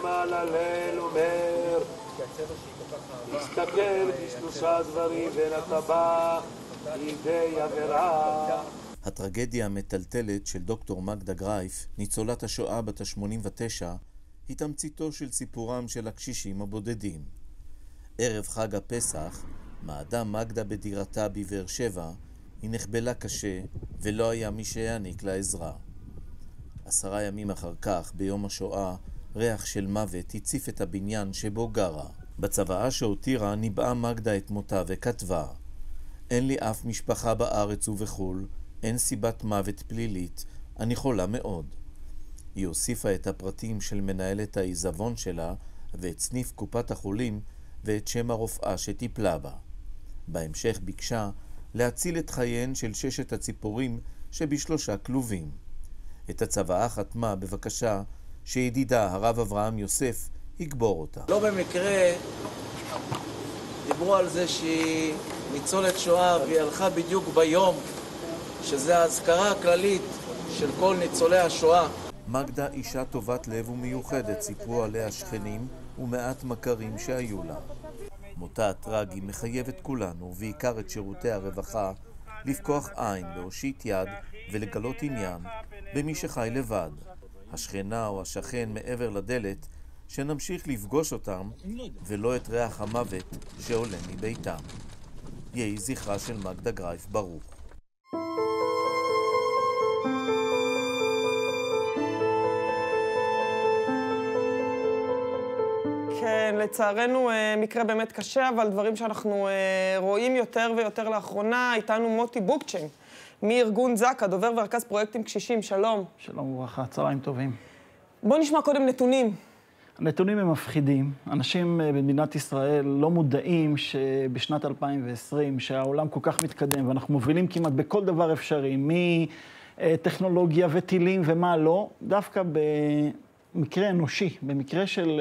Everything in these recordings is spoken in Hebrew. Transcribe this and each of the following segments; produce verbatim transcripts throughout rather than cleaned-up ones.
על הליל אומר, תסתכל בשלושה דברים ואתה בא לידי עבירה. הטרגדיה המטלטלת של דוקטור מגדה גרייף, ניצולת השואה בת ה-שמונים ותשע, היא תמציתו של סיפורם של הקשישים הבודדים. ערב חג הפסח, מעדה מגדה בדירתה בבאר שבע, היא נחבלה קשה ולא היה מי שיעניק לה עזרה. עשרה ימים אחר כך, ביום השואה, ריח של מוות הציף את הבניין שבו גרה. בצוואה שהותירה ניבאה מגדה את מותה וכתבה: אין לי אף משפחה בארץ ובחול, אין סיבת מוות פלילית, אני חולה מאוד. היא הוסיפה את הפרטים של מנהלת העיזבון שלה ואת סניף קופת החולים ואת שם הרופאה שטיפלה בה. בהמשך ביקשה להציל את חייהן של ששת הציפורים שבשלושה כלובים. את הצוואה חתמה בבקשה שידידה הרב אברהם יוסף יגבור אותה. לא במקרה דיברו על זה שהיא ניצולת שואה והיא הלכה בדיוק ביום שזה ההזכרה הכללית של כל ניצולי השואה. מגדה אישה טובת לב ומיוחדת, סיפרו עליה שכנים ומעט מכרים שהיו לה. מותה הטרגי מחייב את כולנו, ובעיקר את שירותי הרווחה, לפקוח עין, להושיט יד ולגלות עניין במי שחי לבד, השכנה או השכן מעבר לדלת, שנמשיך לפגוש אותם ולא את ריח המוות שעולה מביתם. יהי זכרה של מגדה גרייף ברוך. כן, לצערנו מקרה באמת קשה, אבל דברים שאנחנו רואים יותר ויותר לאחרונה. איתנו מוטי בוקצ'ן, מארגון זק"א, דובר ורכז פרויקטים קשישים. שלום. שלום וברכה, צהריים טובים. בוא נשמע קודם נתונים. הנתונים הם מפחידים. אנשים במדינת ישראל לא מודעים שבשנת אלפיים ועשרים, שהעולם כל כך מתקדם, ואנחנו מובילים כמעט בכל דבר אפשרי, מטכנולוגיה וטילים ומה לא, דווקא במקרה אנושי, במקרה של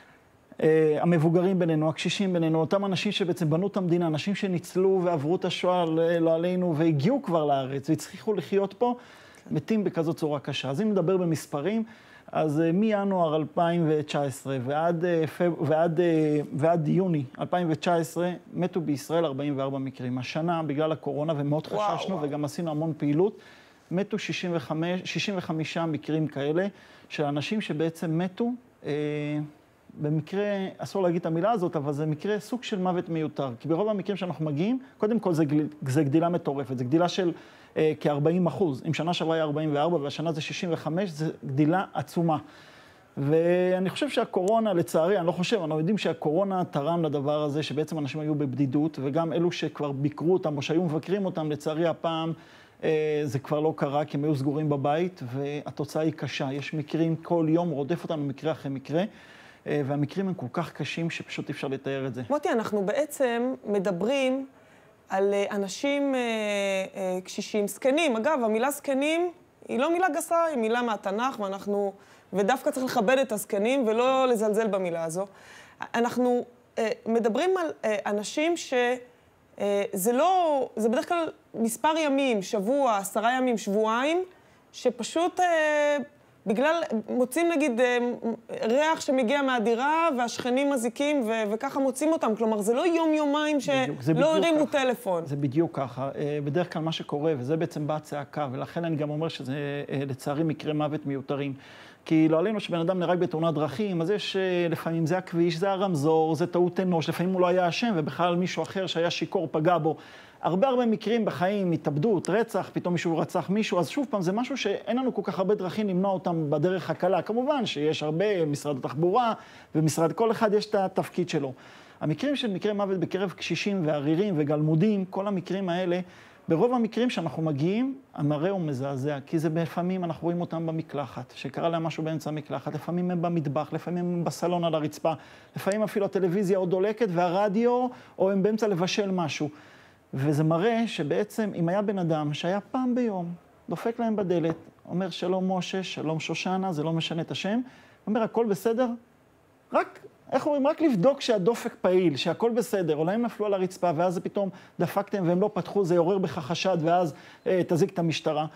המבוגרים בינינו, הקשישים בינינו, אותם אנשים שבעצם בנו את המדינה, אנשים שניצלו ועברו את השואה לא עלינו והגיעו כבר לארץ והצליחו לחיות פה, מתים בכזאת צורה קשה. אז אם נדבר במספרים, אז מינואר אלפיים תשע עשרה ועד, ועד, ועד יוני אלפיים תשע עשרה מתו בישראל ארבעים וארבעה מקרים. השנה, בגלל הקורונה, ומאוד וואו, חששנו וואו. וגם עשינו המון פעילות, מתו שישים וחמש, שישים וחמישה מקרים כאלה, של אנשים שבעצם מתו, אה, במקרה, אסור להגיד את המילה הזאת, אבל זה מקרה סוג של מוות מיותר. כי ברוב המקרים שאנחנו מגיעים, קודם כל זה, זה גדילה מטורפת, זה גדילה של אה, כ-ארבעים אחוז. אם שנה שעברה היה ארבעים וארבע והשנה זה שישים וחמש, זה גדילה עצומה. ואני חושב שהקורונה, לצערי, אני לא חושב, אנחנו יודעים שהקורונה תרם לדבר הזה, שבעצם אנשים היו בבדידות, וגם אלו שכבר ביקרו אותם או שהיו מבקרים אותם, לצערי הפעם אה, זה כבר לא קרה, כי הם היו סגורים בבית, והתוצאה היא קשה. יש מקרים כל יום, רודף אותנו מקרה אחרי מקרה. והמקרים הם כל כך קשים שפשוט אפשר לתאר את זה. מוטי, אנחנו בעצם מדברים על אנשים קשישים, זקנים. אגב, המילה זקנים היא לא מילה גסה, היא מילה מהתנ"ך, ואנחנו, ודווקא צריך לכבד את הזקנים ולא לזלזל במילה הזו. אנחנו מדברים על אנשים שזה לא, זה בדרך כלל מספר ימים, שבוע, עשרה ימים, שבועיים, שפשוט בגלל, מוצאים נגיד ריח שמגיע מהדירה והשכנים מזיקים ו- וככה מוצאים אותם. כלומר, זה לא יום-יומיים שלא הרימו טלפון. זה בדיוק ככה. בדרך כלל מה שקורה, וזה בעצם בא צעקה, ולכן אני גם אומר שזה לצערי מקרה מוות מיותרים. כי לא עלינו שבן אדם נהרג בתאונת דרכים, אז יש לפעמים זה הכביש, זה הרמזור, זה טעות אנוש, לפעמים הוא לא היה אשם, ובכלל מישהו אחר שהיה שיקור פגע בו. הרבה הרבה מקרים בחיים, התאבדות, רצח, פתאום מישהו רצח מישהו, אז שוב פעם, זה משהו שאין לנו כל כך הרבה דרכים למנוע אותם בדרך הקלה. כמובן שיש הרבה, משרד התחבורה ומשרד, כל אחד יש את התפקיד שלו. המקרים של מקרי מוות בקרב קשישים וערירים וגלמודים, כל המקרים האלה, ברוב המקרים שאנחנו מגיעים, המראה הוא מזעזע, כי זה לפעמים אנחנו רואים אותם במקלחת, שקרה להם משהו באמצע המקלחת, לפעמים הם במטבח, לפעמים הם בסלון על הרצפה, לפעמים אפילו הטלוויזיה עוד דולקת והרדיו, או הם באמצע לבשל משהו. וזה מראה שבעצם אם היה בן אדם שהיה פעם ביום, דופק להם בדלת, אומר שלום משה, שלום שושנה, זה לא משנה את השם, אומר הכל בסדר, רק, איך אומרים, רק לבדוק שהדופק פעיל, שהכל בסדר, אולי הם נפלו על הרצפה ואז זה פתאום דפקתם והם לא פתחו, זה יעורר בך חשד ואז אה, תזיק את המשטרה.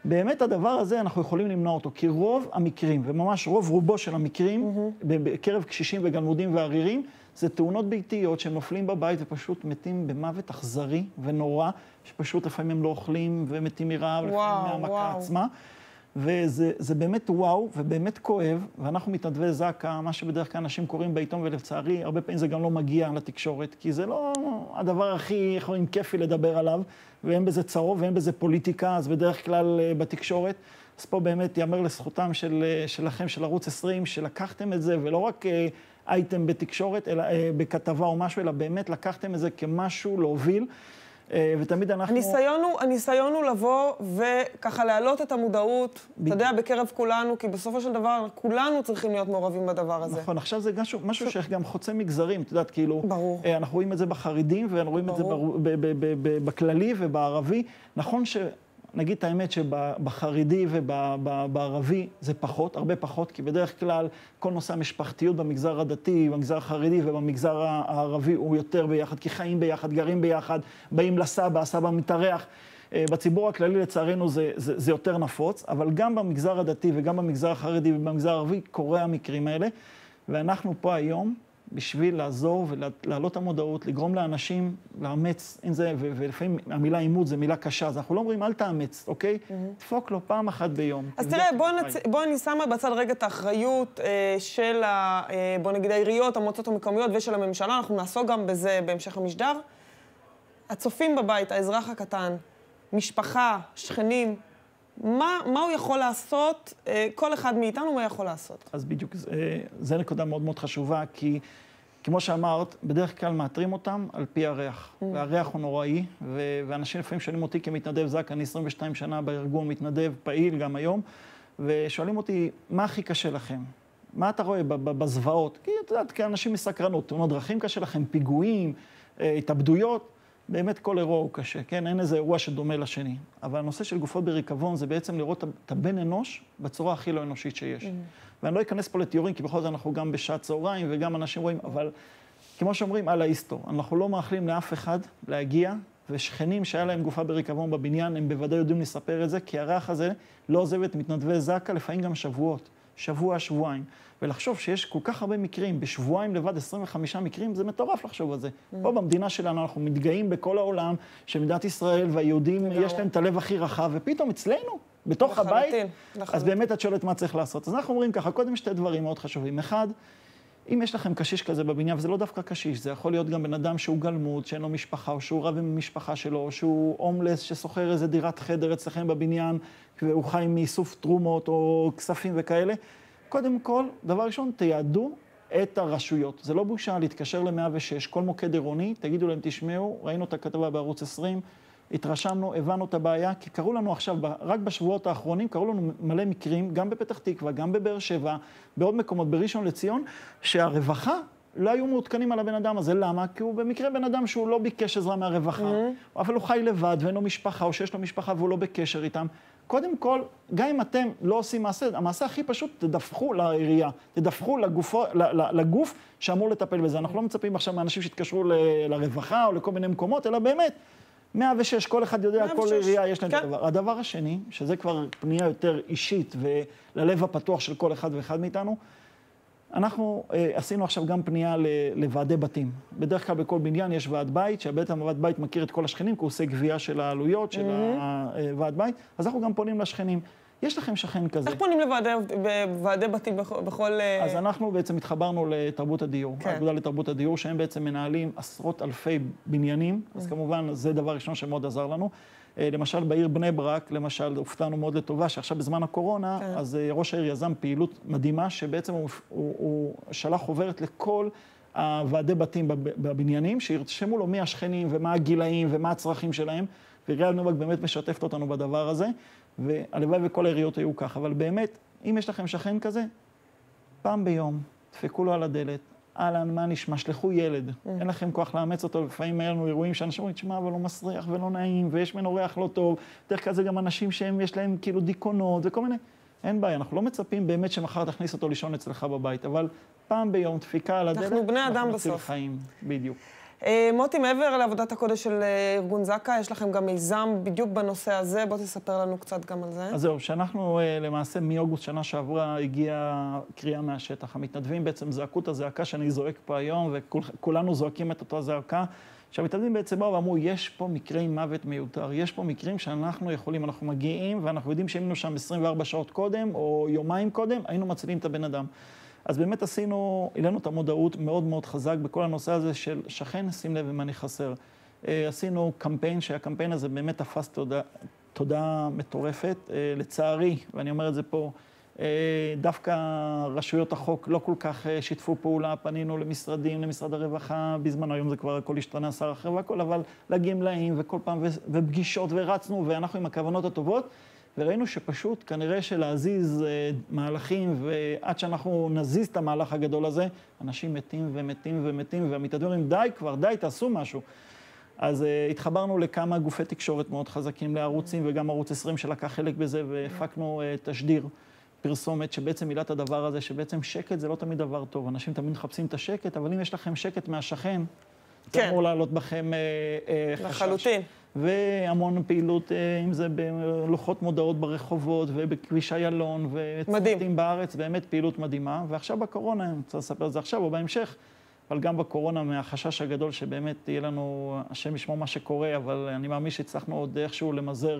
באמת הדבר הזה אנחנו יכולים למנוע אותו, כי רוב המקרים, וממש רוב רובו של המקרים, mm-hmm. בקרב קשישים וגלמודים וערירים, זה תאונות ביתיות שהם נופלים בבית ופשוט מתים במוות אכזרי ונורא, שפשוט לפעמים הם לא אוכלים ומתים מרעב, לפעמים מהמכה עצמה. וזה זה באמת וואו, ובאמת כואב, ואנחנו מתנדבי זק"א, מה שבדרך כלל אנשים קוראים בעיתון, ולצערי, הרבה פעמים זה גם לא מגיע לתקשורת, כי זה לא הדבר הכי, איך אומרים, כיפי לדבר עליו, ואין בזה צהוב, ואין בזה פוליטיקה, אז בדרך כלל בתקשורת. אז פה באמת יאמר לזכותם של, שלכם, של ערוץ עשרים, שלקחתם את זה, ולא רק אייטם בתקשורת, אלא בכתבה או משהו, אלא באמת לקחתם את זה כמשהו להוביל. ותמיד אנחנו... הניסיון הוא, הניסיון הוא לבוא וככה להעלות את המודעות, ב... אתה יודע, בקרב כולנו, כי בסופו של דבר כולנו צריכים להיות מעורבים בדבר הזה. נכון, עכשיו זה משהו, משהו ש... שגם חוצה מגזרים, את יודעת, כאילו... ברור. אנחנו רואים את זה בחרדים, ואנחנו רואים ברור. את זה ב- ב- ב- ב- בכללי ובערבי. נכון ש... נגיד את האמת שבחרדי ובערבי זה פחות, הרבה פחות, כי בדרך כלל כל נושא המשפחתיות במגזר הדתי, במגזר החרדי ובמגזר הערבי הוא יותר ביחד, כי חיים ביחד, גרים ביחד, באים לסבא, הסבא מתארח. בציבור הכללי לצערנו זה, זה, זה יותר נפוץ, אבל גם במגזר הדתי וגם במגזר החרדי ובמגזר הערבי קורה המקרים האלה, ואנחנו פה היום בשביל לעזור ולהעלות המודעות, לגרום לאנשים לאמץ, אם זה, ולפעמים המילה אימוץ זה מילה קשה, אז אנחנו לא אומרים אל תאמץ, אוקיי? דפוק לו פעם אחת ביום. אז תראה, בוא אני שמה בצד רגע את האחריות של, בוא נגיד, העיריות, המועצות המקומיות ושל הממשלה, אנחנו נעסוק גם בזה בהמשך המשדר. הצופים בבית, האזרח הקטן, משפחה, שכנים, מה, מה הוא יכול לעשות, כל אחד מאיתנו מה יכול לעשות? אז בדיוק, זה, זה נקודה מאוד מאוד חשובה, כי כמו שאמרת, בדרך כלל מאתרים אותם על פי הריח. Mm. והריח הוא נוראי, ו- ואנשים לפעמים שואלים אותי כמתנדב זק"א, אני עשרים ושתיים שנה בארגון, מתנדב פעיל גם היום, ושואלים אותי, מה הכי קשה לכם? מה אתה רואה בזוועות? כי אתה יודעת, כאנשים מסקרנות, תאונות דרכים קשה לכם, פיגועים, התאבדויות, באמת כל אירוע הוא קשה, כן? אין איזה אירוע שדומה לשני. אבל הנושא של גופות בריקבון זה בעצם לראות את הבן אנוש בצורה הכי לא אנושית שיש. Mm. ואני לא אכנס פה לתיאורים, כי בכל זאת אנחנו גם בשעת צהריים וגם אנשים רואים, אבל כמו שאומרים, על ההיסטור. אנחנו לא מאחלים לאף אחד להגיע, ושכנים שהיה להם גופה בריקבון בבניין, הם בוודאי יודעים לספר את זה, כי הריח הזה לא עוזב את מתנדבי זק"א, לפעמים גם שבועות, שבוע, שבועיים. ולחשוב שיש כל כך הרבה מקרים, בשבועיים לבד עשרים וחמישה מקרים, זה מטורף לחשוב על זה. Mm. פה במדינה שלנו אנחנו מתגאים בכל העולם, שמדינת ישראל והיהודים יש להם את הלב הכי רחב, ופתאום אצלנו, בתוך הבית, אז באמת את שואלת מה צריך לעשות. אז אנחנו אומרים ככה, קודם שתי דברים מאוד חשובים. אחד, אם יש לכם קשיש כזה בבניין, וזה לא דווקא קשיש, זה יכול להיות גם בן אדם שהוא גלמוד, שאין לו משפחה, או שהוא רב עם המשפחה שלו, או שהוא הומלס שסוחר איזה דירת חדר אצלכם בבניין, והוא חי מאיסוף תרומות או כספים וכאלה. קודם כל, דבר ראשון, תיעדו את הרשויות. זה לא בושה להתקשר ל-מאה ושש, כל מוקד עירוני, תגידו להם, תשמעו, ראינו את הכתבה בערוץ עשרים, התרשמנו, הבנו את הבעיה, כי קראו לנו עכשיו, רק בשבועות האחרונים, קראו לנו מלא מקרים, גם בפתח תקווה, גם בבאר שבע, בעוד מקומות, בראשון לציון, שהרווחה לא היו מעודכנים על הבן אדם הזה. למה? כי הוא במקרה בן אדם שהוא לא ביקש עזרה מהרווחה, mm-hmm. אבל הוא חי לבד ואין לו משפחה, או שיש לו משפחה והוא לא בקשר איתם. קודם כל, גם אם אתם לא עושים מעשה, המעשה הכי פשוט, תדווחו לעירייה, תדווחו לגופו, לגוף שאמור לטפל בזה. אנחנו לא מצפים עכשיו מאנשים שהתקשרו ל- לרווחה או לכל מיני מקומות, אלא באמת, מאה ושש, כל אחד יודע, כל עירייה יש להם את הדבר. הדבר השני, שזה כבר פנייה יותר אישית וללב הפתוח של כל אחד ואחד מאיתנו, אנחנו אה, עשינו עכשיו גם פנייה לוועדי בתים. בדרך כלל בכל בניין יש ועד בית, שבעצם הוועד בית מכיר את כל השכנים, כי הוא עושה גבייה של העלויות של mm-hmm. הוועד בית, אז אנחנו גם פונים לשכנים. יש לכם שכן כזה. איך פונים לוועדי בתים בכל... אז אנחנו בעצם התחברנו לתרבות הדיור, כן. האגודה לתרבות הדיור, שהם בעצם מנהלים עשרות אלפי בניינים, mm-hmm. אז כמובן זה דבר ראשון שמאוד עזר לנו. למשל בעיר בני ברק, למשל, הופתענו מאוד לטובה, שעכשיו בזמן הקורונה, כן. אז ראש העיר יזם פעילות מדהימה, שבעצם הוא, הוא, הוא שלח חוברת לכל הוועדי בתים בבניינים, שירשמו לו מי השכנים ומה הגילאים ומה הצרכים שלהם, ועיריית בני ברק באמת משתפת אותנו בדבר הזה, והלוואי וכל העיריות היו כך, אבל באמת, אם יש לכם שכן כזה, פעם ביום, דפקו לו על הדלת, אהלן, מה נשמע? שלחו ילד. Mm. אין לכם כוח לאמץ אותו, לפעמים היה לנו אירועים שאנשים אומרים, תשמע, אבל הוא מסריח ולא נעים, ויש ממנו ריח לא טוב. דרך כלל זה גם אנשים שהם, יש להם כאילו דיכאונות וכל מיני. אין בעיה, אנחנו לא מצפים באמת שמחר תכניס אותו לישון אצלך בבית, אבל פעם ביום דפיקה על הדלת, אנחנו בני אדם אנחנו בסוף. חיים, בדיוק. מוטי, מעבר לעבודת הקודש של ארגון זק"א, יש לכם גם מיזם בדיוק בנושא הזה. בוא תספר לנו קצת גם על זה. אז זהו, שאנחנו למעשה מאוגוסט שנה שעברה הגיעה קריאה מהשטח. המתנדבים בעצם זעקו את הזעקה שאני זועק פה היום, וכולנו זועקים את אותה זעקה. שהמתנדבים בעצם באו ואמרו, יש פה מקרי מוות מיותר, יש פה מקרים שאנחנו יכולים, אנחנו מגיעים ואנחנו יודעים שהיינו היינו שם עשרים וארבע שעות קודם או יומיים קודם, היינו מצילים את הבן אדם. אז באמת עשינו, העלינו את המודעות מאוד מאוד חזק בכל הנושא הזה של שכן, שים לב אם אני חסר. עשינו קמפיין, שהקמפיין הזה באמת תפס תודה, תודה מטורפת. לצערי, ואני אומר את זה פה, דווקא רשויות החוק לא כל כך שיתפו פעולה, פנינו למשרדים, למשרד הרווחה, בזמנו היום זה כבר הכל השתנה, שר אחר והכל, אבל לגמלאים וכל פעם, ופגישות ורצנו, ואנחנו עם הכוונות הטובות, וראינו שפשוט כנראה שלהזיז מהלכים, ועד שאנחנו נזיז את המהלך הגדול הזה, אנשים מתים ומתים ומתים, והמתנדבים, די כבר, די, תעשו משהו. אז uh, התחברנו לכמה גופי תקשורת מאוד חזקים, לערוצים וגם ערוץ עשרים שלקח חלק בזה, והפקנו uh, תשדיר, פרסומת, שבעצם מילת הדבר הזה, שבעצם שקט זה לא תמיד דבר טוב. אנשים תמיד מחפשים את השקט, אבל אם יש לכם שקט מהשכן, כן. זה אמור לעלות בכם uh, uh, לחלוטין. חשש. והמון פעילות, uh, אם זה בלוחות מודעות ברחובות ובכביש איילון וצמתים בארץ, באמת פעילות מדהימה. ועכשיו בקורונה, אני רוצה לספר את זה עכשיו או בהמשך, אבל גם בקורונה, מהחשש הגדול שבאמת תהיה לנו, השם ישמור מה שקורה, אבל אני מאמין שהצלחנו עוד איכשהו למזער.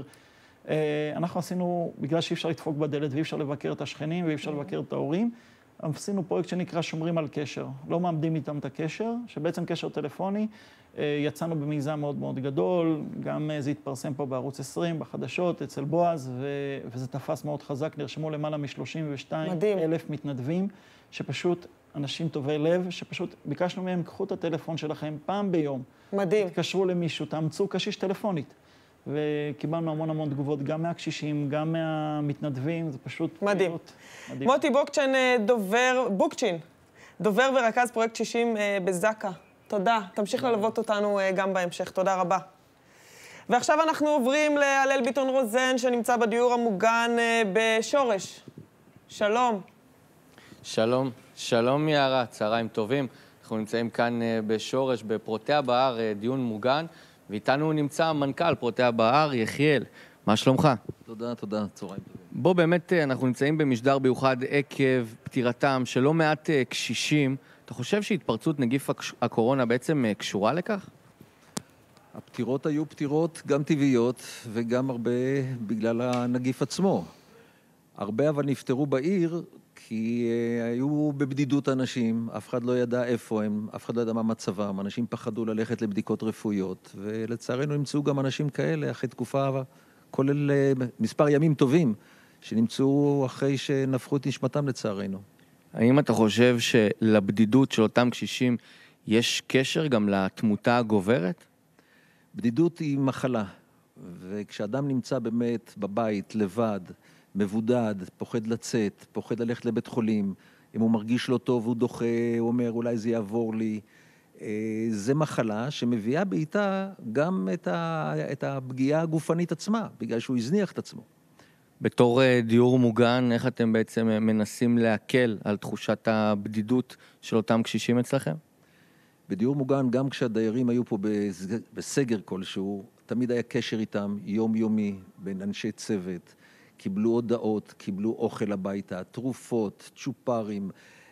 אנחנו עשינו, בגלל שאי אפשר לדפוק בדלת ואי אפשר לבקר את השכנים ואי אפשר לבקר את ההורים, עשינו פרויקט שנקרא שומרים על קשר. לא מעמדים איתם את הקשר, שבעצם קשר טלפוני. יצאנו במיזם מאוד מאוד גדול, גם זה התפרסם פה בערוץ עשרים, בחדשות, אצל בועז, וזה תפס מאוד חזק, נרשמו למעלה מ-שלושים ושתיים אלף מתנדבים, שפשוט אנשים טובי לב, שפשוט ביקשנו מהם, קחו את הטלפון שלכם פעם ביום. מדהים. תתקשרו למישהו, תאמצו קשיש טלפונית. וקיבלנו המון המון תגובות, גם מהקשישים, גם מהמתנדבים, זה פשוט... מדהים. מדהים. מוטי בוקצ'ין, דובר, בוקצ'ין, דובר ורכז פרויקט שישים בזק"א. תודה. תמשיך ללוות אותנו גם בהמשך. תודה רבה. ועכשיו אנחנו עוברים להלל ביטון רוזן, שנמצא בדיור המוגן בשורש. שלום. שלום. שלום יערה, צהריים טובים. אנחנו נמצאים כאן בשורש, בפרוטי הבהר, דיון מוגן, ואיתנו נמצא מנכ"ל פרוטי הבהר, יחיאל. מה שלומך? תודה, תודה, צהריים טובים. בוא, באמת אנחנו נמצאים במשדר ביוחד עקב פטירתם של לא מעט קשישים. אתה חושב שהתפרצות נגיף הקורונה בעצם קשורה לכך? הפטירות היו פטירות גם טבעיות וגם הרבה בגלל הנגיף עצמו. הרבה אבל נפטרו בעיר כי היו בבדידות אנשים, אף אחד לא ידע איפה הם, אף אחד לא ידע מה מצבם, אנשים פחדו ללכת לבדיקות רפואיות, ולצערנו נמצאו גם אנשים כאלה אחרי תקופה, כולל מספר ימים טובים, שנמצאו אחרי שנפחו את נשמתם לצערנו. האם אתה חושב שלבדידות של אותם קשישים יש קשר גם לתמותה הגוברת? בדידות היא מחלה, וכשאדם נמצא באמת בבית, לבד, מבודד, פוחד לצאת, פוחד ללכת לבית חולים, אם הוא מרגיש לא טוב, הוא דוחה, הוא אומר, אולי זה יעבור לי. זה מחלה שמביאה בעיתה גם את, ה, את הפגיעה הגופנית עצמה, בגלל שהוא הזניח את עצמו. בתור דיור מוגן, איך אתם בעצם מנסים להקל על תחושת הבדידות של אותם קשישים אצלכם? בדיור מוגן, גם כשהדיירים היו פה בסגר כלשהו, תמיד היה קשר איתם יומיומי בין אנשי צוות, קיבלו הודעות, קיבלו אוכל הביתה, תרופות, צ'ופרים,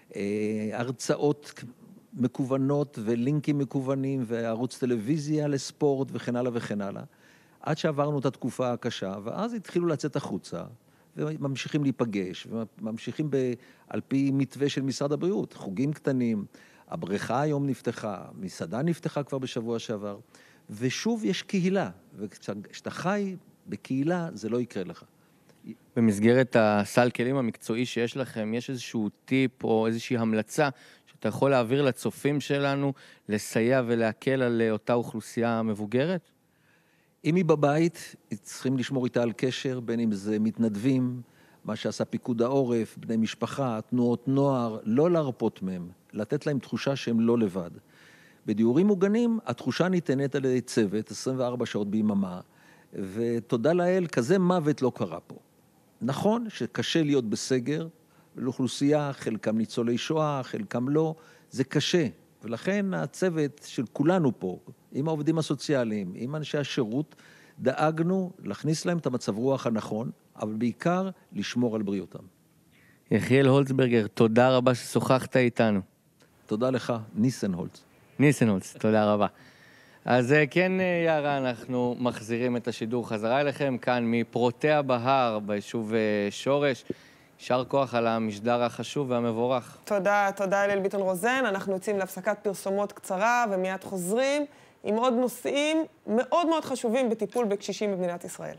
הרצאות מקוונות ולינקים מקוונים וערוץ טלוויזיה לספורט וכן הלאה וכן הלאה. עד שעברנו את התקופה הקשה, ואז התחילו לצאת החוצה, וממשיכים להיפגש, וממשיכים ב, על פי מתווה של משרד הבריאות, חוגים קטנים, הבריכה היום נפתחה, מסעדה נפתחה כבר בשבוע שעבר, ושוב יש קהילה, וכשאתה חי בקהילה זה לא יקרה לך. במסגרת הסל כלים המקצועי שיש לכם, יש איזשהו טיפ או איזושהי המלצה שאתה יכול להעביר לצופים שלנו, לסייע ולהקל על אותה אוכלוסייה מבוגרת? אם היא בבית, צריכים לשמור איתה על קשר, בין אם זה מתנדבים, מה שעשה פיקוד העורף, בני משפחה, תנועות נוער, לא להרפות מהם, לתת להם תחושה שהם לא לבד. בדיורים מוגנים, התחושה ניתנת על ידי צוות, עשרים וארבע שעות ביממה, ותודה לאל, כזה מוות לא קרה פה. נכון שקשה להיות בסגר, לאוכלוסייה, חלקם ניצולי שואה, חלקם לא, זה קשה, ולכן הצוות של כולנו פה, עם העובדים הסוציאליים, עם אנשי השירות, דאגנו להכניס להם את המצב רוח הנכון, אבל בעיקר לשמור על בריאותם. יחיאל הולצברגר, תודה רבה ששוחחת איתנו. תודה לך, ניסן הולץ. ניסן הולץ, תודה רבה. אז כן, יערה, אנחנו מחזירים את השידור חזרה אליכם, כאן מפרוטי הבהר, ביישוב שורש. יישר כוח על המשדר החשוב והמבורך. תודה, תודה אליל ביטון רוזן. אנחנו יוצאים להפסקת פרסומות קצרה, ומיד חוזרים עם עוד נושאים מאוד מאוד חשובים בטיפול בקשישים במדינת ישראל.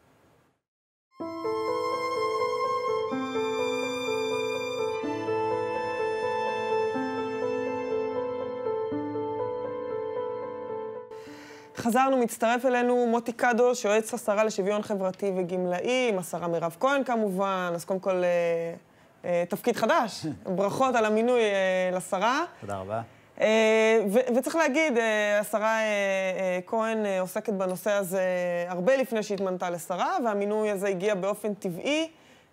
חזרנו, מצטרף אלינו מוטי קדוש, יועץ השרה לשוויון חברתי וגמלאים, השרה מירב כהן כמובן, אז קודם כל אה, אה, תפקיד חדש, ברכות על המינוי אה, לשרה. תודה רבה. אה, ו- וצריך להגיד, אה, השרה אה, אה, כהן אה, עוסקת בנושא הזה הרבה לפני שהתמנתה לשרה, והמינוי הזה הגיע באופן טבעי.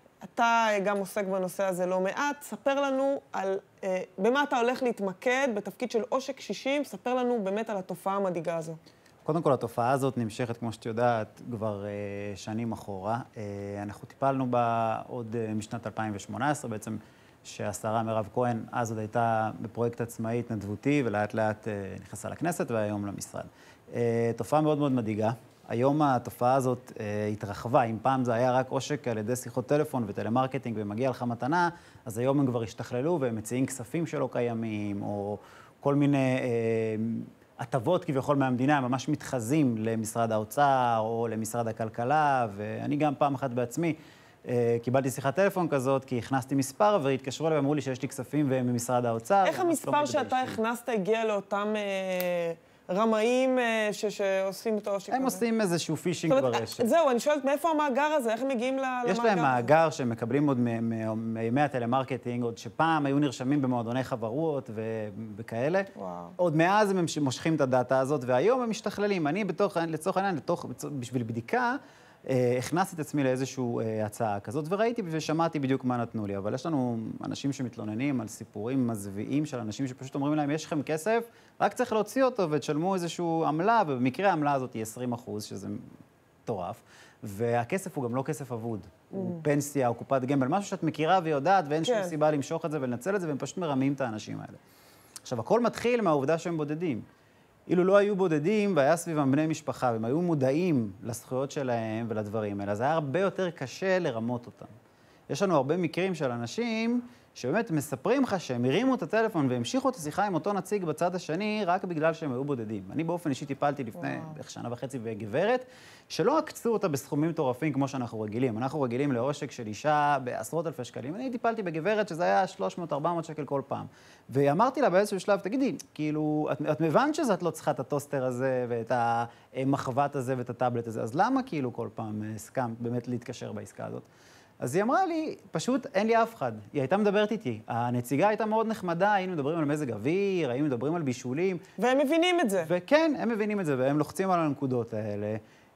אתה גם עוסק בנושא הזה לא מעט. ספר לנו על, אה, במה אתה הולך להתמקד בתפקיד של עושק קשישים, ספר לנו באמת על התופעה המדאיגה הזו. קודם כל, התופעה הזאת נמשכת, כמו שאת יודעת, כבר uh, שנים אחורה. Uh, אנחנו טיפלנו בה עוד uh, משנת אלפיים שמונה עשרה, בעצם שהשרה מירב כהן אז עוד הייתה בפרויקט עצמאי התנדבותי, ולאט לאט uh, נכנסה לכנסת והיום למשרד. Uh, תופעה מאוד מאוד מדאיגה. היום התופעה הזאת uh, התרחבה. אם פעם זה היה רק עושק על ידי שיחות טלפון וטלמרקטינג ומגיע לך מתנה, אז היום הם כבר השתכללו והם מציעים כספים שלא קיימים, או כל מיני... Uh, הטבות כביכול מהמדינה, הם ממש מתחזים למשרד האוצר או למשרד הכלכלה, ואני גם פעם אחת בעצמי אה, קיבלתי שיחת טלפון כזאת, כי הכנסתי מספר והתקשרו אליי ואמרו לי שיש לי כספים והם ממשרד האוצר. איך המספר לא שאתה הכנסת הגיע לאותם אה, רמאים אה, ש- שעושים את העושק הזה? הם עושים איזשהו פישינג ברשת. זהו, אני שואלת, מאיפה המאגר הזה? איך הם מגיעים למאגר הזה? יש להם מאגר שהם מקבלים עוד מימי הטלמרקטינג, עוד שפעם היו נרשמים במועדוני חברות ו- וכאלה. וואו. עוד מאז הם מושכים את הדאטה הזאת, והיום הם משתכללים. אני בתוך, לצורך העניין, לתוך, בשביל בדיקה, אה, הכנסתי את עצמי לאיזושהי אה, הצעה כזאת, וראיתי ושמעתי בדיוק מה נתנו לי. אבל יש לנו אנשים שמתלוננים על סיפורים מזוויעים של אנשים שפשוט אומרים להם, יש לכם כסף, רק צריך להוציא אותו ותשלמו איזשהו עמלה, ובמקרה העמלה הזאת היא עשרים אחוז, שזה מטורף. והכסף הוא גם לא כסף אבוד. Mm. הוא פנסיה או קופת גמל, משהו שאת מכירה ויודעת, ואין כן. שום סיבה למשוך את זה ולנצל את זה, והם פשוט מרמים את האנשים האלה. עכשיו, הכל מתחיל מהעובדה שהם בודדים. אילו לא היו בודדים והיה סביבם בני משפחה, והם היו מודעים לזכויות שלהם ולדברים האלה, אז היה הרבה יותר קשה לרמות אותם. יש לנו הרבה מקרים של אנשים שבאמת מספרים לך שהם הרימו את הטלפון והמשיכו את השיחה עם אותו נציג בצד השני רק בגלל שהם היו בודדים. אני באופן אישי טיפלתי לפני בערך שנה וחצי בגברת, שלא עקצו אותה בסכומים מטורפים כמו שאנחנו רגילים. אנחנו רגילים לעושק של אישה בעשרות אלפי שקלים. אני טיפלתי בגברת שזה היה שלוש מאות ארבע מאות שקל כל פעם. ואמרתי לה באיזשהו שלב, תגידי, כאילו, את, את מבנת שאת לא צריכה את הטוסטר הזה ואת המחבת הזה ואת הטאבלט הזה, אז למה כאילו כל פעם הסכמת באמת להתקשר בעסקה הזאת? אז היא אמרה לי, פשוט אין לי אף אחד. היא הייתה מדברת איתי. הנציגה הייתה מאוד נחמדה, היינו מדברים על מזג אוויר, היינו מדברים על בישולים. והם מבינים את זה. וכן, הם מבינים את זה, והם לוחצים על הנקודות האלה.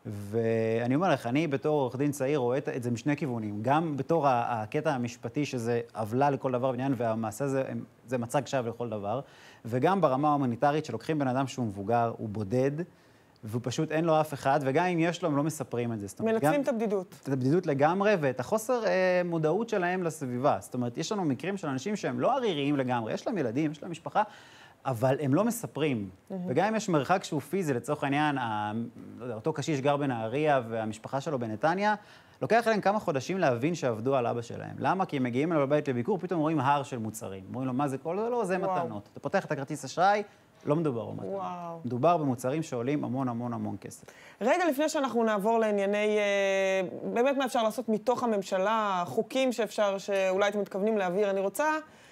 ואני אומר לך, אני בתור עורך דין צעיר רואה את זה משני כיוונים. גם בתור הקטע המשפטי, שזה עוולה לכל דבר בעניין, והמעשה הזה, זה מצג שווא לכל דבר. וגם ברמה ההומניטרית, שלוקחים בן אדם שהוא מבוגר, הוא בודד, והוא פשוט אין לו אף אחד, וגם אם יש לו, הם לא מספרים את זה. מנצלים את הבדידות. את הבדידות לגמרי, ואת החוסר אה, מודעות שלהם לסביבה. זאת אומרת, יש לנו מקרים של אנשים שהם לא עריריים לגמרי, יש להם ילדים, יש להם משפחה, אבל הם לא מספרים. Mm-hmm. וגם אם יש מרחק שהוא פיזי, לצורך העניין, ה, לא יודע, אותו קשיש גר בנהריה והמשפחה שלו בנתניה, לוקח להם כמה חודשים להבין שעבדו על אבא שלהם. למה? כי הם מגיעים אליו לבית לביקור, פתאום רואים הר של מוצרים. אומרים לו, מה זה כל זה? לא, זה וואו. מתנות. אתה פותח את הכרטיס אשראי, לא מדובר במתנות. וואו. מדובר במוצרים שעולים המון המון המון כסף. רגע לפני שאנחנו נעבור לענייני, באמת מה אפשר לעשות מתוך הממשלה, חוקים שאפשר, שאולי אתם מתכוונים להעביר, אני רוצה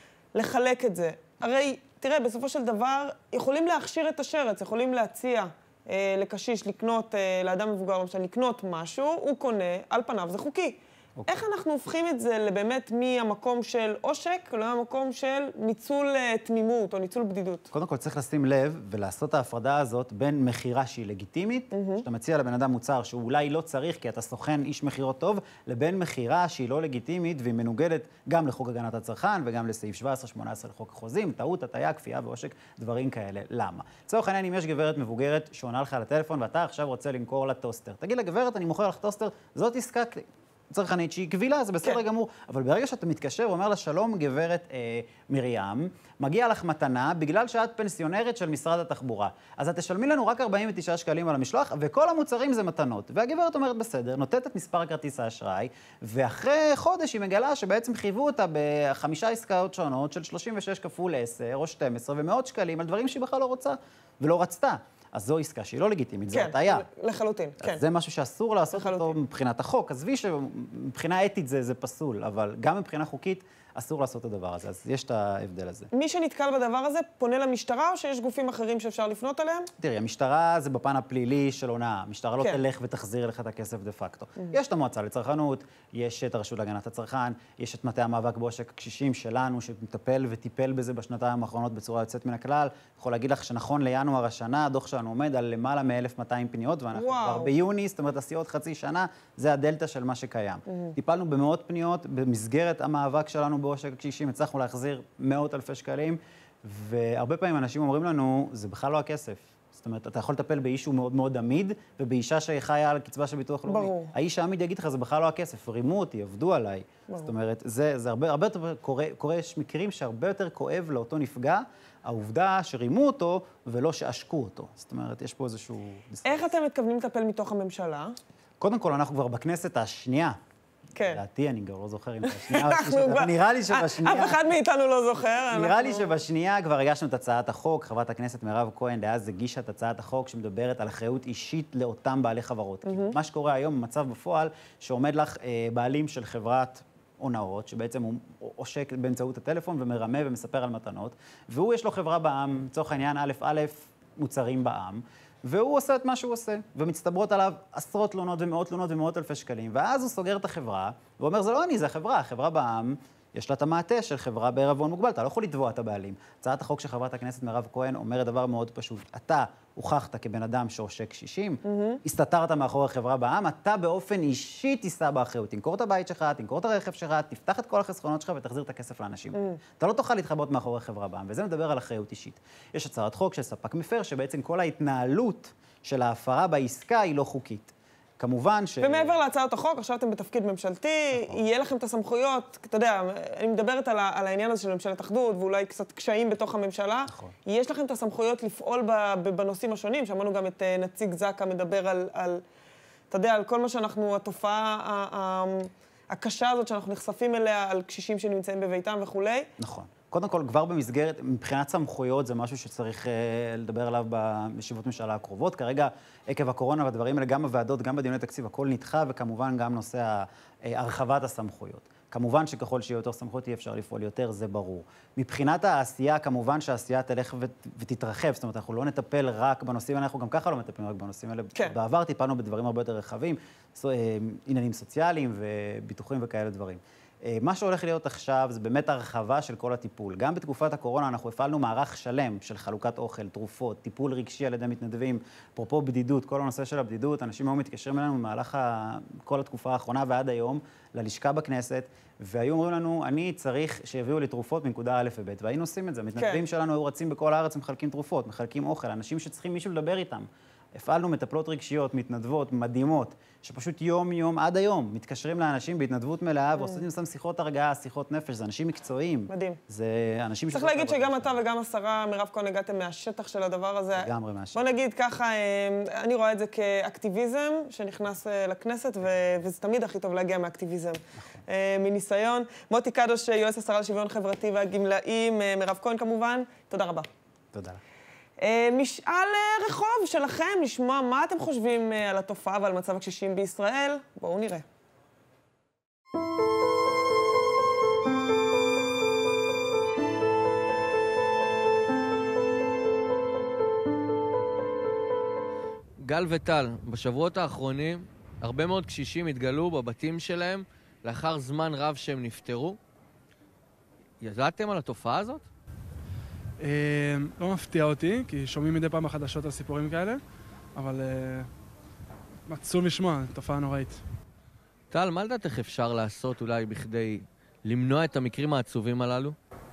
לחלק את זה. הרי, תראה, בסופו של דבר, יכולים להכשיר את השרץ, יכולים להציע אה, לקשיש לקנות, אה, לאדם מבוגר למשל, לקנות משהו, הוא קונה, על פניו זה חוקי. איך אנחנו הופכים את זה לבאמת מהמקום של עושק למקום של ניצול תמימות או ניצול בדידות? קודם כל צריך לשים לב ולעשות את ההפרדה הזאת בין מחירה שהיא לגיטימית, mm-hmm. שאתה מציע לבן אדם מוצר שהוא אולי לא צריך כי אתה סוכן איש מחירות טוב, לבין מחירה שהיא לא לגיטימית והיא מנוגדת גם לחוק הגנת הצרכן וגם לסעיף שבע עשרה שמונה עשרה לחוק החוזים, טעות, הטעיה, כפייה ועושק, דברים כאלה. למה? לצורך העניין, אם יש גברת מבוגרת שעונה לך לטלפון ואתה עכשיו רוצה למכור לה טוסטר. תגיד לגברת, אני מוכר לך טוסטר, זאת עסקה צרכנית שהיא קבילה, זה בסדר כן. גמור, אבל ברגע שאתה מתקשר ואומר לה, שלום גברת אה, מרים, מגיע לך מתנה בגלל שאת פנסיונרת של משרד התחבורה. אז את תשלמי לנו רק ארבעים ותשעה שקלים על המשלוח, וכל המוצרים זה מתנות. והגברת אומרת בסדר, נותנת את מספר כרטיס האשראי, ואחרי חודש היא מגלה שבעצם חייבו אותה בחמישה עסקאות שונות של שלושים ושש כפול עשר או שתים עשרה ומאות שקלים על דברים שהיא בכלל לא רוצה ולא רצתה. אז זו עסקה שהיא לא לגיטימית, זו הטעיה. כן, לחלוטין, כן. זה משהו שאסור לעשות אותו מבחינת החוק. עזבי שמבחינה אתית זה, זה פסול, אבל גם מבחינה חוקית אסור לעשות את הדבר הזה, אז יש את ההבדל הזה. מי שנתקל בדבר הזה פונה למשטרה או שיש גופים אחרים שאפשר לפנות עליהם? תראי, המשטרה זה בפן הפלילי של הונאה. המשטרה לא תלך ותחזיר לך את הכסף דה פקטו. יש את המועצה לצרכנות, יש את הרשות להגנת הצרכן, יש את מטה המאבק בעושק הקשישים שלנו, שמטפל וטיפל בזה בשנתיים האחרונות בצורה יוצאת מן הכלל. יכול להגיד לך שנכון לינואר השנה, הדוח שלנו עומד על למעלה מ-אלף מאתיים פניות, ואנחנו כבר ביוני, זאת אומרת, עשי עוד חצי שנה, זה הדלטה של מה שקיים. טיפלנו במאות פניות במסגרת המאבק שלנו בעושק הקשישים, הצלחנו להחזיר מאות אלפי שקלים, והרבה פעמים אנשים אומרים לנו, זה בכלל לא הכסף. זאת אומרת, אתה יכול לטפל באיש שהוא מאוד מאוד עמיד, ובאישה שחיה על קצבה של ביטוח לאומי. ברור. האיש העמיד יגיד לך, זה בכלל לא הכסף, רימו אותי, עבדו עליי. ברור. זאת אומרת, זה, זה הרבה, הרבה יותר קורה, קורה, יש מקרים שהרבה יותר כואב לאותו נפגע, העובדה שרימו אותו ולא שעשקו אותו. זאת אומרת, יש פה איזשהו... איך אתם מתכוונים לטפל מתוך הממשלה? קודם כל, אנחנו כבר בכנסת השנייה. כן. לדעתי, אני כבר לא זוכר אם זה השנייה או השלישית, אבל נראה לי שבשנייה... אף אחד מאיתנו לא זוכר. נראה לי שבשנייה כבר הגשנו את הצעת החוק, חברת הכנסת מירב כהן, דאז הגישה את הצעת החוק שמדברת על אחריות אישית לאותם בעלי חברות. מה שקורה היום במצב בפועל, שעומד לך בעלים של חברת הונאות, שבעצם הוא עושק באמצעות הטלפון ומרמה ומספר על מתנות, והוא יש לו חברה בעם, לצורך העניין א' א' מוצרים בעם, והוא עושה את מה שהוא עושה, ומצטברות עליו עשרות תלונות ומאות תלונות ומאות אלפי שקלים, ואז הוא סוגר את החברה, ואומר, זה לא אני, זה החברה, החברה בעם, יש לה את המעטה של חברה בערבון מוגבל, אתה לא יכול לתבוע את הבעלים. הצעת החוק של חברת הכנסת מירב כהן אומרת דבר מאוד פשוט, אתה הוכחת כבן אדם שעושק קשישים, הסתתרת מאחורי חברה בעם, אתה באופן אישי תישא באחריות, תנקור את הבית שלך, תנקור את הרכב שלך, תפתח את כל החסכונות שלך ותחזיר את הכסף לאנשים. אתה לא תוכל להתחבות מאחורי חברה בעם, וזה מדבר על אחריות אישית. יש הצעת חוק של ספק מפר, שבעצם כל ההתנהלות של ההפרה בעסקה היא לא חוקית. כמובן ש... ומעבר להצעות החוק, עכשיו אתם בתפקיד ממשלתי, יהיה לכם את הסמכויות, אתה יודע, אני מדברת על, על העניין הזה של ממשלת אחדות, ואולי קצת קשיים בתוך הממשלה. נכון. יש לכם את הסמכויות לפעול בנושאים השונים, שמענו גם את נציג זק"א מדבר על, על, אתה יודע, על כל מה שאנחנו, התופעה הקשה הזאת שאנחנו נחשפים אליה, על קשישים שנמצאים בביתם וכולי. נכון. קודם כל, כבר במסגרת, מבחינת סמכויות, זה משהו שצריך uh, לדבר עליו בישיבות ממשלה הקרובות. כרגע, עקב הקורונה והדברים האלה, גם בוועדות, גם בדיוני תקציב, הכל נדחה, וכמובן גם נושא הרחבת הסמכויות. כמובן שככל שיהיה יותר סמכות, אי אפשר לפעול יותר, זה ברור. מבחינת העשייה, כמובן שהעשייה תלך ות, ותתרחב, זאת אומרת, אנחנו לא נטפל רק בנושאים, אנחנו גם ככה לא מטפלים רק בנושאים האלה. כן. בעבר טיפלנו בדברים הרבה יותר רחבים, עניינים סוציאליים וביטוחים וכאלה דברים. מה שהולך להיות עכשיו זה באמת הרחבה של כל הטיפול. גם בתקופת הקורונה אנחנו הפעלנו מערך שלם של חלוקת אוכל, תרופות, טיפול רגשי על ידי מתנדבים, אפרופו בדידות, כל הנושא של הבדידות, אנשים היו מתקשרים אלינו במהלך כל התקופה האחרונה ועד היום ללשכה בכנסת, והיו אומרים לנו, אני צריך שיביאו לי תרופות מנקודה א' וב', והיינו עושים את זה. מתנדבים שלנו היו רצים בכל הארץ, מחלקים תרופות, מחלקים אוכל, אנשים שצריכים מישהו לדבר איתם. הפעלנו מטפלות רגשיות, מתנדבות, מדהימות, שפשוט יום-יום, עד היום, מתקשרים לאנשים בהתנדבות מלאה, ועושים שם שיחות הרגעה, שיחות נפש, זה אנשים מקצועיים. מדהים. זה אנשים... צריך להגיד שגם אתה וגם השרה מירב כהן הגעתם מהשטח של הדבר הזה. לגמרי מהשטח. בוא נגיד ככה, אני רואה את זה כאקטיביזם שנכנס לכנסת, וזה תמיד הכי טוב להגיע מאקטיביזם. מניסיון. מוטי קדוש, יועץ השרה לשוויון חברתי והגמלאים, מירב כהן כמובן, תודה רבה. תודה. משאל רחוב שלכם, לשמוע מה אתם חושבים על התופעה ועל מצב הקשישים בישראל. בואו נראה. גל וטל, בשבועות האחרונים הרבה מאוד קשישים התגלו בבתים שלהם לאחר זמן רב שהם נפטרו. ידעתם על התופעה הזאת? לא מפתיע אותי, כי שומעים מדי פעם בחדשות על סיפורים כאלה, אבל עצוב לשמוע, תופעה נוראית. טל, מה לדעת איך אפשר לעשות אולי בכדי למנוע את המקרים העצובים הללו?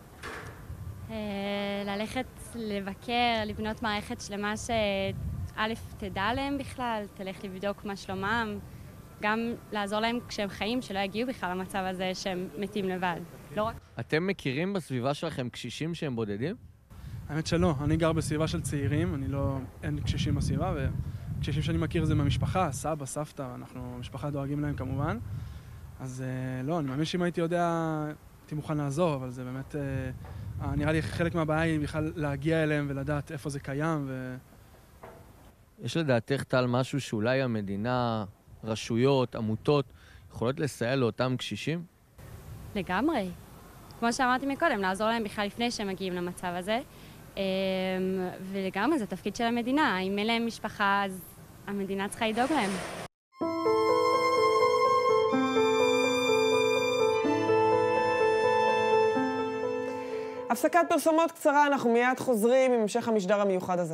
ללכת לבקר, לבנות מערכת שלמה שא' תדע עליהם בכלל, תלך לבדוק מה שלומם, גם לעזור להם כשהם חיים, שלא יגיעו בכלל למצב הזה שהם מתים לבד. לא רק... אתם מכירים בסביבה שלכם קשישים שהם בודדים? האמת שלא, אני גר בסביבה של צעירים, אני לא... אין קשישים בסביבה, וקשישים שאני מכיר זה מהמשפחה, סבא, סבתא, אנחנו משפחה דואגים להם כמובן. אז לא, אני מאמין שאם הייתי יודע, הייתי מוכן לעזור, אבל זה באמת... נראה לי חלק מהבעיה היא בכלל להגיע אליהם ולדעת איפה זה קיים ו... יש לדעתך, טל, משהו שאולי המדינה, רשויות, עמותות, יכולות לסייע לאותם קשישים? לגמרי. כמו שאמרתי מקודם, לעזור להם בכלל לפני שהם מגיעים למצב הזה. ולגמרי, זה תפקיד של המדינה. אם אין להם משפחה, אז המדינה צריכה לדאוג להם. הפסקת פרסומות קצרה, אנחנו מיד חוזרים עם המשך המשדר המיוחד הזה.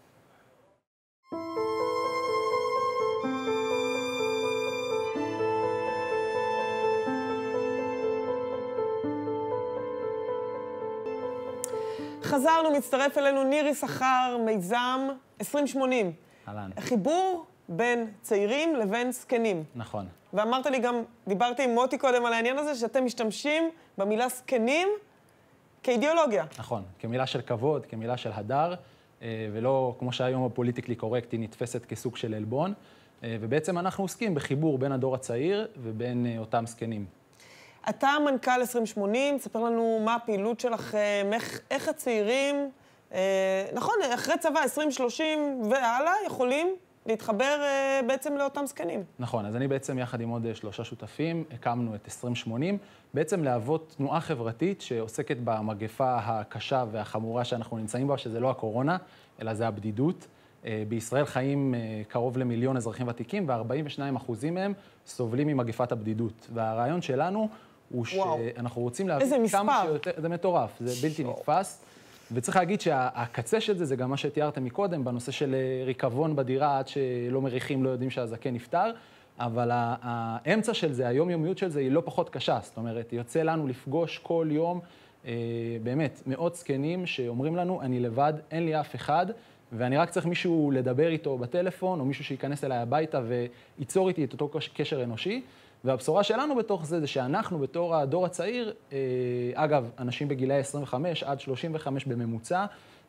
חזרנו, מצטרף אלינו ניר יששכר, מיזם עשרים שמונים. אהלן. חיבור בין צעירים לבין זקנים. נכון. ואמרת לי גם, דיברתי עם מוטי קודם על העניין הזה, שאתם משתמשים במילה זקנים כאידיאולוגיה. נכון, כמילה של כבוד, כמילה של הדר, ולא כמו שהיום הפוליטיקלי קורקט היא נתפסת כסוג של אלבון, ובעצם אנחנו עוסקים בחיבור בין הדור הצעיר ובין אותם זקנים. אתה מנכ"ל עשרים שמונים, תספר לנו מה הפעילות שלכם, איך, איך הצעירים, אה, נכון, אחרי צבא עשרים שלושים והלאה יכולים להתחבר אה, בעצם לאותם זקנים. נכון, אז אני בעצם יחד עם עוד שלושה שותפים הקמנו את עשרים שמונים, בעצם להוות תנועה חברתית שעוסקת במגפה הקשה והחמורה שאנחנו נמצאים בה, שזה לא הקורונה, אלא זה הבדידות. בישראל חיים קרוב למיליון אזרחים ותיקים, ו-ארבעים ושניים אחוזים מהם סובלים ממגפת הבדידות. והרעיון שלנו הוא שאנחנו רוצים להביא כמה שיותר... זה מטורף, זה בלתי נתפס. וצריך להגיד שהקצה של זה, זה גם מה שתיארתם מקודם, בנושא של ריקבון בדירה, עד שלא מריחים, לא יודעים שהזקן נפטר, אבל האמצע של זה, היומיומיות של זה, היא לא פחות קשה. זאת אומרת, יוצא לנו לפגוש כל יום, באמת, מאות זקנים שאומרים לנו, אני לבד, אין לי אף אחד, ואני רק צריך מישהו לדבר איתו בטלפון, או מישהו שייכנס אליי הביתה וייצור איתי את אותו קשר אנושי. והבשורה שלנו בתוך זה, זה שאנחנו בתור הדור הצעיר, אגב, אנשים בגילאי עשרים וחמש עד שלושים וחמש בממוצע,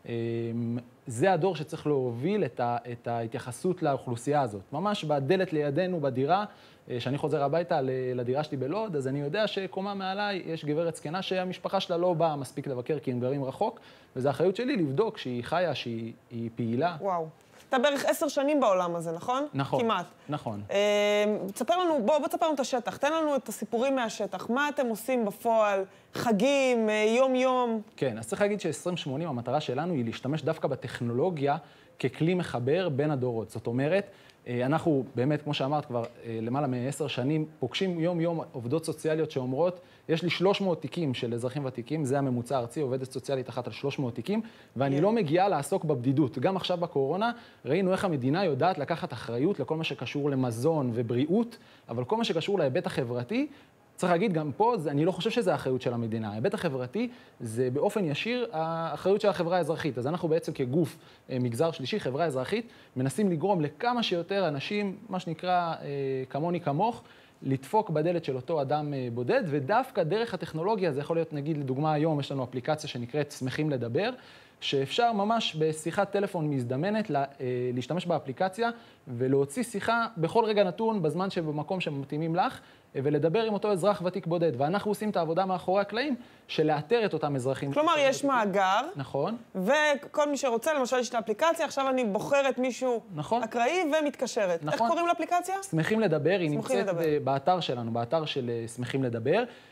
זה הדור שצריך להוביל את, ה, את ההתייחסות לאוכלוסייה הזאת. ממש בדלת לידינו, בדירה, שאני חוזר הביתה לדירה שלי בלוד, אז אני יודע שקומה מעליי יש גברת זקנה שהמשפחה שלה לא באה מספיק לבקר כי הם גרים רחוק, וזו האחריות שלי לבדוק שהיא חיה, שהיא פעילה. וואו. אתה בערך עשר שנים בעולם הזה, נכון? נכון. כמעט. נכון. תספר לנו, בוא, בוא תספר לנו את השטח, תן לנו את הסיפורים מהשטח. מה אתם עושים בפועל? חגים, יום-יום? כן, אז צריך להגיד ש-עשרים שמונים, המטרה שלנו היא להשתמש דווקא בטכנולוגיה ככלי מחבר בין הדורות. זאת אומרת, אנחנו באמת, כמו שאמרת, כבר למעלה מעשר שנים, פוגשים יום-יום עובדות סוציאליות שאומרות, יש לי שלוש מאות תיקים של אזרחים ותיקים, זה הממוצע הארצי, עובדת סוציאלית אחת על שלוש מאות תיקים, ואני yeah. לא מגיעה לעסוק בבדידות. גם עכשיו בקורונה, ראינו איך המדינה יודעת לקחת אחריות לכל מה שקשור למזון ובריאות, אבל כל מה שקשור להיבט החברתי, צריך להגיד, גם פה, אני לא חושב שזה האחריות של המדינה. ההיבט החברתי זה באופן ישיר האחריות של החברה האזרחית. אז אנחנו בעצם כגוף מגזר שלישי, חברה אזרחית, מנסים לגרום לכמה שיותר אנשים, מה שנקרא כמוני כמוך, לדפוק בדלת של אותו אדם בודד, ודווקא דרך הטכנולוגיה, זה יכול להיות, נגיד, לדוגמה היום, יש לנו אפליקציה שנקראת שמחים לדבר, שאפשר ממש בשיחת טלפון מזדמנת לה, להשתמש באפליקציה ולהוציא שיחה בכל רגע נתון בזמן שבמקום שמתאימים לך, ולדבר עם אותו אזרח ותיק בודד. ואנחנו עושים את העבודה מאחורי הקלעים של לאתר את אותם אזרחים. כלומר, יש מאגר. נכון. וכל מי שרוצה, למשל, יש את האפליקציה, עכשיו אני בוחרת מישהו נכון. אקראי ומתקשרת. נכון. איך קוראים לאפליקציה? שמחים לדבר, היא שמחים נמצאת לדבר. באתר שלנו, באתר של שמחים לדבר.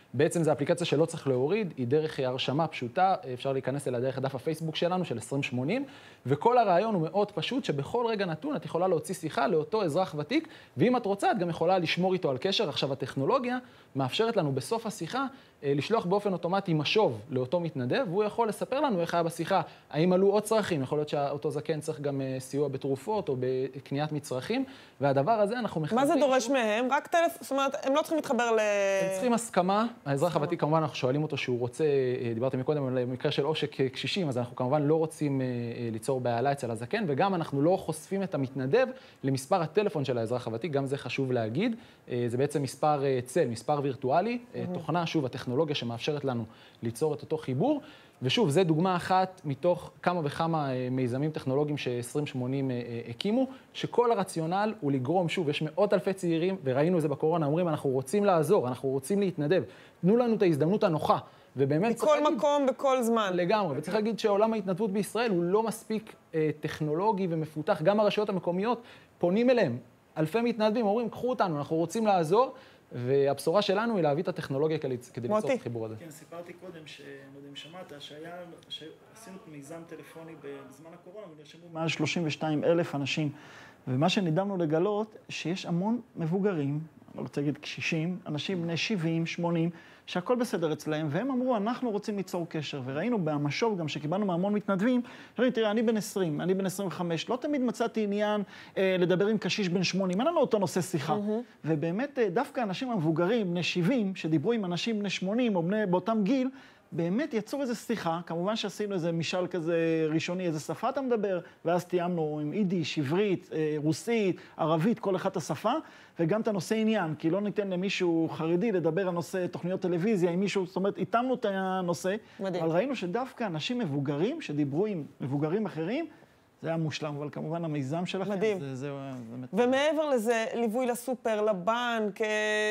בעצם זו אפליקציה שלא צריך להוריד, היא דרך הרשמה פשוטה, אפשר להיכנס אליה דרך דף הפייסבוק שלנו של עשרים שמונים, וכל הרעיון הוא מאוד פשוט, שבכל רגע נתון את יכולה להוציא שיחה לאותו אזרח ותיק, ואם את רוצה, את גם יכולה לשמור איתו על קשר. עכשיו, הטכנולוגיה מאפשרת לנו בסוף השיחה לשלוח באופן אוטומטי משוב לאותו מתנדב, והוא יכול לספר לנו איך היה בשיחה, האם עלו עוד צרכים, יכול להיות שאותו זקן צריך גם סיוע בתרופות או בקניית מצרכים, והדבר הזה אנחנו מחזקים. מה זה דורש שהוא... מהם? רק טלפון, זאת אומרת, הם לא צריכים להתחבר ל... הם צריכים הסכמה. האזרח הוותיק, כמובן, אנחנו שואלים אותו שהוא רוצה, דיברתם מקודם על מקרה של עושק קשישים, אז אנחנו כמובן לא רוצים ליצור בהלה אצל הזקן, וגם אנחנו לא חושפים את המתנדב למספר הטלפון של האזרח הוותיק, גם זה חשוב להגיד. זה בעצם מספר צל, מספר וירטואלי, תוכנה, שוב, הטכנולוגיה שמאפשרת לנו ליצור את אותו חיבור, ושוב, זו דוגמה אחת מתוך כמה וכמה מיזמים טכנולוגיים ש-עשרים שמונים הקימו, שכל הרציונל הוא לגרום, שוב, יש מאות אלפי צעירים, וראינו את זה בקורונה, אומרים, אנחנו רוצים לעזור, אנחנו רוצים להתנדב, תנו לנו את ההזדמנות הנוחה, ובאמת בכל מקום, להגיד, בכל זמן. לגמרי, וצריך להגיד שעולם ההתנדבות בישראל הוא לא מספיק אה, טכנולוגי ומפותח, גם הרשויות המקומיות פונים אליהם, אלפי מתנדבים אומרים, קחו אותנו, אנחנו רוצים לעזור, והבשורה שלנו היא להביא את הטכנולוגיה כדי ליצור את החיבור הזה. כן, סיפרתי קודם, שאני לא יודע אם שמעת, שהיה, שעשינו מיזם טלפוני בזמן הקורונה, ונרשמו מעל שלושים ושניים אלף אנשים, ומה שנדמנו לגלות, שיש המון מבוגרים, אני לא רוצה להגיד קשישים, אנשים בני שבעים, שמונים, שהכל בסדר אצלהם, והם אמרו, אנחנו רוצים ליצור קשר, וראינו במשוב גם שקיבלנו מהמון מתנדבים, ראינו, תראה, אני בן עשרים, אני בן עשרים וחמש, לא תמיד מצאתי עניין אה, לדבר עם קשיש בן שמונים, אין לנו אותו נושא שיחה. Mm-hmm. ובאמת, דווקא אנשים המבוגרים, בני שבעים, שדיברו עם אנשים בני שמונים או בני, באותם גיל, באמת יצאו איזו שיחה, כמובן שעשינו איזה משאל כזה ראשוני, איזה שפה אתה מדבר, ואז תיאמנו עם יידיש, עברית, רוסית, ערבית, כל אחת השפה, וגם את הנושא עניין, כי לא ניתן למישהו חרדי לדבר על נושא תוכניות טלוויזיה, עם מישהו, זאת אומרת, איתמנו את הנושא, מדהים. אבל ראינו שדווקא אנשים מבוגרים, שדיברו עם מבוגרים אחרים, זה היה מושלם, אבל כמובן המיזם שלכם, מדהים. זה, זה, זה ומעבר לזה, ליווי לסופר, לבנק,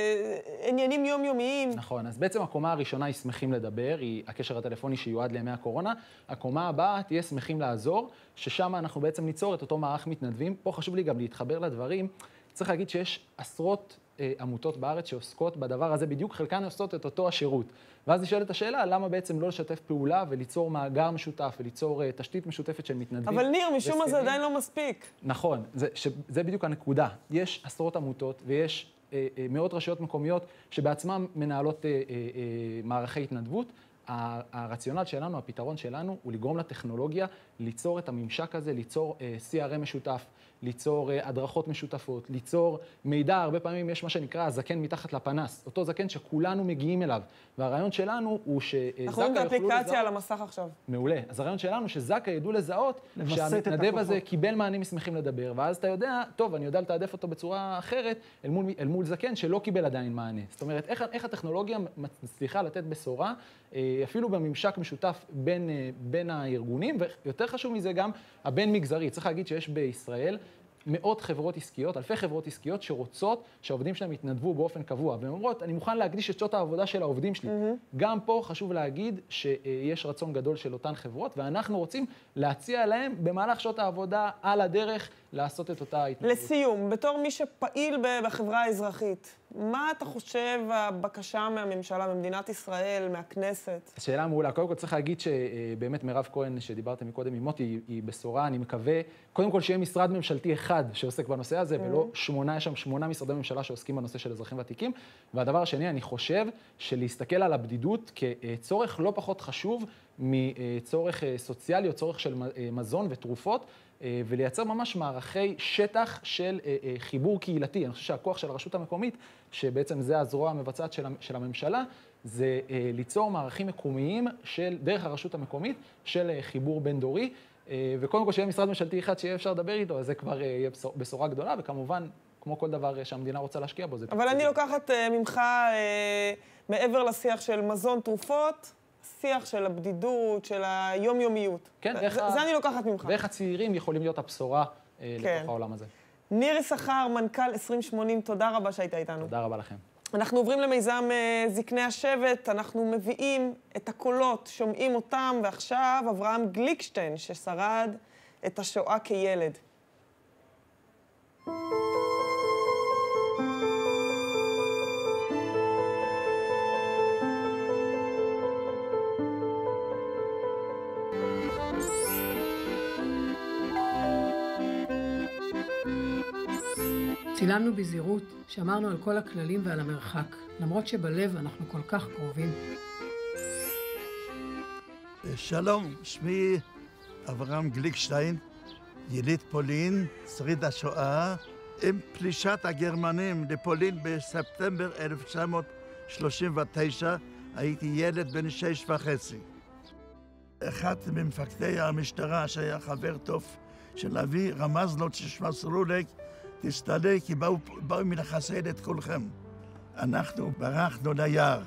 עניינים יומיומיים. נכון, אז בעצם הקומה הראשונה היא שמחים לדבר, היא הקשר הטלפוני שיועד לימי הקורונה. הקומה הבאה תהיה שמחים לעזור, ששם אנחנו בעצם ניצור את אותו מערך מתנדבים. פה חשוב לי גם להתחבר לדברים. צריך להגיד שיש עשרות אה, עמותות בארץ שעוסקות בדבר הזה, בדיוק חלקן עושות את אותו השירות. ואז נשאלת השאלה, למה בעצם לא לשתף פעולה וליצור מאגר משותף וליצור uh, תשתית משותפת של מתנדבים? אבל ניר, משום מה זה עדיין לא מספיק. נכון, זה, זה בדיוק הנקודה. יש עשרות עמותות ויש uh, uh, מאות רשויות מקומיות שבעצמם מנהלות uh, uh, uh, מערכי התנדבות. הרציונל שלנו, הפתרון שלנו, הוא לגרום לטכנולוגיה, ליצור את הממשק הזה, ליצור uh, סי אר אם משותף, ליצור uh, הדרכות משותפות, ליצור מידע, הרבה פעמים יש מה שנקרא הזקן מתחת לפנס, אותו זקן שכולנו מגיעים אליו, והרעיון שלנו הוא שזקה יוכלו לזהות... אנחנו רואים את האפליקציה על המסך עכשיו. מעולה. אז הרעיון שלנו שזקה ידעו לזהות שהמתנדב הזה קיבל מענים מסמכים לדבר, ואז אתה יודע, טוב, אני יודע לתעדף אותו בצורה אחרת, אל מול, אל מול זקן שלא קיבל עדיין מענה. זאת אומרת, איך, איך הטכנולוגיה מצליחה לתת בשורה, אפילו בממשק משותף בין, בין הארגונים, ויותר חשוב מזה גם הבין מגזרי. צריך להגיד שיש בישראל מאות חברות עסקיות, אלפי חברות עסקיות שרוצות שהעובדים שלהם יתנדבו באופן קבוע, והן אומרות, אני מוכן להקדיש את שעות העבודה של העובדים שלי. Mm-hmm. גם פה חשוב להגיד שיש רצון גדול של אותן חברות, ואנחנו רוצים להציע להם במהלך שעות העבודה על הדרך לעשות את אותה התנדבות. לסיום, בתור מי שפעיל בחברה האזרחית, מה אתה חושב הבקשה מהממשלה, ממדינת ישראל, מהכנסת? שאלה מעולה. קודם כל צריך להגיד שבאמת מירב כהן, שדיברתם מקודם עם מוטי, היא בשורה, אני מקווה, קודם כל שיהיה משרד ממשלתי אחד שעוסק בנושא הזה, mm-hmm. ולא שמונה, יש שם שמונה משרדי ממשלה שעוסקים בנושא של אזרחים ותיקים. והדבר השני, אני חושב שלהסתכל על הבדידות כצורך לא פחות חשוב מצורך סוציאלי או צורך של מזון ותרופות, ולייצר ממש מערכי שטח של חיבור קהילתי. אני חושב שהכוח של הרשות המקומית, שבעצם זה הזרוע המבצעת של הממשלה, זה ליצור מערכים מקומיים של, דרך הרשות המקומית, של חיבור בין דורי. וקודם כל שיהיה משרד ממשלתי אחד שיהיה אפשר לדבר איתו, אז זה כבר יהיה בשורה גדולה, וכמובן, כמו כל דבר שהמדינה רוצה להשקיע בו, זה... אבל אני לוקחת ממך, מעבר לשיח של מזון, תרופות, שיח של הבדידות, של היומיומיות. כן, זה, ואיך זה ה... אני לוקחת ממך. ואיך הצעירים יכולים להיות הבשורה כן. לתוך העולם הזה. ניר יששכר, מנכ"ל עשרים שמונים, תודה רבה שהיית איתנו. תודה רבה לכם. אנחנו עוברים למיזם זקני השבט, אנחנו מביאים את הקולות, שומעים אותם, ועכשיו אברהם גליקשטיין, ששרד את השואה כילד. צילמנו בזהירות, שמרנו על כל הכללים ועל המרחק, למרות שבלב אנחנו כל כך קרובים. שלום, שמי אברהם גליקשטיין, יליד פולין, שריד השואה. עם פלישת הגרמנים לפולין בספטמבר אלף תשע מאות שלושים ותשע הייתי ילד בן שש וחצי. אחד ממפקדי המשטרה שהיה חבר טוב של אבי רמז לו שמסרו לי, תסתלק כי באו, באו מלחסל את כולכם. אנחנו ברחנו ליער.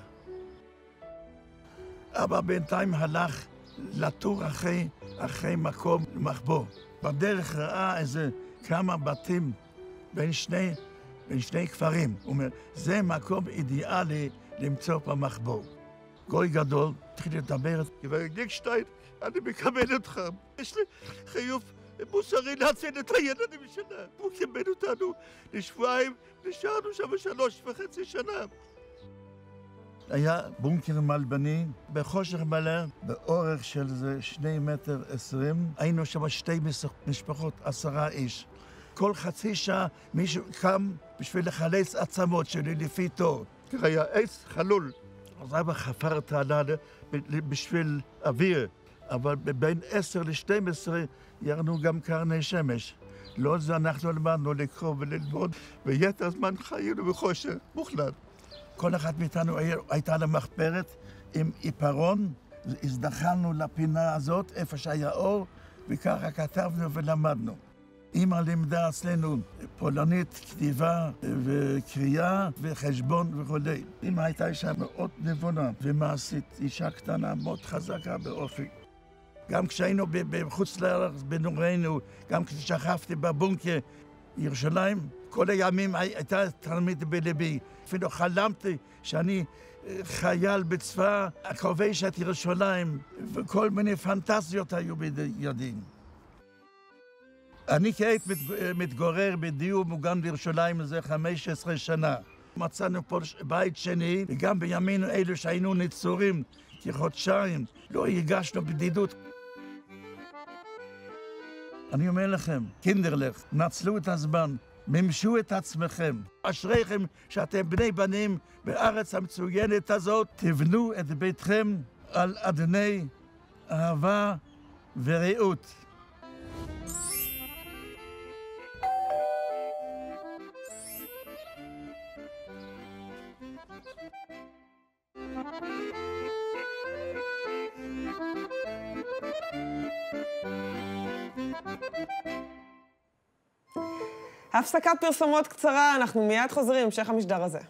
אבא בינתיים הלך לטור אחרי, אחרי מקום מחבוא. בדרך ראה איזה כמה בתים בין שני, בין שני כפרים. הוא אומר, זה מקום אידיאלי למצוא במחבוא. גוי גדול, התחיל לדבר, גברת גליקשטיין, אני מקבל אותך. יש לי חיוב מוסרי להציל את הילדים שלה. הוא קיבל אותנו לשבועיים, נשארנו שם שלוש וחצי שנה. היה בונקר מלבני, בחושך מלא, באורך של זה שני מטר עשרים. היינו שם שתי משפחות, עשרה איש. כל חצי שעה מישהו קם בשביל לחלץ עצמות שלי לפי תור. היה עץ חלול. אז אבא חפר את העלה בשביל אוויר, אבל בין עשר לשתים עשרה ירנו גם קרני שמש. לא זה אנחנו למדנו לקרוא וללמוד, ויתר הזמן חיינו בחושך מוחלט. כל אחד מאיתנו הייתה למחפרת עם עיפרון, הזדחלנו לפינה הזאת, איפה שהיה אור, וככה כתבנו ולמדנו. אמא לימדה אצלנו פולנית, כתיבה וקריאה וחשבון וכו'. אמא הייתה אישה מאוד נבונה ומעשית, אישה קטנה מאוד חזקה באופי. גם כשהיינו בחוץ לארץ בנורנו, גם כששכבתי בבונקר ירושלים, כל הימים הייתה תלמיד בלבי. אפילו חלמתי שאני חייל בצבא הכובש את ירושלים, וכל מיני פנטזיות היו בידי. אני כעת מתגורר בדיור מוגן בירושלים זה חמש עשרה שנה. מצאנו פה בית שני, וגם בימינו אלו שהיינו נצורים כחודשיים, לא הרגשנו בדידות. אני אומר לכם, קינדרלך, נצלו את הזמן, ממשו את עצמכם. אשריכם שאתם בני בנים בארץ המצוינת הזאת, תבנו את ביתכם על אדני אהבה ורעות. הפסקת פרסומות קצרה, אנחנו מיד חוזרים, המשך המשדר הזה.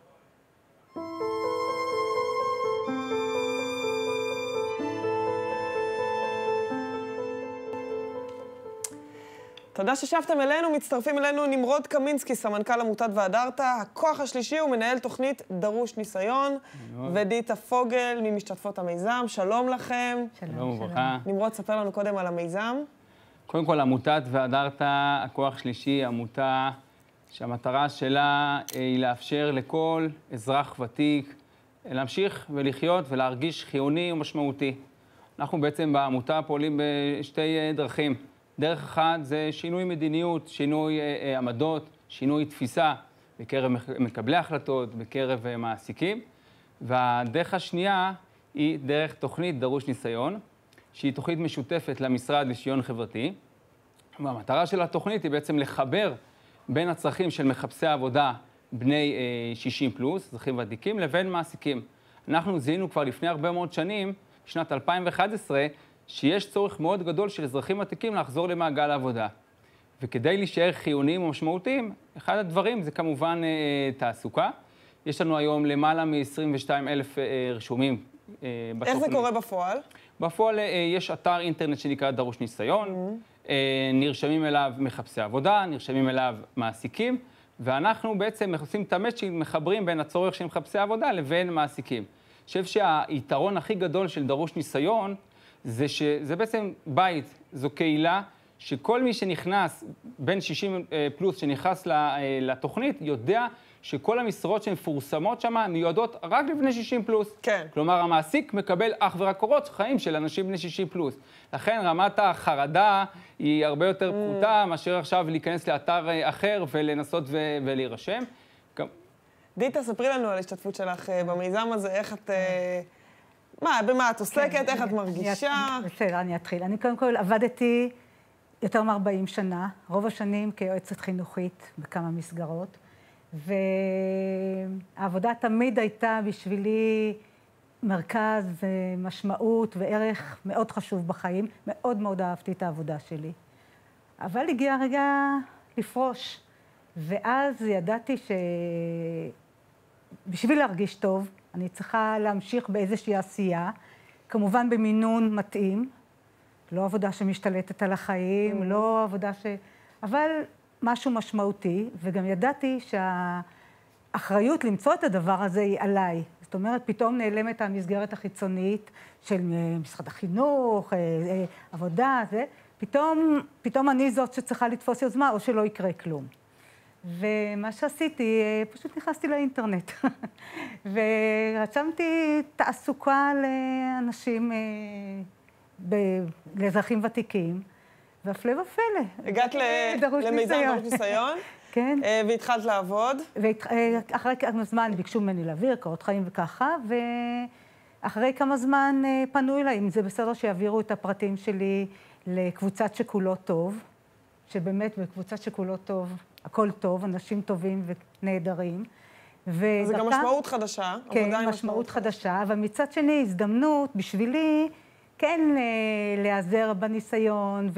תודה ששבתם אלינו, מצטרפים אלינו נמרוד קמינסקי, סמנכ"ל עמותת והדרת, הכוח השלישי ומנהל תוכנית דרוש ניסיון, ודיטה פוגל ממשתתפות המיזם, שלום לכם. שלום וברכה. נמרוד, ספר לנו קודם על המיזם. קודם כל, עמותת והדרת, הכוח שלישי, עמותה שהמטרה שלה היא לאפשר לכל אזרח ותיק להמשיך ולחיות ולהרגיש חיוני ומשמעותי. אנחנו בעצם בעמותה פועלים בשתי דרכים. דרך אחת זה שינוי מדיניות, שינוי עמדות, שינוי תפיסה בקרב מקבלי החלטות, בקרב מעסיקים. והדרך השנייה היא דרך תוכנית דרוש ניסיון, שהיא תוכנית משותפת למשרד לשוויון חברתי. והמטרה של התוכנית היא בעצם לחבר בין הצרכים של מחפשי העבודה בני שישים פלוס, אזרחים ותיקים, לבין מעסיקים. אנחנו זיהינו כבר לפני הרבה מאוד שנים, בשנת אלפיים ואחת עשרה, שיש צורך מאוד גדול של אזרחים ותיקים לחזור למעגל העבודה. וכדי להישאר חיוניים ומשמעותיים, אחד הדברים זה כמובן תעסוקה. יש לנו היום למעלה מ-עשרים ושניים אלף רשומים בתוכנית. איך זה קורה בפועל? בפועל יש אתר אינטרנט שנקרא דרוש ניסיון, נרשמים אליו מחפשי עבודה, נרשמים אליו מעסיקים, ואנחנו בעצם עושים את המאצ'ינג, מחברים בין הצורך של מחפשי עבודה לבין מעסיקים. אני חושב שהיתרון הכי גדול של דרוש ניסיון, זה שזה בעצם בית, זו קהילה שכל מי שנכנס, בין שישים פלוס שנכנס לתוכנית, יודע שכל המשרות שמפורסמות שם מיועדות רק לבני שישים פלוס. כן. כלומר, המעסיק מקבל אך ורק קורות חיים של אנשים בני שישים פלוס. לכן רמת החרדה היא הרבה יותר פחותה מאשר עכשיו להיכנס לאתר אחר ולנסות ולהירשם. דיטה, ספרי לנו על ההשתתפות שלך במיזם הזה, איך את... מה, במה את עוסקת, איך את מרגישה? בסדר, אני אתחיל. אני קודם כל עבדתי יותר מ-ארבעים שנה, רוב השנים כיועצת חינוכית בכמה מסגרות, והעבודה תמיד הייתה בשבילי מרכז ומשמעות וערך מאוד חשוב בחיים. מאוד מאוד אהבתי את העבודה שלי. אבל הגיע הרגע לפרוש, ואז ידעתי שבשביל להרגיש טוב, אני צריכה להמשיך באיזושהי עשייה, כמובן במינון מתאים, לא עבודה שמשתלטת על החיים, לא עבודה ש... אבל משהו משמעותי, וגם ידעתי שהאחריות למצוא את הדבר הזה היא עליי. זאת אומרת, פתאום נעלמת המסגרת החיצונית של משרד החינוך, עבודה, זה. פתאום, פתאום אני זאת שצריכה לתפוס יוזמה, או שלא יקרה כלום. ומה שעשיתי, פשוט נכנסתי לאינטרנט. ורשמתי תעסוקה לאנשים, לאזרחים ותיקים, והפלא ופלא. הגעת למיזם דרוש ניסיון? כן. והתחלת לעבוד? ואחרי כמה זמן ביקשו ממני להעביר קורות חיים וככה, ואחרי כמה זמן פנו אליי, אם זה בסדר שיעבירו את הפרטים שלי לקבוצת שכולות טוב, שבאמת בקבוצת שכולות טוב, הכל טוב, אנשים טובים ונהדרים. זה גם משמעות חדשה. כן, משמעות חדשה, אבל מצד שני, הזדמנות בשבילי, כן להיעזר בניסיון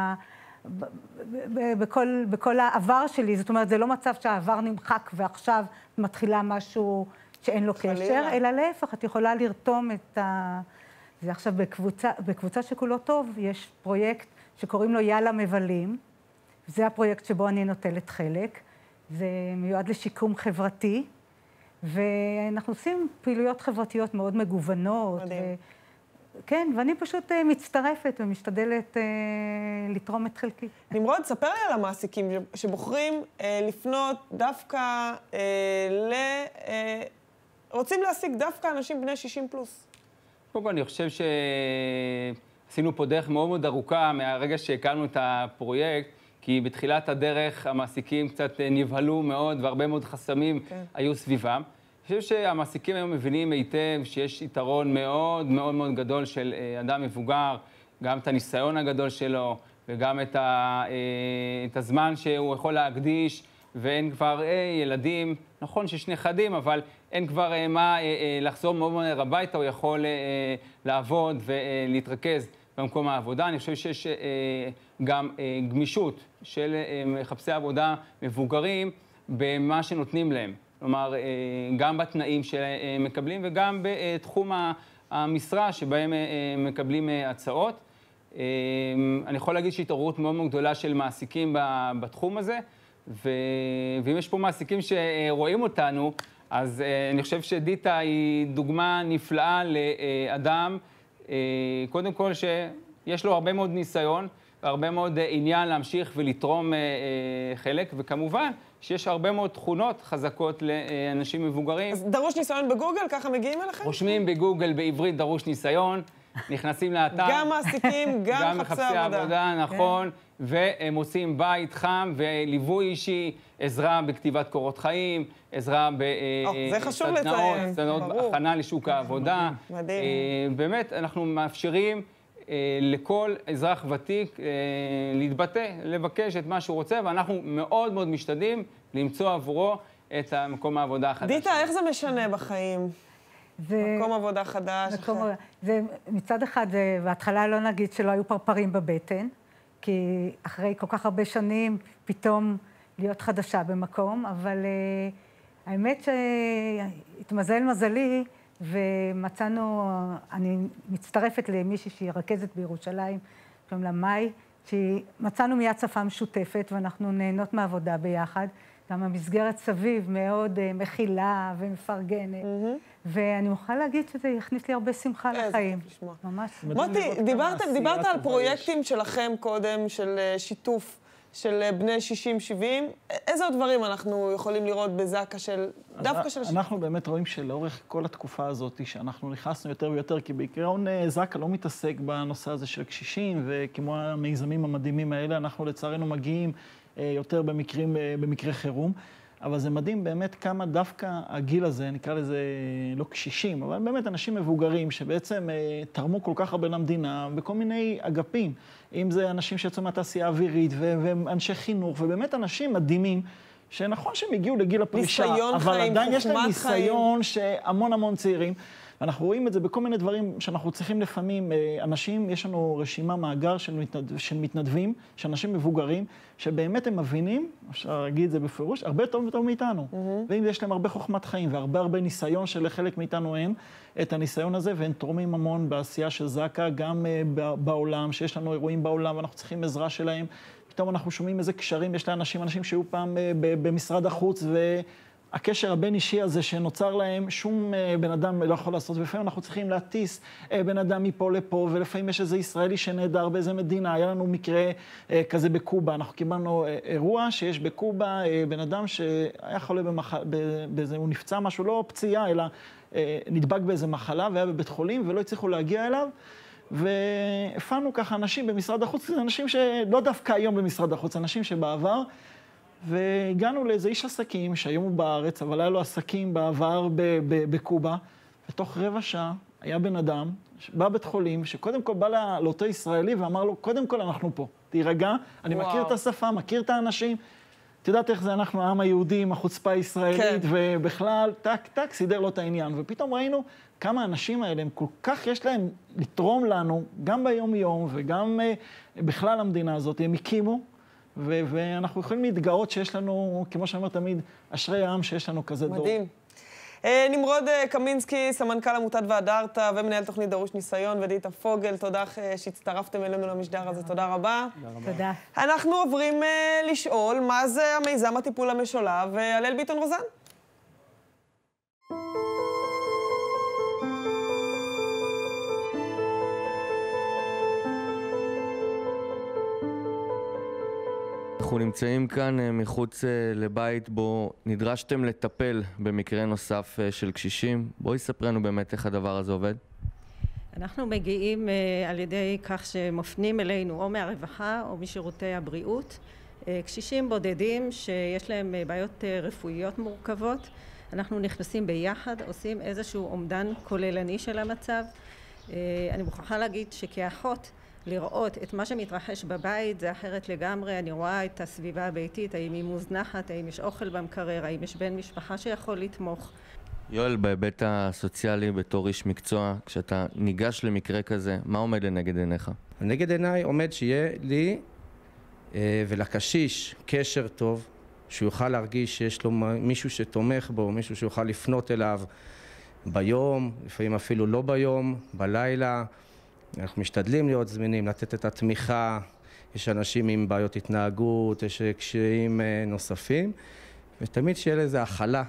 ובכל העבר שלי. זאת אומרת, זה לא מצב שהעבר נמחק ועכשיו מתחילה משהו שאין לו קשר, אלא להפך, את יכולה לרתום את ה... זה עכשיו בקבוצה, בקבוצה שכולו טוב, יש פרויקט שקוראים לו יאללה מבלים. זה הפרויקט שבו אני נוטלת חלק. זה מיועד לשיקום חברתי, ואנחנו עושים פעילויות חברתיות מאוד מגוונות. מדהים. ו... כן, ואני פשוט מצטרפת ומשתדלת אה, לתרום את חלקי. נמרוד, ספר לי על המעסיקים שבוחרים אה, לפנות דווקא אה, ל... אה, רוצים להשיג דווקא אנשים בני שישים פלוס. קודם כל, אני חושב שעשינו פה דרך מאוד מאוד ארוכה מהרגע שהקמנו את הפרויקט, כי בתחילת הדרך המעסיקים קצת נבהלו מאוד והרבה מאוד חסמים okay. היו סביבם. אני חושב שהמעסיקים היום מבינים היטב שיש יתרון מאוד מאוד מאוד גדול של אדם מבוגר, גם את הניסיון הגדול שלו וגם את, ה, את הזמן שהוא יכול להקדיש, ואין כבר אה, ילדים, נכון שיש נכדים, אבל אין כבר אה, מה אה, אה, לחזור מאוד מאוד הביתה, הוא יכול אה, לעבוד ולהתרכז במקום העבודה. אני חושב שיש אה, גם אה, גמישות של אה, מחפשי עבודה מבוגרים במה שנותנים להם. כלומר, אה, גם בתנאים שהם מקבלים וגם בתחום המשרה שבהם אה, מקבלים אה, הצעות. אה, אני יכול להגיד שהתעוררות מאוד מאוד גדולה של מעסיקים בתחום הזה, ו... ואם יש פה מעסיקים שרואים אותנו, אז uh, אני חושב שדיטה היא דוגמה נפלאה לאדם, uh, קודם כל שיש לו הרבה מאוד ניסיון, והרבה מאוד uh, עניין להמשיך ולתרום uh, uh, חלק, וכמובן שיש הרבה מאוד תכונות חזקות לאנשים מבוגרים. אז דרוש ניסיון בגוגל, ככה מגיעים אליכם? רושמים בגוגל בעברית דרוש ניסיון, נכנסים לאתר. גם מעסיקים, גם, גם מחפשי עבודה. עבודה, נכון. כן. והם עושים בית חם וליווי אישי, עזרה בכתיבת קורות חיים, עזרה בסדנאות, סדנאות הכנה לשוק העבודה. מדהים. באמת, אנחנו מאפשרים לכל אזרח ותיק להתבטא, לבקש את מה שהוא רוצה, ואנחנו מאוד מאוד משתדלים למצוא עבורו את מקום העבודה החדש. דיטה, איך זה משנה בחיים? זה... מקום עבודה חדש. מקום... זה, מצד אחד, זה, בהתחלה לא נגיד שלא היו פרפרים בבטן, כי אחרי כל כך הרבה שנים פתאום להיות חדשה במקום, אבל uh, האמת שהתמזל מזלי ומצאנו, אני מצטרפת למישהי שהיא רכזת בירושלים, קוראים לה מאי, שמצאנו מיד שפה משותפת ואנחנו נהנות מעבודה ביחד, גם המסגרת סביב מאוד מכילה ומפרגנת. ואני מוכרחה להגיד שזה יכניס לי הרבה שמחה לחיים. ממש. מוטי, דיברת על פרויקטים שלכם קודם, של שיתוף של בני שישים שבעים. איזה עוד דברים אנחנו יכולים לראות בזק"א של, דווקא של... אנחנו באמת רואים שלאורך כל התקופה הזאת, שאנחנו נכנסנו יותר ויותר, כי בעיקרון זק"א לא מתעסק בנושא הזה של קשישים, וכמו המיזמים המדהימים האלה, אנחנו לצערנו מגיעים יותר במקרים, במקרי חירום. אבל זה מדהים באמת כמה דווקא הגיל הזה, נקרא לזה לא קשישים, אבל באמת אנשים מבוגרים שבעצם אה, תרמו כל כך הרבה למדינה בכל מיני אגפים. אם זה אנשים שיצאו מהתעשייה האווירית ו- ואנשי חינוך, ובאמת אנשים מדהימים, שנכון שהם הגיעו לגיל הפרישה, אבל חיים, עדיין יש להם ניסיון שהמון המון צעירים. ואנחנו רואים את זה בכל מיני דברים שאנחנו צריכים לפעמים, אנשים, יש לנו רשימה מאגר של, מתנד... של מתנדבים, של אנשים מבוגרים, שבאמת הם מבינים, אפשר להגיד את זה בפירוש, הרבה טוב וטוב מאיתנו. Mm-hmm. ואם יש להם הרבה חוכמת חיים והרבה הרבה ניסיון שלחלק מאיתנו אין את הניסיון הזה, והם תורמים המון בעשייה של זק"א, גם בעולם, שיש לנו אירועים בעולם ואנחנו צריכים עזרה שלהם. פתאום אנחנו שומעים איזה קשרים, יש לאנשים, אנשים שהיו פעם במשרד החוץ ו... הקשר הבין אישי הזה שנוצר להם, שום בן אדם לא יכול לעשות, ולפעמים אנחנו צריכים להטיס בן אדם מפה לפה, ולפעמים יש איזה ישראלי שנהדר באיזה מדינה. היה לנו מקרה כזה בקובה, אנחנו קיבלנו אירוע שיש בקובה בן אדם שהיה חולה במחלה, באיזה, הוא נפצע משהו, לא פציעה, אלא נדבק באיזה מחלה, והיה בבית חולים, ולא הצליחו להגיע אליו. והפענו ככה אנשים במשרד החוץ, אנשים שלא דווקא היום במשרד החוץ, אנשים שבעבר, והגענו לאיזה איש עסקים שהיום הוא בארץ, אבל היה לו עסקים בעבר בקובה, ותוך רבע שעה היה בן אדם שבא בית חולים, שקודם כל בא לא, לאותו ישראלי ואמר לו, קודם כל אנחנו פה, תירגע, אני וואו. מכיר את השפה, מכיר את האנשים, את יודעת איך זה אנחנו, העם היהודי עם החוצפה הישראלית, כן. ובכלל, טק, טק, סידר לו את העניין. ופתאום ראינו כמה האנשים האלה, הם כל כך יש להם לתרום לנו, גם ביום יום וגם uh, בכלל המדינה הזאת, הם הקימו, ו- ואנחנו יכולים להתגאות שיש לנו, כמו שאומר תמיד, אשרי העם שיש לנו כזה דור. מדהים. נמרוד קמינסקי, סמנכ"ל עמותת והדרת ומנהל תוכנית דרוש ניסיון, ודיטה פוגל, תודה שהצטרפתם אלינו למשדר הזה, תודה רבה. תודה. אנחנו עוברים לשאול מה זה המיזם הטיפול המשולב, הלל ביטון רוזן. אנחנו נמצאים כאן מחוץ לבית בו נדרשתם לטפל במקרה נוסף של קשישים. בואי ספרנו באמת איך הדבר הזה עובד. אנחנו מגיעים על ידי כך שמופנים אלינו או מהרווחה או משירותי הבריאות קשישים בודדים שיש להם בעיות רפואיות מורכבות. אנחנו נכנסים ביחד, עושים איזשהו אומדן כוללני של המצב. אני מוכרחה להגיד שכאחות לראות את מה שמתרחש בבית זה אחרת לגמרי. אני רואה את הסביבה הביתית, האם היא מוזנחת, האם יש אוכל במקרר, האם יש בן משפחה שיכול לתמוך. יואל, בהיבט הסוציאלי בתור איש מקצוע, כשאתה ניגש למקרה כזה, מה עומד לנגד עיניך? לנגד עיניי עומד שיהיה לי אה, ולקשיש קשר טוב, שהוא יוכל להרגיש שיש לו מישהו שתומך בו, מישהו שיוכל לפנות אליו ביום, לפעמים אפילו לא ביום, בלילה. אנחנו משתדלים להיות זמינים, לתת את התמיכה. יש אנשים עם בעיות התנהגות, יש קשיים נוספים, ותמיד שיהיה לזה הכלה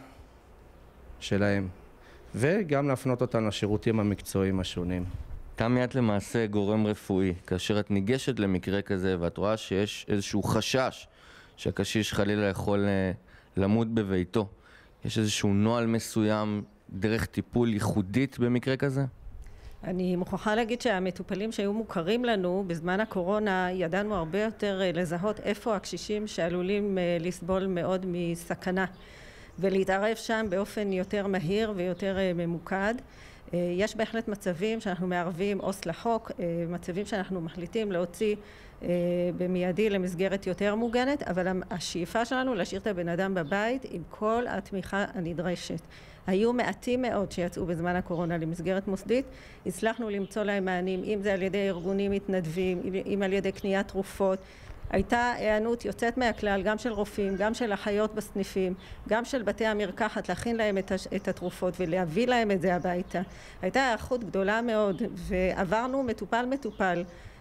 שלהם, וגם להפנות אותנו לשירותים המקצועיים השונים. תמי, את למעשה גורם רפואי, כאשר את ניגשת למקרה כזה ואת רואה שיש איזשהו חשש שהקשיש חלילה יכול למות בביתו, יש איזשהו נוהל מסוים, דרך טיפול ייחודית במקרה כזה? אני מוכרחה להגיד שהמטופלים שהיו מוכרים לנו בזמן הקורונה, ידענו הרבה יותר לזהות איפה הקשישים שעלולים לסבול מאוד מסכנה, ולהתערב שם באופן יותר מהיר ויותר ממוקד. יש בהחלט מצבים שאנחנו מערבים עו"ס לחוק, מצבים שאנחנו מחליטים להוציא במיידי למסגרת יותר מוגנת, אבל השאיפה שלנו להשאיר את הבן אדם בבית עם כל התמיכה הנדרשת. היו מעטים מאוד שיצאו בזמן הקורונה למסגרת מוסדית, הצלחנו למצוא להם מענים, אם זה על ידי ארגונים מתנדבים, אם על ידי קניית תרופות. הייתה הענות יוצאת מהכלל, גם של רופאים, גם של אחיות בסניפים, גם של בתי המרקחת, להכין להם את התרופות ולהביא להם את זה הביתה. הייתה היערכות גדולה מאוד, ועברנו מטופל מטופל.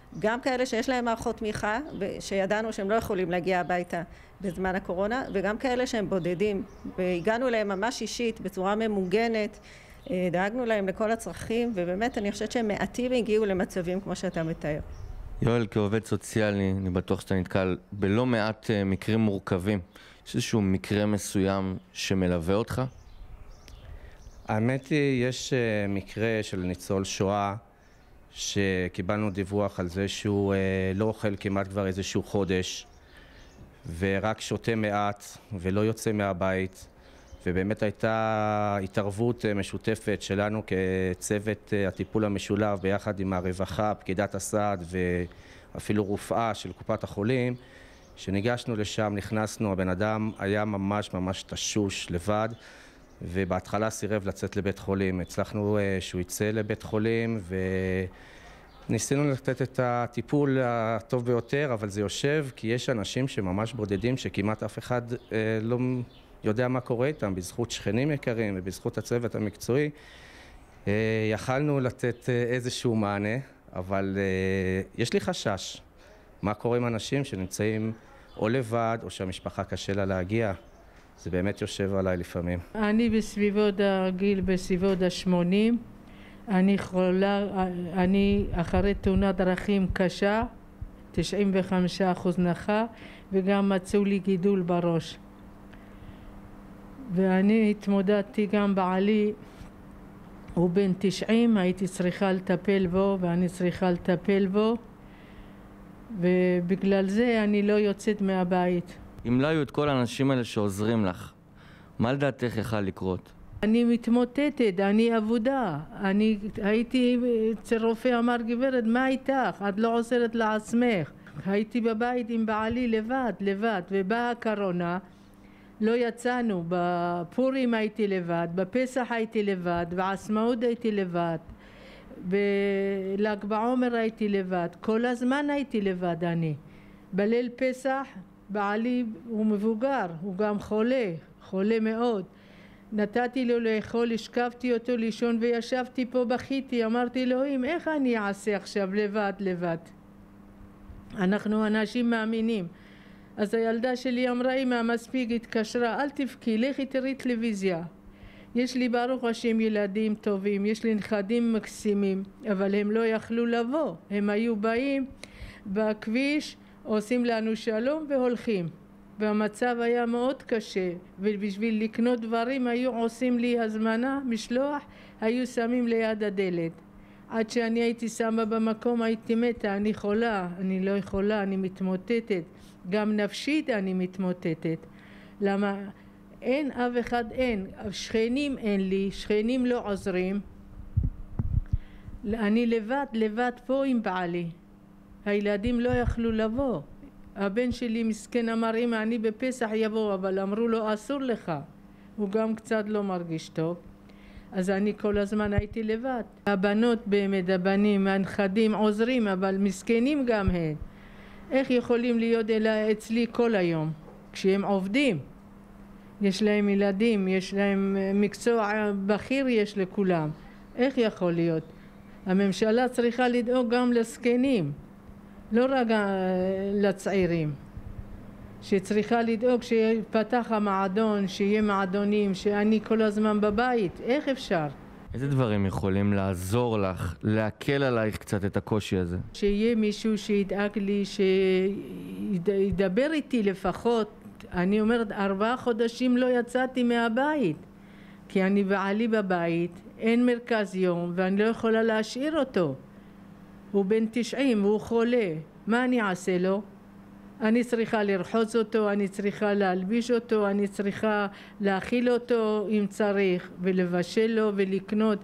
גם כאלה שיש להם מערכות תמיכה, שידענו שהם לא יכולים להגיע הביתה בזמן הקורונה, וגם כאלה שהם בודדים, והגענו אליהם ממש אישית, בצורה ממוגנת, דאגנו להם לכל הצרכים, ובאמת אני חושבת שהם מעטים הגיעו למצבים כמו שאתה מתאר. יואל, כעובד סוציאלי, אני בטוח שאתה נתקל בלא מעט מקרים מורכבים. יש איזשהו מקרה מסוים שמלווה אותך? האמת היא, יש מקרה של ניצול שואה, שקיבלנו דיווח על זה שהוא לא אוכל כמעט כבר איזשהו חודש, ורק שותה מעט ולא יוצא מהבית, ובאמת הייתה התערבות משותפת שלנו כצוות הטיפול המשולב ביחד עם הרווחה, פקידת הסעד ואפילו רופאה של קופת החולים. שניגשנו לשם, נכנסנו, הבן אדם היה ממש ממש תשוש לבד, ובהתחלה סירב לצאת לבית חולים. הצלחנו שהוא יצא לבית חולים וניסינו לתת את הטיפול הטוב ביותר, אבל זה יושב כי יש אנשים שממש בודדים שכמעט אף אחד לא יודע מה קורה איתם, בזכות שכנים יקרים ובזכות הצוות המקצועי. יכלנו לתת איזשהו מענה, אבל יש לי חשש. מה קורה עם אנשים שנמצאים או לבד או שהמשפחה קשה לה להגיע? זה באמת יושב עליי לפעמים. אני בסביבות הגיל, בסביבות ה-שמונים. אני חולה, אני אחרי תאונת דרכים קשה, תשעים וחמישה אחוז נכה, וגם מצאו לי גידול בראש. ואני התמודדתי גם בעלי, הוא בן תשעים, הייתי צריכה לטפל בו ואני צריכה לטפל בו, ובגלל זה אני לא יוצאת מהבית. אם לא היו את כל האנשים האלה שעוזרים לך, מה לדעתך יכל לקרות? אני מתמוטטת, אני עבודה. אני הייתי אצל רופא, אמר גברת, מה איתך? את לא עוזרת לעצמך. הייתי בבית עם בעלי לבד, לבד, ובאה הקורונה, לא יצאנו. בפורים הייתי לבד, בפסח הייתי לבד, בעצמאות הייתי לבד, בל"ג בעומר הייתי לבד, כל הזמן הייתי לבד אני. בליל פסח בעלי הוא מבוגר, הוא גם חולה, חולה מאוד. נתתי לו לאכול, השכבתי אותו לישון וישבתי פה, בכיתי, אמרתי אלוהים, איך אני אעשה עכשיו לבד לבד? אנחנו אנשים מאמינים. אז הילדה שלי אמרה, אמא, מספיק, התקשרה, אל תבכי, לכי תראי טלוויזיה. יש לי ברוך השם ילדים טובים, יש לי נכדים מקסימים, אבל הם לא יכלו לבוא. הם היו באים בכביש, עושים לנו שלום והולכים. והמצב היה מאוד קשה, ובשביל לקנות דברים היו עושים לי הזמנה, משלוח, היו שמים ליד הדלת. עד שאני הייתי שמה במקום הייתי מתה, אני חולה, אני לא יכולה, אני מתמוטטת. גם נפשית אני מתמוטטת. למה? אין אף אחד, אין. שכנים אין לי, שכנים לא עוזרים. אני לבד, לבד פה עם בעלי. הילדים לא יכלו לבוא. הבן שלי מסכן אמר, אמא, אני בפסח יבוא, אבל אמרו לו, אסור לך. הוא גם קצת לא מרגיש טוב. אז אני כל הזמן הייתי לבד. הבנות באמת, הבנים, הנכדים עוזרים, אבל מסכנים גם הם. איך יכולים להיות אלא אצלי כל היום? כשהם עובדים. יש להם ילדים, יש להם מקצוע בכיר, יש לכולם. איך יכול להיות? הממשלה צריכה לדאוג גם לזקנים, לא רק לצעירים. שצריכה לדאוג שיפתח המועדון, שיהיה מועדונים, שאני כל הזמן בבית. איך אפשר? איזה דברים יכולים לעזור לך, להקל עלייך קצת את הקושי הזה? שיהיה מישהו שידאג לי, שידבר איתי לפחות. אני אומרת, ארבעה חודשים לא יצאתי מהבית, כי אני בעלי בבית, אין מרכז יום, ואני לא יכולה להשאיר אותו. הוא בן תשעים, הוא חולה, מה אני אעשה לו? אני צריכה לרחוץ אותו, אני צריכה להלביש אותו, אני צריכה להאכיל אותו אם צריך, ולבשל לו ולקנות.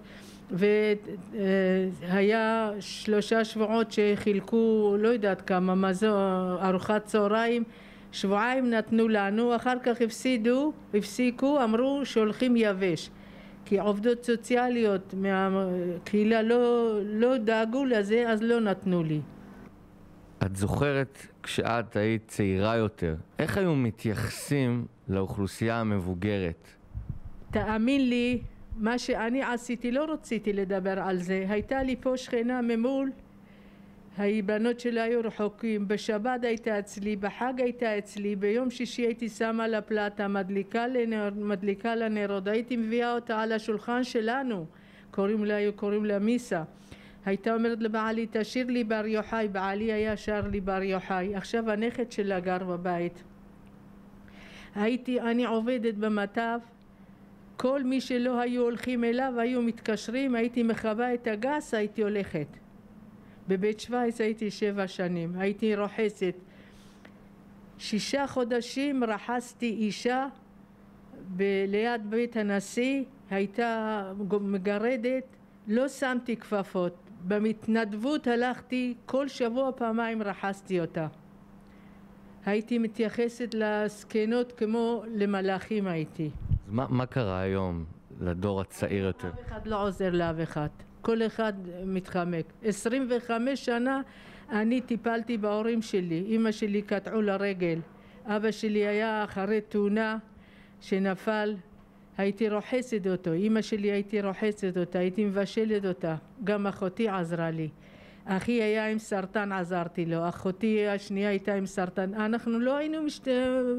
והיה שלושה שבועות שחילקו, לא יודעת כמה, מזו, ארוחת צהריים, שבועיים נתנו לנו, אחר כך הפסידו, הפסיקו, אמרו שהולכים יבש. כי עובדות סוציאליות מהקהילה לא, לא דאגו לזה, אז לא נתנו לי. את זוכרת כשאת היית צעירה יותר, איך היו מתייחסים לאוכלוסייה המבוגרת? תאמין לי, מה שאני עשיתי, לא רציתי לדבר על זה. הייתה לי פה שכנה ממול, הבנות שלה היו רחוקים, בשבת הייתה אצלי, בחג הייתה אצלי, ביום שישי הייתי שמה לה פלטה, מדליקה לנר, מדליקה לנרות, הייתי מביאה אותה על השולחן שלנו, קוראים לה, היו קוראים לה מיסה. הייתה אומרת לבעלי, תשאיר לי בר יוחאי, בעלי היה שר לי בר יוחאי, עכשיו הנכד שלה גר בבית. הייתי, אני עובדת במטף, כל מי שלא היו הולכים אליו, היו מתקשרים, הייתי מחווה את הגס, הייתי הולכת. בבית שווייץ הייתי שבע שנים, הייתי רוחסת. שישה חודשים רחסתי אישה ב- ליד בית הנשיא, הייתה מגרדת, לא שמתי כפפות. במתנדבות הלכתי, כל שבוע פעמיים רחסתי אותה. הייתי מתייחסת לזקנות כמו למלאכים הייתי. אז מה, מה קרה היום לדור הצעיר יותר? אף אחד לא עוזר לאף אחד. כל אחד מתחמק. עשרים וחמש שנה אני טיפלתי בהורים שלי. אמא שלי קטעו לרגל. אבא שלי היה אחרי תאונה שנפל. הייתי רוחסת אותו. אמא שלי הייתי רוחסת אותה. הייתי מבשלת אותה. גם אחותי עזרה לי. אחי היה עם סרטן, עזרתי לו. אחותי השנייה הייתה עם סרטן. אנחנו לא היינו משת...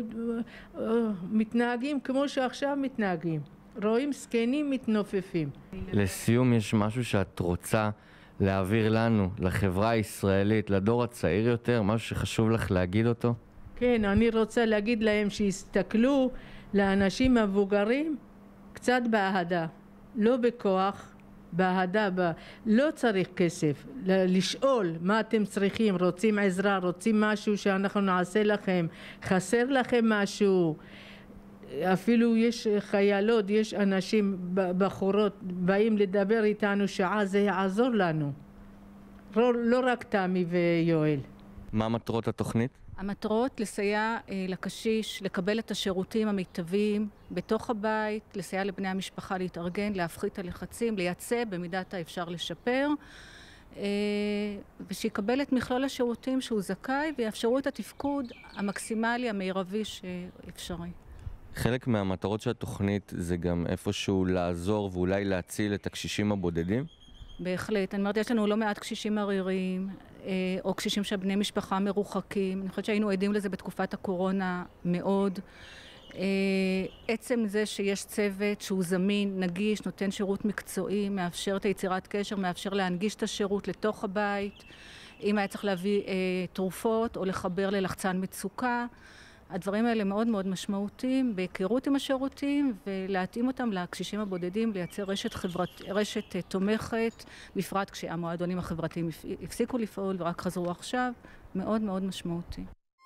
מתנהגים כמו שעכשיו מתנהגים. רואים זקנים מתנופפים. לסיום, יש משהו שאת רוצה להעביר לנו, לחברה הישראלית, לדור הצעיר יותר, משהו שחשוב לך להגיד אותו? כן, אני רוצה להגיד להם שיסתכלו לאנשים המבוגרים קצת באהדה, לא בכוח, באהדה, ב... לא צריך כסף, לשאול מה אתם צריכים, רוצים עזרה, רוצים משהו שאנחנו נעשה לכם, חסר לכם משהו. אפילו יש חיילות, יש אנשים, בחורות, באים לדבר איתנו שעה, זה יעזור לנו. לא, לא רק תמי ויואל. מה מטרות התוכנית? המטרות לסייע אה, לקשיש, לקבל את השירותים המיטביים בתוך הבית, לסייע לבני המשפחה להתארגן, להפחית את הלחצים, לייצא במידת האפשר לשפר, אה, ושיקבל את מכלול השירותים שהוא זכאי ויאפשרו את התפקוד המקסימלי המרבי שאפשרי. חלק מהמטרות של התוכנית זה גם איפשהו לעזור ואולי להציל את הקשישים הבודדים? בהחלט. אני אומרת, יש לנו לא מעט קשישים עריריים, או קשישים שבני משפחה מרוחקים. אני חושבת שהיינו עדים לזה בתקופת הקורונה מאוד. עצם זה שיש צוות שהוא זמין, נגיש, נותן שירות מקצועי, מאפשר את היצירת קשר, מאפשר להנגיש את השירות לתוך הבית. אם היה צריך להביא תרופות או לחבר ללחצן מצוקה, הדברים האלה מאוד מאוד משמעותיים, בהיכרות עם השירותים ולהתאים אותם לקשישים הבודדים, לייצר רשת חברת, רשת תומכת, בפרט כשהמועדונים החברתיים הפסיקו לפעול ורק חזרו עכשיו, מאוד מאוד משמעותי.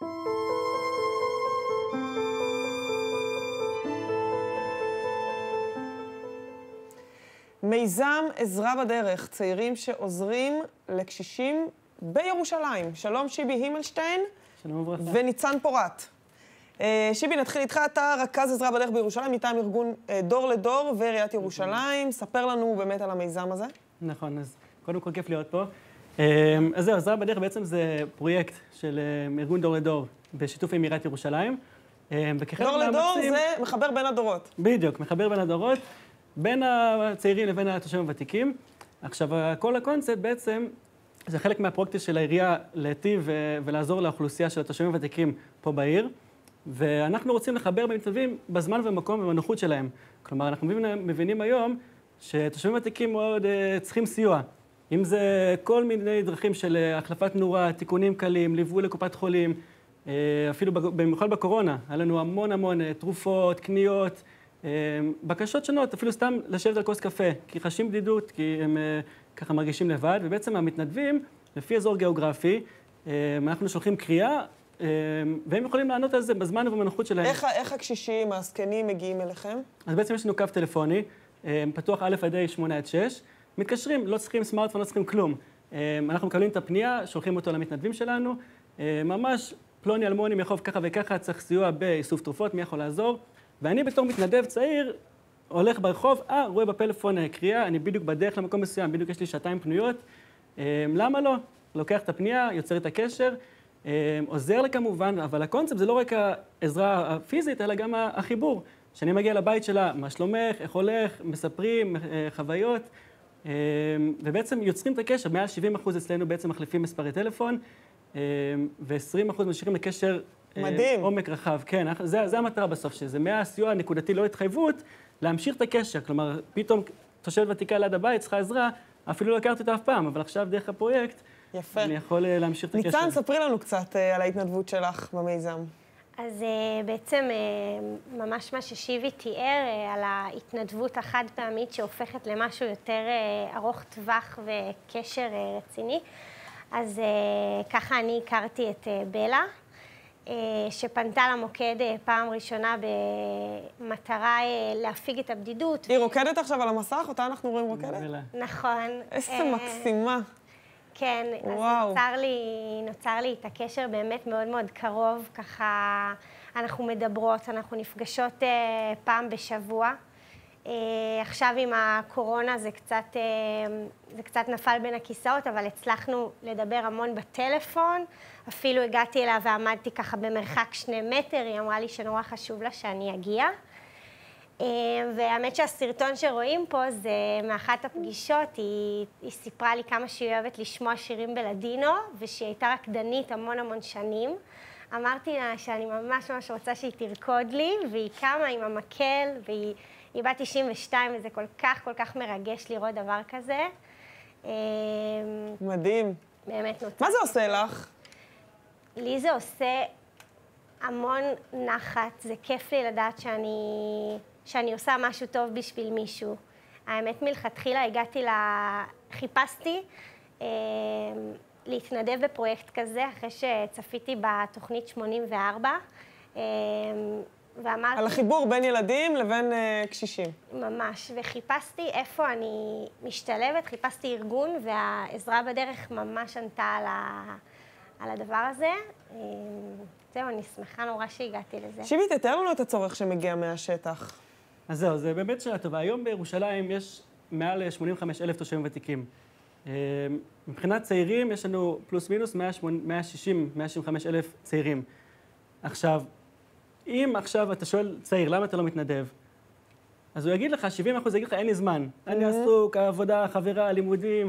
מיזם עזרה בדרך, צעירים שעוזרים לקשישים בירושלים. שלום שיבי הימלשטיין וניצן פורט. שיבי, נתחיל איתך, אתה רכז עזרה בדרך בירושלים, מטעם ארגון דור לדור ועיריית ירושלים. ספר לנו באמת על המיזם הזה. נכון, אז קודם כל כיף להיות פה. אז זהו, עזרה בדרך בעצם זה פרויקט של ארגון דור לדור בשיתוף עם עיריית ירושלים. דור לדור זה מחבר בין הדורות. בדיוק, מחבר בין הדורות, בין הצעירים לבין התושבים הוותיקים. עכשיו, כל הקונספט בעצם זה חלק מהפרויקט של העירייה להיטיב ולעזור לאוכלוסייה של התושבים הוותיקים פה בעיר. ואנחנו רוצים לחבר במתנדבים בזמן ומקום ובנוחות שלהם. כלומר, אנחנו מבינים, מבינים היום שתושבים ותיקים מאוד uh, צריכים סיוע. אם זה כל מיני דרכים של uh, החלפת נורה, תיקונים קלים, ליווי לקופת חולים, uh, אפילו במיוחד בקורונה, היה לנו המון המון uh, תרופות, קניות, uh, בקשות שונות, אפילו סתם לשבת על כוס קפה, כי חשים בדידות, כי הם uh, ככה מרגישים לבד, ובעצם המתנדבים, לפי אזור גיאוגרפי, uh, אנחנו שולחים קריאה, והם יכולים לענות על זה בזמן ובמנוחות שלהם. איך, איך הקשישים, הזקנים, מגיעים אליכם? אז בעצם יש לנו קו טלפוני, פתוח א' עד ה' שמונה עד שש. מתקשרים, לא צריכים סמארטפון, לא צריכים כלום. אנחנו מקבלים את הפנייה, שולחים אותו למתנדבים שלנו. ממש פלוני אלמוני מחוב ככה וככה, צריך סיוע באיסוף תרופות, מי יכול לעזור. ואני בתור מתנדב צעיר, הולך ברחוב, אה, רואה בפלאפון קריאה, אני בדיוק בדרך למקום מסוים, בדיוק יש לי שעתיים פנויות. למה לא? לוקח את הפנייה, יוצר את הקשר. עוזר לי כמובן, אבל הקונספט זה לא רק העזרה הפיזית, אלא גם החיבור. כשאני מגיע לבית שלה, מה שלומך, איך הולך, מספרים, חוויות, ובעצם יוצרים את הקשר, מעל שבעים אחוז אצלנו בעצם מחליפים מספרי טלפון, ו-עשרים אחוז משאירים לקשר מדהים. עומק רחב. כן, זה, זה המטרה בסוף, שזה מהסיוע הנקודתי לא התחייבות, להמשיך את הקשר. כלומר, פתאום תושבת ותיקה ליד הבית צריכה עזרה, אפילו לא הכרתי אותה אף פעם, אבל עכשיו דרך הפרויקט, יפה. אני יכול להמשיך את הקשר. ניצן, ספרי לנו קצת על ההתנדבות שלך במיזם. אז בעצם ממש מה ששיבי תיאר על ההתנדבות החד פעמית שהופכת למשהו יותר ארוך טווח וקשר רציני. אז ככה אני הכרתי את בלה, שפנתה למוקד פעם ראשונה במטרה להפיג את הבדידות. היא רוקדת עכשיו על המסך? אותה אנחנו רואים רוקדת? נכון. איזה מקסימה. כן, אז נוצר לי, נוצר לי את הקשר באמת מאוד מאוד קרוב, ככה אנחנו מדברות, אנחנו נפגשות פעם בשבוע. עכשיו עם הקורונה זה קצת, זה קצת נפל בין הכיסאות, אבל הצלחנו לדבר המון בטלפון. אפילו הגעתי אליה ועמדתי ככה במרחק שני מטר, היא אמרה לי שנורא חשוב לה שאני אגיע. והאמת שהסרטון שרואים פה זה מאחת הפגישות, היא, היא סיפרה לי כמה שהיא אוהבת לשמוע שירים בלדינו, ושהיא הייתה רקדנית המון המון שנים. אמרתי לה שאני ממש ממש רוצה שהיא תרקוד לי, והיא קמה עם המקל, והיא היא בת תשעים ושתיים, וזה כל כך כל כך מרגש לראות דבר כזה. מדהים. באמת נוצר. מה זה עושה לך? לי זה עושה המון נחת, זה כיף לי לדעת שאני, שאני עושה משהו טוב בשביל מישהו. האמת, מלכתחילה הגעתי, לה... חיפשתי אה, להתנדב בפרויקט כזה, אחרי שצפיתי בתוכנית שמונים וארבע, אה, ואמרתי... על החיבור בין ילדים לבין אה, קשישים. ממש, וחיפשתי איפה אני משתלבת, חיפשתי ארגון, והעזרה בדרך ממש ענתה על, ה... על הדבר הזה. אה, זהו, אני שמחה נורא שהגעתי לזה. שיבי, תתאר לנו את הצורך שמגיע מהשטח. אז זהו, זה באמת שאלה טובה. היום בירושלים יש מעל שמונים וחמישה אלף תושבים ותיקים. מבחינת צעירים יש לנו פלוס מינוס מאה שישים עד מאה שבעים וחמישה אלף צעירים. עכשיו, אם עכשיו אתה שואל צעיר, למה אתה לא מתנדב? אז הוא יגיד לך, שבעים אחוז יגיד לך, אין לי זמן. אני עסוק, עבודה, חברה, לימודים.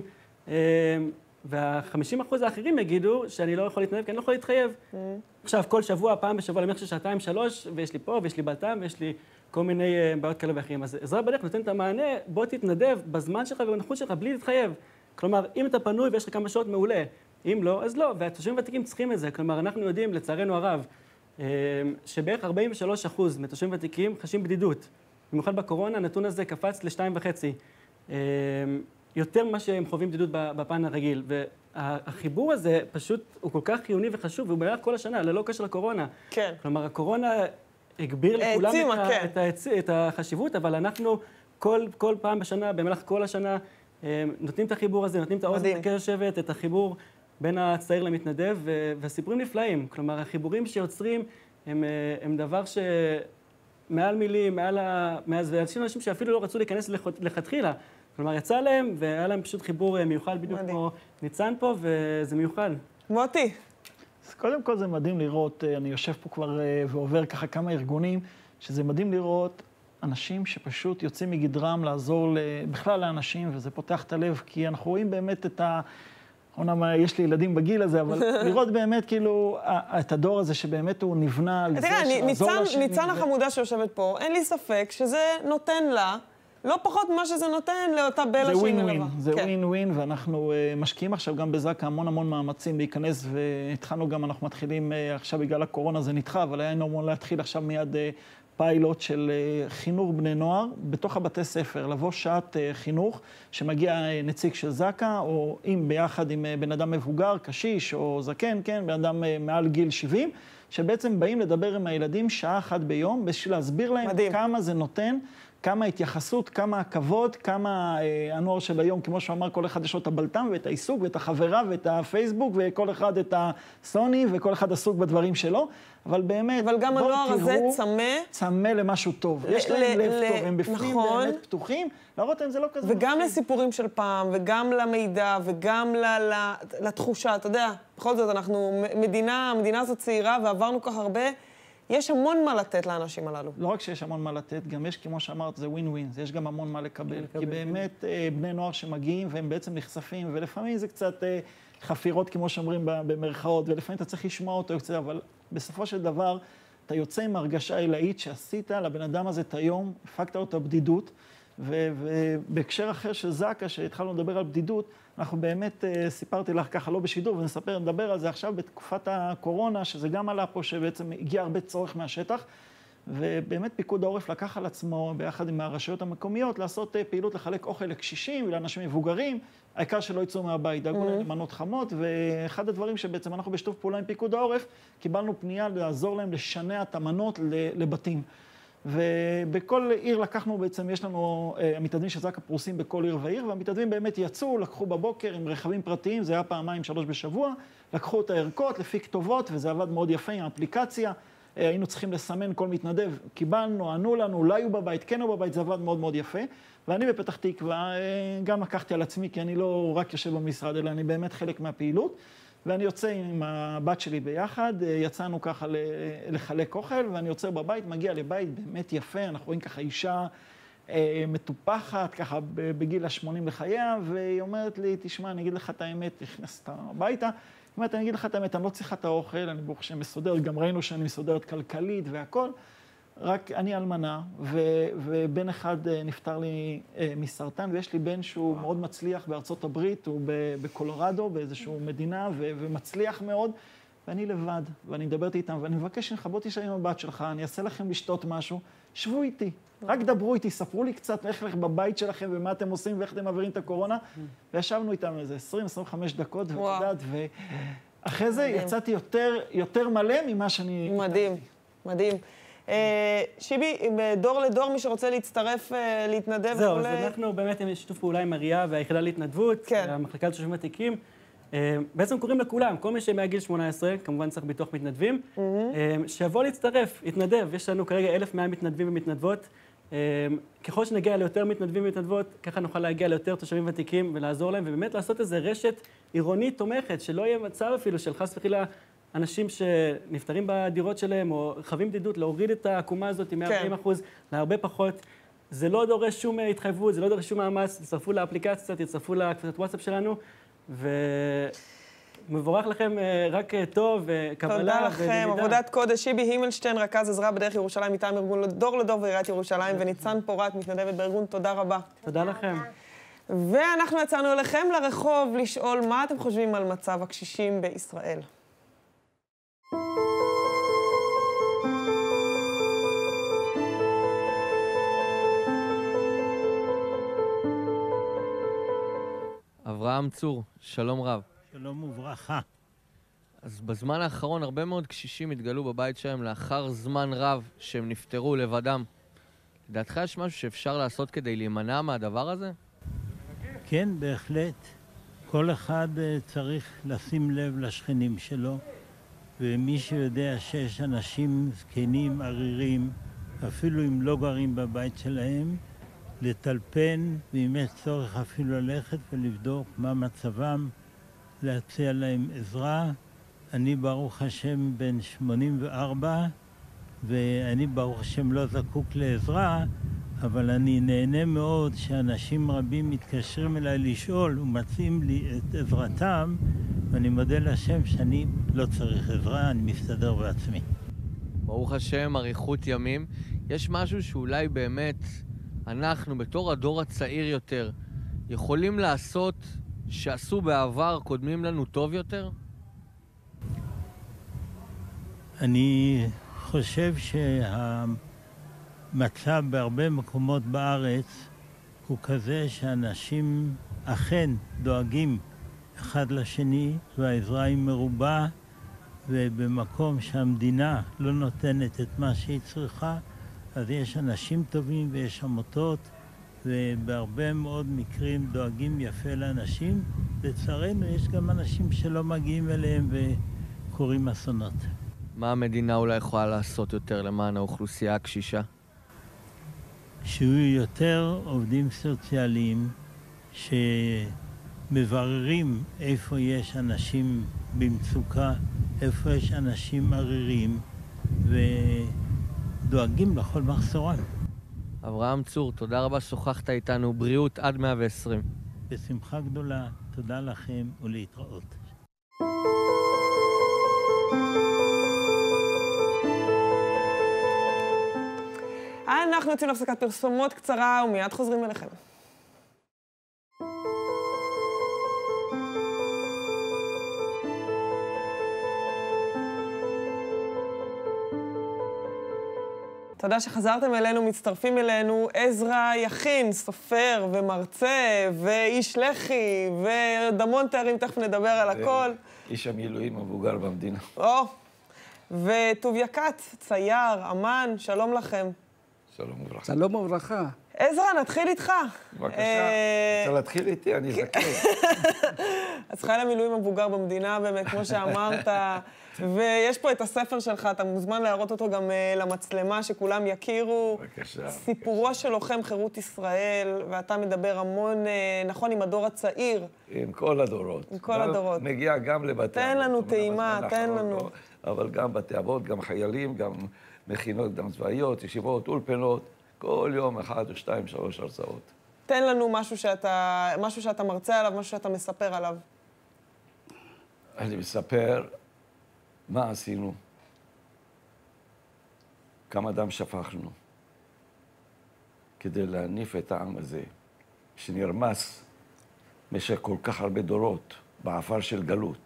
וה-חמישים אחוז האחרים יגידו שאני לא יכול להתנדב, כי אני לא יכול להתחייב. עכשיו, כל שבוע, פעם בשבוע, למח של שעתיים, שלוש, ויש לי פה, ויש לי בלטם, ויש לי כל מיני בעיות כאלה ואחרים. אז עזרה בדרך נותן את המענה, בוא תתנדב בזמן שלך ובנוחות שלך, בלי להתחייב. כלומר, אם אתה פנוי ויש לך כמה שעות, מעולה. אם לא, אז לא. והתושבים ותיקים צריכים את זה. כלומר, אנחנו יודעים, לצערנו הרב, שבערך ארבעים ושלושה אחוז מתושבים ותיקים חשים בדידות. במיוחד בקורונה, הנתון הזה קפץ לשתיים וחצי. יותר ממה שהם חווים בדידות בפן הרגיל. והחיבור הזה פשוט הוא כל כך חיוני וחשוב, והוא במהלך כל השנה, ללא קשר לקורונה. כן. כלומר, הקורונה הגביר לכולם העצימה, כן. את, ה, את החשיבות, אבל אנחנו כל, כל פעם בשנה, במהלך כל השנה, נותנים את החיבור הזה, נותנים את האוזן הקשבת, את החיבור בין הצעיר למתנדב, והסיפורים נפלאים. כלומר, החיבורים שיוצרים הם, הם דבר שמעל מילים, מעל ה... ואנשים אנשים שאפילו לא רצו להיכנס לכתחילה. כלומר, יצא להם, והיה להם פשוט חיבור מיוחד בדיוק כמו ניצן פה, וזה מיוחד. מוטי. אז קודם כל זה מדהים לראות, אני יושב פה כבר ועובר ככה כמה ארגונים, שזה מדהים לראות אנשים שפשוט יוצאים מגדרם לעזור בכלל לאנשים, וזה פותח את הלב, כי אנחנו רואים באמת את ה... אומנם יש לי ילדים בגיל הזה, אבל לראות באמת כאילו את הדור הזה שבאמת הוא נבנה על זה לעזור לשני. ניצן החמודה שיושבת פה, אין לי ספק שזה נותן לה, לא פחות ממה שזה נותן לאותה בלה שהיא מלווה. זה ווין ווין, זה ווין ווין, ואנחנו משקיעים עכשיו גם בזק"א המון המון מאמצים להיכנס, והתחלנו גם, אנחנו מתחילים עכשיו בגלל הקורונה, זה נדחה, אבל היה אמור להתחיל עכשיו מיד פיילוט של חינוך בני נוער בתוך הבתי ספר, לבוא שעת חינוך שמגיע נציג של זק"א, או אם ביחד עם בן אדם מבוגר, קשיש או זקן, כן, בן אדם מעל גיל שבעים, שבעצם באים לדבר עם הילדים שעה אחת ביום, בשביל להסביר להם מדהים. כמה זה נותן, כמה התייחסות, כמה הכבוד, כמה אה, הנוער של היום, כמו שאמר, כל אחד יש לו את הבלטם ואת העיסוק ואת החברה ואת הפייסבוק, וכל אחד את הסוני, וכל אחד עסוק בדברים שלו. אבל באמת, אבל גם הנוער הזה צמא. צמא למשהו טוב. יש להם לב טוב, הם בפנים באמת פתוחים. להראות להם זה לא כזה. וגם לסיפורים של פעם, וגם למידע, וגם לתחושה, אתה יודע, בכל זאת אנחנו מדינה, המדינה הזאת צעירה, ועברנו כך הרבה. יש המון מה לתת לאנשים הללו. לא רק שיש המון מה לתת, גם יש, כמו שאמרת, זה ווין ווין, יש גם המון מה לקבל. כי באמת בני נוער שמגיעים והם בעצם נחשפים, ולפעמים זה קצת חפירות, כמו שאומרים במרכאות, ולפעמים אתה צריך לשמוע אותו קצת, אבל בסופו של דבר, אתה יוצא עם הרגשה עילאית שעשית לבן אדם הזה את היום, הפקת אותו בדידות, ובהקשר אחר של זקה, שהתחלנו לדבר על בדידות, אנחנו באמת, סיפרתי לך ככה, לא בשידור, ונספר, נדבר על זה עכשיו בתקופת הקורונה, שזה גם עלה פה, שבעצם הגיע הרבה צורך מהשטח, ובאמת פיקוד העורף לקח על עצמו, ביחד עם הרשויות המקומיות, לעשות פעילות לחלק אוכל לקשישים ולאנשים מבוגרים, העיקר שלא יצאו מהבית, דאגו להם למנות חמות, ואחד הדברים שבעצם אנחנו בשיתוף פעולה עם פיקוד העורף, קיבלנו פנייה לעזור להם לשנע את המנות לבתים. ובכל עיר לקחנו בעצם, יש לנו המתנדבים של זקה פרוסים בכל עיר ועיר, והמתנדבים באמת יצאו, לקחו בבוקר עם רכבים פרטיים, זה היה פעמיים, שלוש בשבוע, לקחו את הערכות לפי כתובות, וזה עבד מאוד יפה עם האפליקציה. היינו צריכים לסמן כל מתנדב, קיבלנו, ענו לנו, לא היו בבית, כן היו בבית, זה עבד מאוד מאוד יפה. ואני בפתח תקווה גם לקחתי על עצמי, כי אני לא רק יושב במשרד, אלא אני באמת חלק מהפעילות. ואני יוצא עם הבת שלי ביחד, יצאנו ככה לחלק אוכל, ואני יוצא בבית, מגיע לבית באמת יפה, אנחנו רואים ככה אישה מטופחת, ככה בגיל ה-שמונים לחייה, והיא אומרת לי, תשמע, אני אגיד לך את האמת, נכנסת הביתה, היא אומרת, אני אגיד לך את האמת, אני לא צריכה את האוכל, אני ברוך השם מסודר, גם ראינו שאני מסודרת כלכלית והכל, רק אני אלמנה, ו- ובן אחד נפטר לי מסרטן, ויש לי בן שהוא מאוד מצליח בארצות הברית, הוא בקולורדו, באיזושהי מדינה, ו- ומצליח מאוד, ואני לבד, ואני מדברת איתם, ואני מבקש ממך, בוא תשאר עם הבת שלך, אני אעשה לכם לשתות משהו, שבו איתי, רק דברו איתי, ספרו לי קצת איך לך בבית שלכם, ומה אתם עושים, ואיך אתם מעבירים את הקורונה, וישבנו איתם איזה עשרים עד עשרים וחמש דקות, ותדעת, ואחרי זה יצאתי יותר, יותר מלא ממה שאני... מדהים, מדהים. שיבי, דור לדור, מי שרוצה להצטרף, להתנדב. זהו, אז אנחנו באמת עם שיתוף פעולה עם אריה והיחידה להתנדבות, המחלקה לתושבים ותיקים. בעצם קוראים לכולם, כל מי שמהגיל שמונה עשרה, כמובן צריך ביטוח מתנדבים, שיבוא להצטרף, יתנדב. יש לנו כרגע אלף ומאה מתנדבים ומתנדבות. ככל שנגיע ליותר מתנדבים ומתנדבות, ככה נוכל להגיע ליותר תושבים ותיקים ולעזור להם, ובאמת לעשות איזו רשת עירונית תומכת, שלא יהיה מצב אפילו של חס וחלילה אנשים שנפטרים בדירות שלהם, או חווים בדידות, להוריד את העקומה הזאת עם מאה וארבעים אחוז להרבה פחות. זה לא דורש שום התחייבות, זה לא דורש שום מאמץ, תצטרפו לאפליקציה, תצטרפו לקבוצת וואטסאפ שלנו, ומבורך לכם רק טוב, וקבלה. תודה לכם, עבודת קודש. שיבי הימלשטיין, רכז עזרה בדרך ירושלים, מטעם ארגון דור לדור ועיריית ירושלים, וניצן פורת, מתנדבת בארגון, תודה רבה. תודה לכם. ואנחנו יצאנו אליכם לרחוב לשאול מה אתם חושבים על מצב הקשישים בישראל. אברהם צור, שלום רב. שלום וברכה. אז בזמן האחרון הרבה מאוד קשישים התגלו בבית שלהם לאחר זמן רב שהם נפטרו לבדם. לדעתך יש משהו שאפשר לעשות כדי להימנע מהדבר הזה? כן, בהחלט. כל אחד צריך לשים לב לשכנים שלו, ומי שיודע שיש אנשים זקנים, ערירים, אפילו אם לא גרים בבית שלהם, לטלפן, ואם יש צורך אפילו ללכת ולבדוק מה מצבם, להציע להם עזרה. אני ברוך השם בן שמונים וארבע, ואני ברוך השם לא זקוק לעזרה, אבל אני נהנה מאוד שאנשים רבים מתקשרים אליי לשאול ומציעים לי את עזרתם, ואני מודה להשם שאני לא צריך עזרה, אני מסתדר בעצמי. ברוך השם, אריכות ימים. יש משהו שאולי באמת אנחנו, בתור הדור הצעיר יותר, יכולים לעשות שעשו בעבר קודמים לנו טוב יותר? אני חושב שהמצב בהרבה מקומות בארץ הוא כזה שאנשים אכן דואגים אחד לשני, והעזרה היא מרובה, ובמקום שהמדינה לא נותנת את מה שהיא צריכה, אז יש אנשים טובים ויש עמותות, ובהרבה מאוד מקרים דואגים יפה לאנשים. לצערנו יש גם אנשים שלא מגיעים אליהם וקוראים אסונות. מה המדינה אולי יכולה לעשות יותר למען האוכלוסייה הקשישה? שיהיו יותר עובדים סוציאליים שמבררים איפה יש אנשים במצוקה, איפה יש אנשים עריריים, ודואגים לכל מחסורם. אברהם צור, תודה רבה ששוחחת איתנו. בריאות עד מאה ועשרים. בשמחה גדולה. תודה לכם ולהתראות. אנחנו יוצאים להפסקת פרסומות קצרה ומיד חוזרים אליכם. תודה שחזרתם אלינו, מצטרפים אלינו עזרא יכין, סופר ומרצה ואיש לח"י ודמון תארים, תכף נדבר על הכל. איש המילואים המבוגר במדינה. או, וטוביה כץ, צייר, אמן, שלום לכם. שלום וברכה. שלום וברכה. עזרא, נתחיל איתך. בבקשה, רוצה להתחיל איתי, אני זקן. אז חיל המילואים המבוגר במדינה, באמת, כמו שאמרת, ויש פה את הספר שלך, אתה מוזמן להראות אותו גם למצלמה, שכולם יכירו. בבקשה. סיפורו של לוחם חירות ישראל, ואתה מדבר המון, נכון, עם הדור הצעיר. עם כל הדורות. עם כל הדורות. מגיע גם לבתי אבות. תן לנו טעימה, תן לנו. אבל גם בתי אבות, גם חיילים, גם מכינות, גם צבאיות, ישיבות, אולפנות. כל יום אחד או שתיים, שלוש הרצאות. תן לנו משהו שאתה, משהו שאתה מרצה עליו, משהו שאתה מספר עליו. אני מספר מה עשינו, כמה דם שפכנו, כדי להניף את העם הזה, שנרמס במשך כל כך הרבה דורות, בעפר של גלות,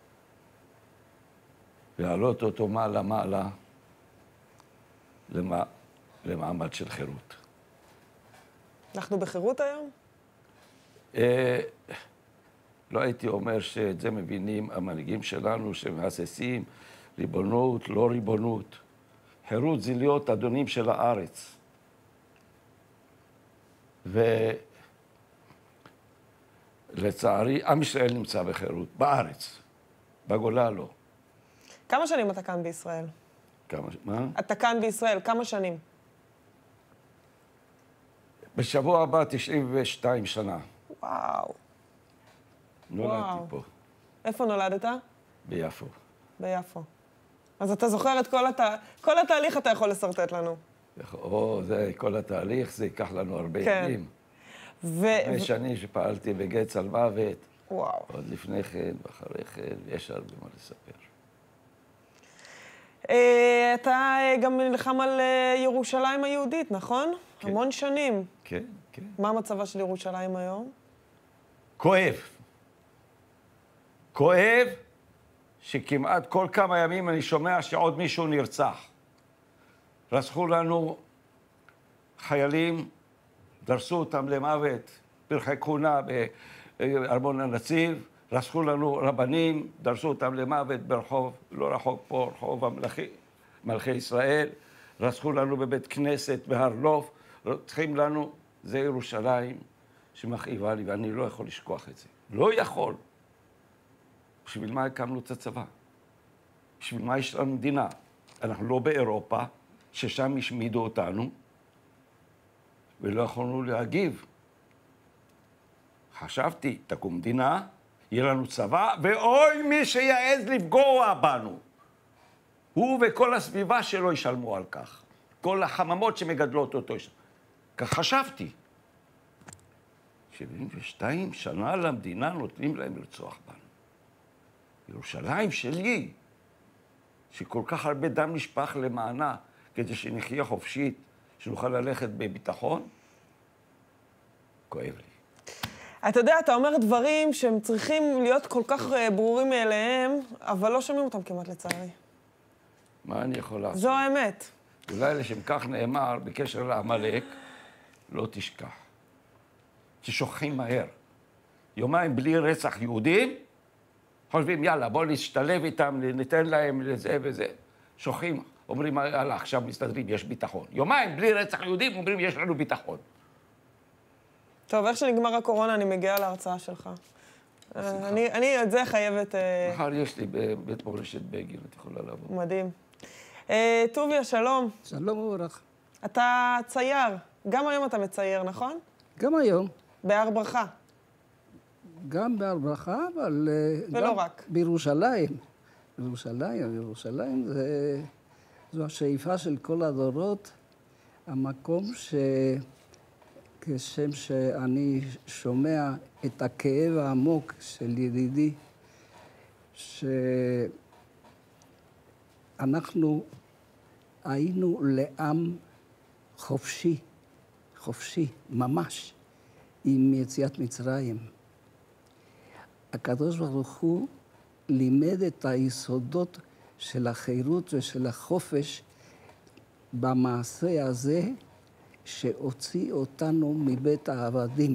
להעלות אותו מעלה-מעלה, למה... למעמד של חירות. אנחנו בחירות היום? אה, לא הייתי אומר שאת זה מבינים המנהיגים שלנו, שמהססים ריבונות, לא ריבונות. חירות זה להיות אדונים של הארץ. ולצערי, עם ישראל נמצא בחירות, בארץ. בגולה לא. כמה שנים אתה כאן בישראל? כמה, מה? אתה כאן בישראל, כמה שנים? בשבוע הבא תשעים ושתיים שנה. וואו. נולדתי פה. איפה נולדת? ביפו. ביפו. אז אתה זוכר את כל, הת... כל התהליך אתה יכול לסרטט לנו. או, זה כל התהליך, זה ייקח לנו הרבה כן. ימים. ו... הרבה שנים שפעלתי בגץ על מוות. וואו. עוד לפני כן, ואחרי כן, יש הרבה מה לספר. אתה גם נלחם על ירושלים היהודית, נכון? כן. המון שנים. כן, כן. מה המצבה של ירושלים היום? כואב. כואב שכמעט כל כמה ימים אני שומע שעוד מישהו נרצח. רצחו לנו חיילים, דרסו אותם למוות, פרחי כהונה בארמון הנציב, רצחו לנו רבנים, דרסו אותם למוות ברחוב, לא רחוק פה, רחוב המלכי, מלכי ישראל, רצחו לנו בבית כנסת, בהר לוף, רוצחים לנו, זה ירושלים שמכאיבה לי, ואני לא יכול לשכוח את זה. לא יכול. בשביל מה הקמנו את הצבא? בשביל מה יש לנו מדינה? אנחנו לא באירופה, ששם השמידו אותנו, ולא יכולנו להגיב. חשבתי, תקום מדינה, יהיה לנו צבא, ואוי מי שיעז לפגוע בנו. הוא וכל הסביבה שלו ישלמו על כך. כל החממות שמגדלות אותו. כך חשבתי. שבעים ושתיים שנה למדינה נותנים להם לרצוח בנו. ירושלים שלי, שכל כך הרבה דם נשפך למענה, כדי שנחיה חופשית, שנוכל ללכת בביטחון, כואב לי. אתה יודע, אתה אומר דברים שהם צריכים להיות כל כך ברורים מאליהם, אבל לא שומעים אותם כמעט לצערי. מה אני יכול לעשות? זו האמת. אולי לשם כך נאמר, בקשר לעמלק, לא תשכח. ששוכחים מהר. יומיים בלי רצח יהודים, חושבים, יאללה, בואו נשתלב איתם, ניתן להם לזה וזה. שוכחים, אומרים, יאללה, עכשיו מסתדרים, יש ביטחון. יומיים בלי רצח יהודים, אומרים, יש לנו ביטחון. טוב, איך שנגמר הקורונה, אני מגיעה להרצאה שלך. אני, אני את זה חייבת... מחר יש לי בבית מורשת בגין, את יכולה לבוא. מדהים. טוביה, שלום. שלום וברכה. אתה צייר. גם היום אתה מצייר, נכון? גם היום. בהר ברכה. גם בהר ברכה, אבל... ולא רק. בירושלים. בירושלים, בירושלים זה זו השאיפה של כל הדורות, המקום שכשם שאני שומע את הכאב העמוק של ידידי, שאנחנו היינו לעם חופשי, חופשי, ממש, עם יציאת מצרים. הקדוש ברוך הוא לימד את היסודות של החירות ושל החופש במעשה הזה שהוציא אותנו מבית העבדים.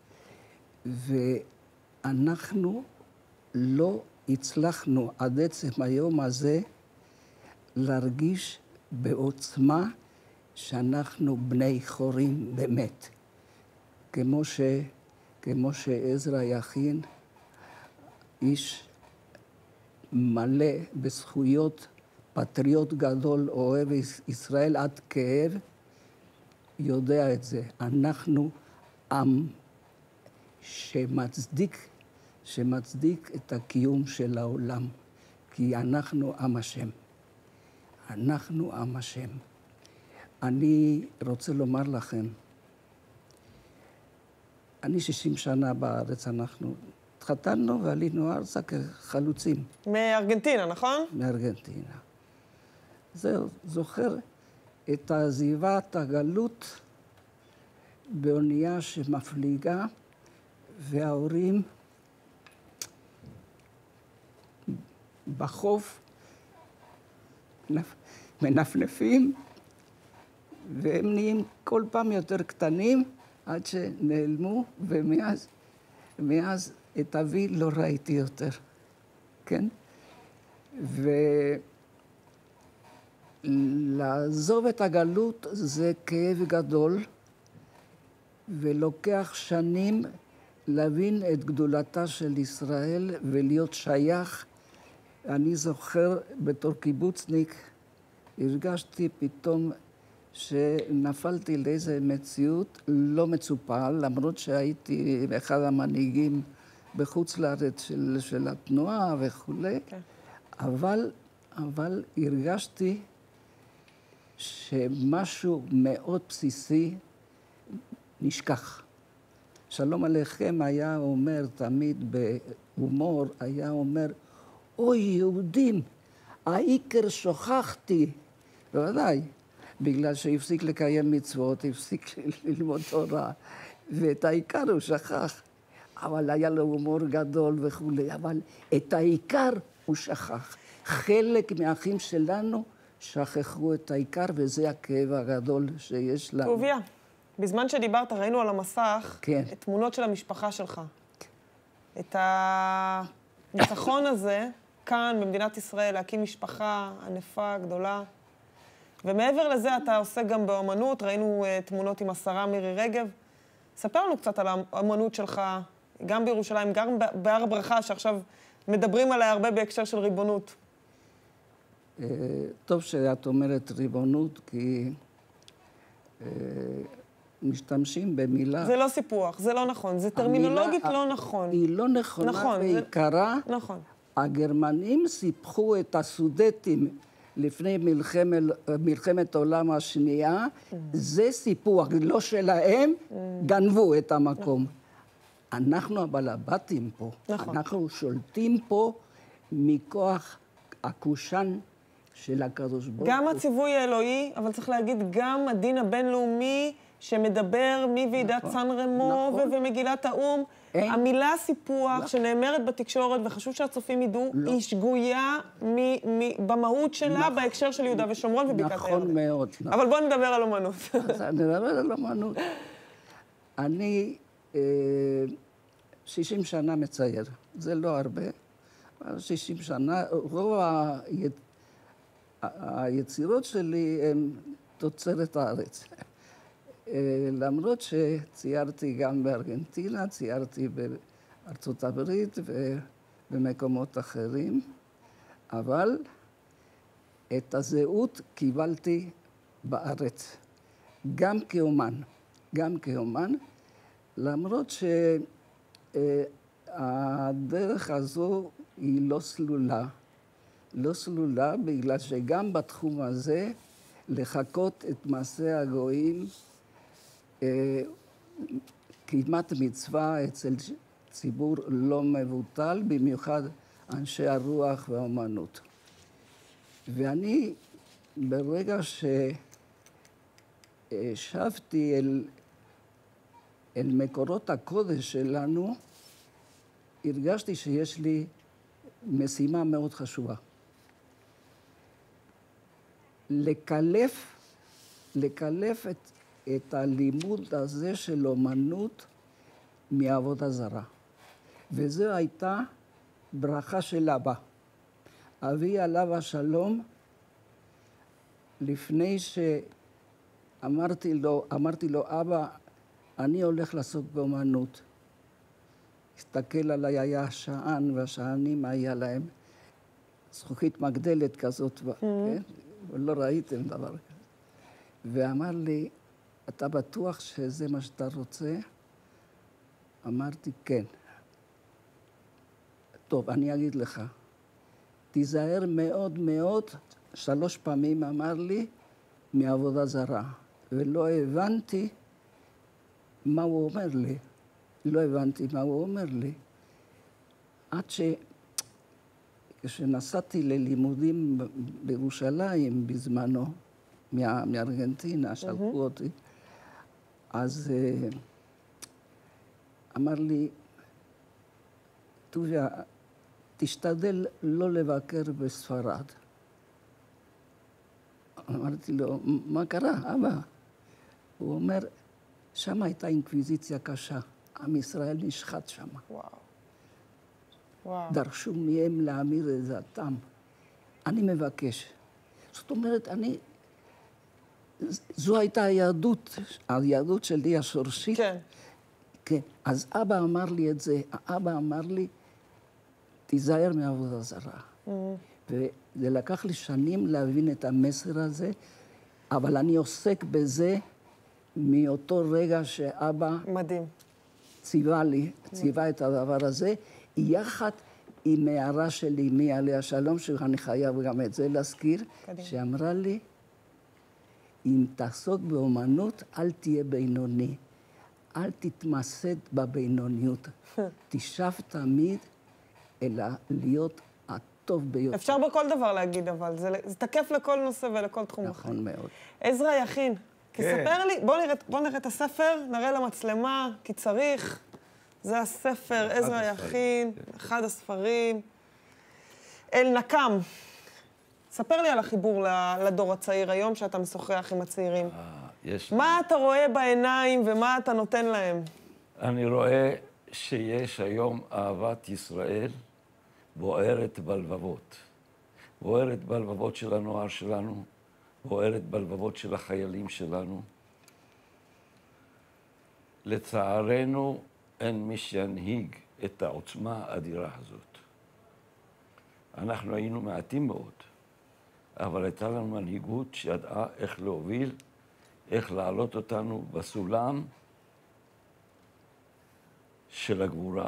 ואנחנו לא הצלחנו עד עצם היום הזה להרגיש בעוצמה שאנחנו בני חורים באמת. כמו ש... כמו שעזרא יכין, איש מלא בזכויות, פטריוט גדול, אוהב ישראל עד כאב, יודע את זה. אנחנו עם שמצדיק, שמצדיק את הקיום של העולם, כי אנחנו עם השם. אנחנו עם השם. אני רוצה לומר לכם, אני שישים שנה בארץ, אנחנו התחתנו ועלינו ארצה כחלוצים. מארגנטינה, נכון? מארגנטינה. זהו, זוכר את עזיבת הגלות באונייה שמפליגה, וההורים בחוף מנפנפים, והם נהיים כל פעם יותר קטנים עד שנעלמו, ומאז מאז את אבי לא ראיתי יותר, כן? ולעזוב את הגלות זה כאב גדול, ולוקח שנים להבין את גדולתה של ישראל ולהיות שייך. אני זוכר בתור קיבוצניק, הרגשתי פתאום שנפלתי לאיזו מציאות לא מצופה, למרות שהייתי אחד המנהיגים בחוץ לארץ של, של התנועה וכולי, okay. אבל, אבל הרגשתי שמשהו מאוד בסיסי נשכח. שלום עליכם היה אומר תמיד בהומור, היה אומר, אוי יהודים, העיקר שוכחתי. בוודאי. בגלל שהפסיק לקיים מצוות, הפסיק ללמוד תורה, ואת העיקר הוא שכח. אבל היה לו הומור גדול וכולי, אבל את העיקר הוא שכח. חלק מהאחים שלנו שכחו את העיקר, וזה הכאב הגדול שיש לנו. טוביה, בזמן שדיברת ראינו על המסך כן. את תמונות של המשפחה שלך. את הניצחון הזה, כאן במדינת ישראל, להקים משפחה ענפה, גדולה. ומעבר לזה אתה עושה גם באמנות, ראינו uh, תמונות עם השרה מירי רגב. ספר לנו קצת על האמנות שלך, גם בירושלים, גם בהר ברכה, שעכשיו מדברים עליה הרבה בהקשר של ריבונות. Uh, טוב שאת אומרת ריבונות, כי uh, משתמשים במילה... זה לא סיפוח, זה לא נכון, זה טרמינולוגית המילה, לא נכון. היא לא נכונה נכון, בעיקרה. זה... נכון. הגרמנים סיפחו את הסודטים לפני מלחמת, מלחמת העולם השנייה, mm. זה סיפוח, לא שלהם, mm. גנבו את המקום. נכון. אנחנו הבעל הבתים פה, נכון. אנחנו שולטים פה מכוח הקושן של הקדוש ברוך הוא. גם הציווי האלוהי, אבל צריך להגיד, גם הדין הבינלאומי שמדבר מוועידת נכון, סן רמו נכון. ומגילת האו"ם, אין. המילה סיפוח לא. שנאמרת בתקשורת, וחשוב שהצופים ידעו, לא. היא שגויה מ- מ- במהות שלה נכון. בהקשר של יהודה ושומרון ובקעת הירדן. נכון מאוד. נכון. אבל בואו נדבר על אומנות. אז נדבר על אומנות. אני אה, שישים שנה מצייר, זה לא הרבה, אבל שישים שנה, רוב ה- היצירות שלי הן תוצרת הארץ. למרות שציירתי גם בארגנטינה, ציירתי בארצות הברית ובמקומות אחרים, אבל את הזהות קיבלתי בארץ, גם כאומן, גם כאומן, למרות שהדרך הזו היא לא סלולה, לא סלולה, בגלל שגם בתחום הזה, לחקות את מעשה הגויים, אה, כמעט מצווה אצל ציבור לא מבוטל, במיוחד אנשי הרוח והאומנות. ואני, ברגע ששבתי אל, אל מקורות הקודש שלנו, הרגשתי שיש לי משימה מאוד חשובה. לקלף, לקלף את, את הלימוד הזה של אומנות מעבודה זרה. וזו הייתה ברכה של אבא. אבי עליו השלום, לפני שאמרתי לו, אמרתי לו, אבא, אני הולך לעסוק באומנות. הסתכל עליי, היה שען, והשענים היה להם זכוכית מגדלת כזאת, mm-hmm. כן? ולא ראיתם דבר כזה. ואמר לי, אתה בטוח שזה מה שאתה רוצה? אמרתי, כן. טוב, אני אגיד לך, תיזהר מאוד מאוד, שלוש פעמים אמר לי, מעבודה זרה. ולא הבנתי מה הוא אומר לי. לא הבנתי מה הוא אומר לי. עד ש... כשנסעתי ללימודים בירושלים בזמנו, מה... מארגנטינה, שלחו mm-hmm. אותי, אז uh, אמר לי, טוביה, תשתדל לא לבקר בספרד. אמרתי לו, מה קרה, אבא? הוא אומר, שם הייתה אינקוויזיציה קשה. עם ישראל נשחט שם. וואו. וואו. דרשו מהם להמיר את דעתם. אני מבקש. זאת אומרת, אני... זו הייתה היהדות, היהדות שלי השורשית. כן. כן. אז אבא אמר לי את זה. האבא אמר לי, תיזהר מעבודה זרה. Mm. וזה לקח לי שנים להבין את המסר הזה, אבל אני עוסק בזה מאותו רגע שאבא... מדהים. ציווה לי, ציווה את הדבר הזה, יחד עם הערה של אמי עליה שלום, שאני חייב גם את זה להזכיר, שאמרה לי, אם תעסוק באומנות, אל תהיה בינוני, אל תתמסד בבינוניות, תשאף תמיד אלא להיות הטוב ביותר. אפשר בכל דבר להגיד, אבל זה, זה תקף לכל נושא ולכל תחום. נכון מאוד. עזרא יכין. תספר לי, בוא נראה, בוא נראה את הספר, נראה למצלמה, כי צריך. זה הספר, עזרא יכין, אחד הספרים. אל נקם. ספר לי על החיבור לדור הצעיר היום, שאתה משוחח עם הצעירים. מה אתה רואה בעיניים ומה אתה נותן להם? אני רואה שיש היום אהבת ישראל בוערת בלבבות. בוערת בלבבות של הנוער שלנו. בוערת בלבבות של החיילים שלנו. לצערנו, אין מי שינהיג את העוצמה האדירה הזאת. אנחנו היינו מעטים מאוד, אבל הייתה לנו מנהיגות שידעה איך להוביל, איך להעלות אותנו בסולם של הגבורה.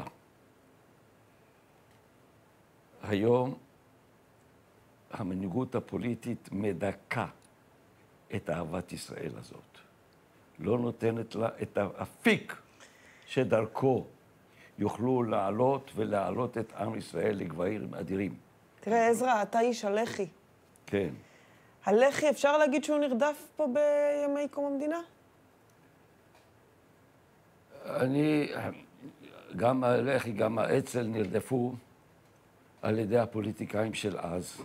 היום המנהיגות הפוליטית מדכאה את אהבת ישראל הזאת. לא נותנת לה את האפיק שדרכו יוכלו לעלות ולהעלות את עם ישראל לגבהים אדירים. תראה, עזרא, אתה איש הלח"י. כן. הלח"י, אפשר להגיד שהוא נרדף פה בימי קום המדינה? אני, גם הלח"י, גם האצ"ל נרדפו על ידי הפוליטיקאים של אז.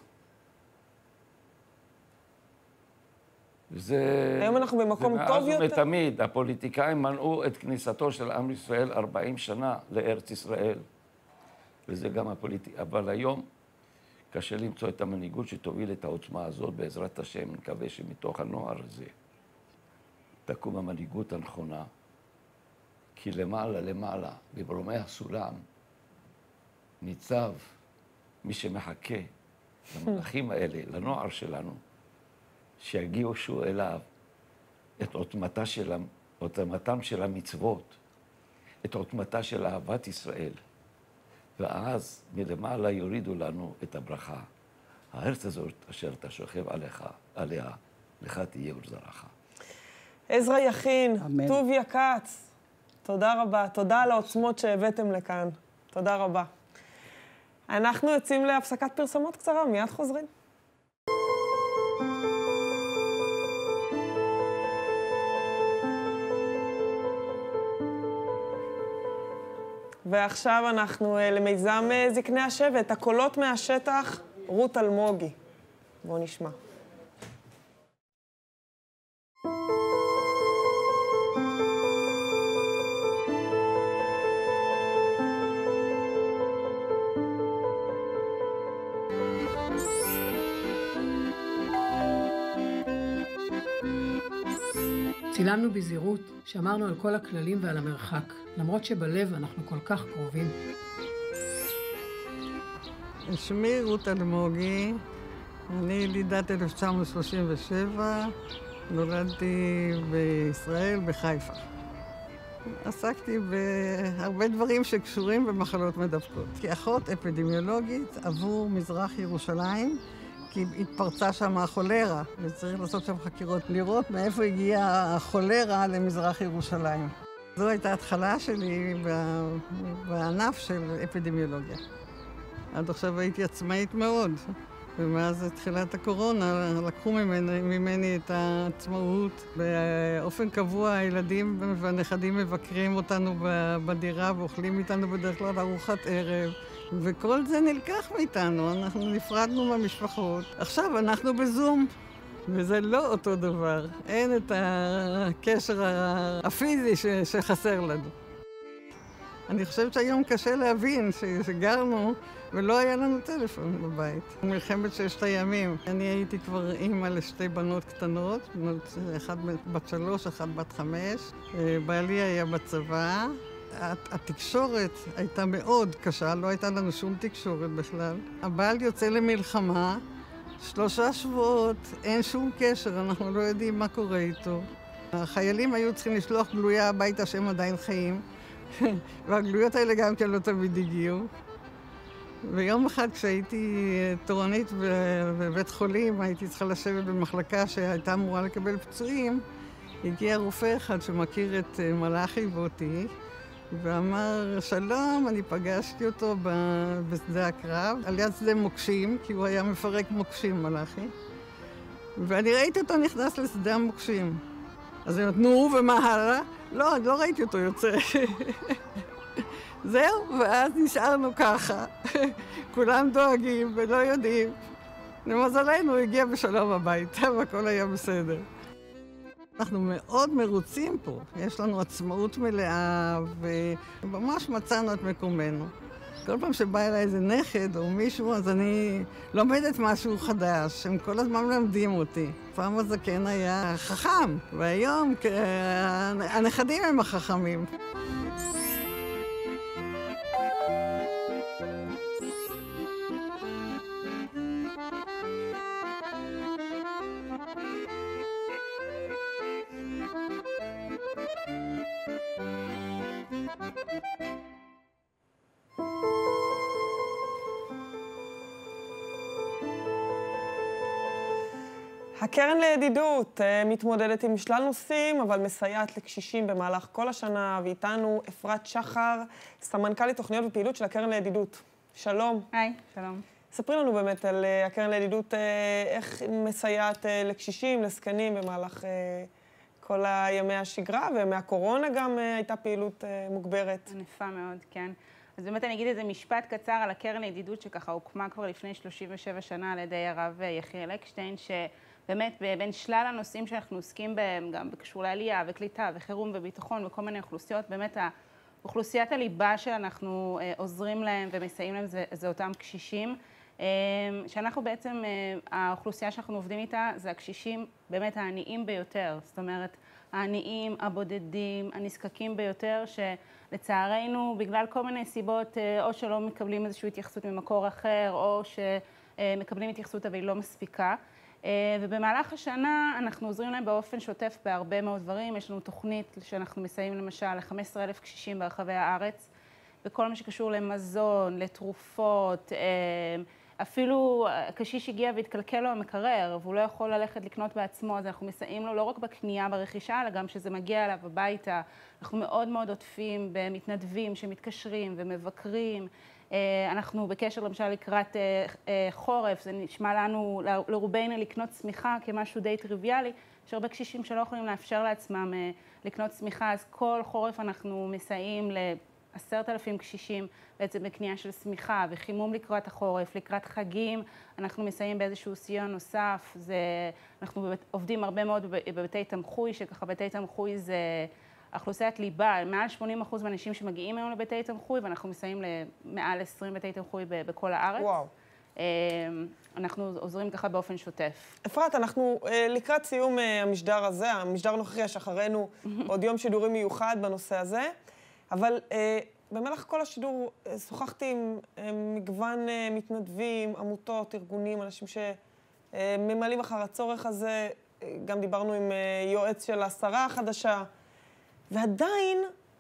וזה... היום אנחנו במקום טוב יותר? ומאז ומתמיד, הפוליטיקאים מנעו את כניסתו של עם ישראל ארבעים שנה לארץ ישראל. וזה גם הפוליטיקה. אבל היום קשה למצוא את המנהיגות שתוביל את העוצמה הזאת, בעזרת השם. אני מקווה שמתוך הנוער הזה תקום המנהיגות הנכונה. כי למעלה, למעלה, בברומי הסולם, ניצב מי שמחכה למלאכים האלה, לנוער שלנו, שיגיעו שוב אליו את עוצמתה של, עוצמתם של המצוות, את עוצמתה של אהבת ישראל, ואז מלמעלה יורידו לנו את הברכה. הארץ הזאת אשר אתה שוכב עליך, עליה, לך תהיה ולזרעך. עזרא יכין, טוביה כץ, תודה רבה. תודה על העוצמות שהבאתם לכאן. תודה רבה. אנחנו יוצאים להפסקת פרסומות קצרה, מיד חוזרים. ועכשיו אנחנו למיזם זקני השבט, הקולות מהשטח, רות אלמוגי. בואו נשמע. צילמנו בזהירות, שמרנו על כל הכללים ועל המרחק, למרות שבלב אנחנו כל כך קרובים. שמי רות אלמוגי, אני ילידת אלף תשע מאות שלושים ושבע, נולדתי בישראל, בחיפה. עסקתי בהרבה דברים שקשורים במחלות מדבקות. כאחות אפידמיולוגית עבור מזרח ירושלים, כי התפרצה שם החולרה, וצריך לעשות שם חקירות, לראות מאיפה הגיעה החולרה למזרח ירושלים. זו הייתה התחלה שלי בענף של אפידמיולוגיה. עד עכשיו הייתי עצמאית מאוד, ומאז תחילת הקורונה לקחו ממני, ממני את העצמאות. באופן קבוע הילדים והנכדים מבקרים אותנו בדירה ואוכלים איתנו בדרך כלל ארוחת ערב. וכל זה נלקח מאיתנו, אנחנו נפרדנו מהמשפחות. עכשיו אנחנו בזום, וזה לא אותו דבר. אין את הקשר הפיזי שחסר לנו. אני חושבת שהיום קשה להבין שגרנו ולא היה לנו טלפון בבית. מלחמת ששת הימים. אני הייתי כבר אימא לשתי בנות קטנות, אחת בת שלוש, אחת בת חמש. בעלי היה בצבא. התקשורת הייתה מאוד קשה, לא הייתה לנו שום תקשורת בכלל. הבעל יוצא למלחמה, שלושה שבועות, אין שום קשר, אנחנו לא יודעים מה קורה איתו. החיילים היו צריכים לשלוח גלויה הביתה שהם עדיין חיים, והגלויות האלה גם כן לא תמיד הגיעו. ויום אחד כשהייתי תורנית בבית חולים, הייתי צריכה לשבת במחלקה שהייתה אמורה לקבל פצועים, הגיע רופא אחד שמכיר את מלאכי ואותי, ואמר, שלום, אני פגשתי אותו בשדה הקרב, על יד שדה מוקשים, כי הוא היה מפרק מוקשים, מלאכי. ואני ראיתי אותו נכנס לשדה המוקשים. אז אני אומרת, נו, ומה הלאה? לא, אני לא ראיתי אותו יוצא. זהו, ואז נשארנו ככה. כולם דואגים ולא יודעים. למזלנו, הוא הגיע בשלום הביתה, והכל היה בסדר. אנחנו מאוד מרוצים פה, יש לנו עצמאות מלאה וממש מצאנו את מקומנו. כל פעם שבא אליי איזה נכד או מישהו, אז אני לומדת משהו חדש, הם כל הזמן מלמדים אותי. פעם הזקן היה חכם, והיום הנכדים הם החכמים. הקרן לידידות מתמודדת עם שלל נושאים, אבל מסייעת לקשישים במהלך כל השנה, ואיתנו אפרת שחר, סמנכ"לית תוכניות ופעילות של הקרן לידידות. שלום. היי, שלום. ספרי לנו באמת על הקרן לידידות, איך מסייעת לקשישים, לזקנים במהלך כל הימי השגרה, ומהקורונה גם הייתה פעילות מוגברת. ענפה מאוד, כן. אז באמת אני אגיד איזה משפט קצר על הקרן לידידות, שככה הוקמה כבר לפני שלושים ושבע שנה על ידי הרב יחיאל אקשטיין, שבאמת בין שלל הנושאים שאנחנו עוסקים בהם, גם בקשור לעלייה וקליטה וחירום וביטחון וכל מיני אוכלוסיות, באמת האוכלוסיית הליבה שאנחנו עוזרים להם ומסייעים להם זה, זה אותם קשישים, שאנחנו בעצם, האוכלוסייה שאנחנו עובדים איתה זה הקשישים באמת העניים ביותר, זאת אומרת, העניים, הבודדים, הנזקקים ביותר, שלצערנו, בגלל כל מיני סיבות, או שלא מקבלים איזושהי התייחסות ממקור אחר, או שמקבלים התייחסות אבל היא לא מספיקה. ובמהלך השנה אנחנו עוזרים להם באופן שוטף בהרבה מאוד דברים. יש לנו תוכנית שאנחנו מסייעים למשל ל-חמישה עשר אלף קשישים ברחבי הארץ, בכל מה שקשור למזון, לתרופות, אפילו הקשיש הגיע והתקלקל לו המקרר, והוא לא יכול ללכת לקנות בעצמו, אז אנחנו מסייעים לו לא רק בקנייה, ברכישה, אלא גם שזה מגיע אליו הביתה. אנחנו מאוד מאוד עוטפים במתנדבים שמתקשרים ומבקרים. אנחנו בקשר למשל לקראת חורף, זה נשמע לנו, לרובנו לקנות צמיחה כמשהו די טריוויאלי, יש הרבה קשישים שלא יכולים לאפשר לעצמם לקנות צמיחה, אז כל חורף אנחנו מסייעים לעשרת אלפים קשישים בעצם בקנייה של צמיחה וחימום לקראת החורף, לקראת חגים, אנחנו מסייעים באיזשהו סיוע נוסף, זה, אנחנו בבית, עובדים הרבה מאוד בבתי תמחוי, שככה בתי תמחוי זה אוכלוסיית ליבה, מעל שמונים אחוז מהאנשים שמגיעים היום לבתי תמחוי, ואנחנו מסייעים למעל עשרים בתי תמחוי בכל הארץ. וואו. אנחנו עוזרים ככה באופן שוטף. אפרת, אנחנו לקראת סיום המשדר הזה, המשדר הנוכחי שאחרינו, עוד יום שידורי מיוחד בנושא הזה, אבל במהלך כל השידור שוחחתי עם מגוון מתנדבים, עמותות, ארגונים, אנשים שממלאים אחר הצורך הזה, גם דיברנו עם יועץ של השרה החדשה, ועדיין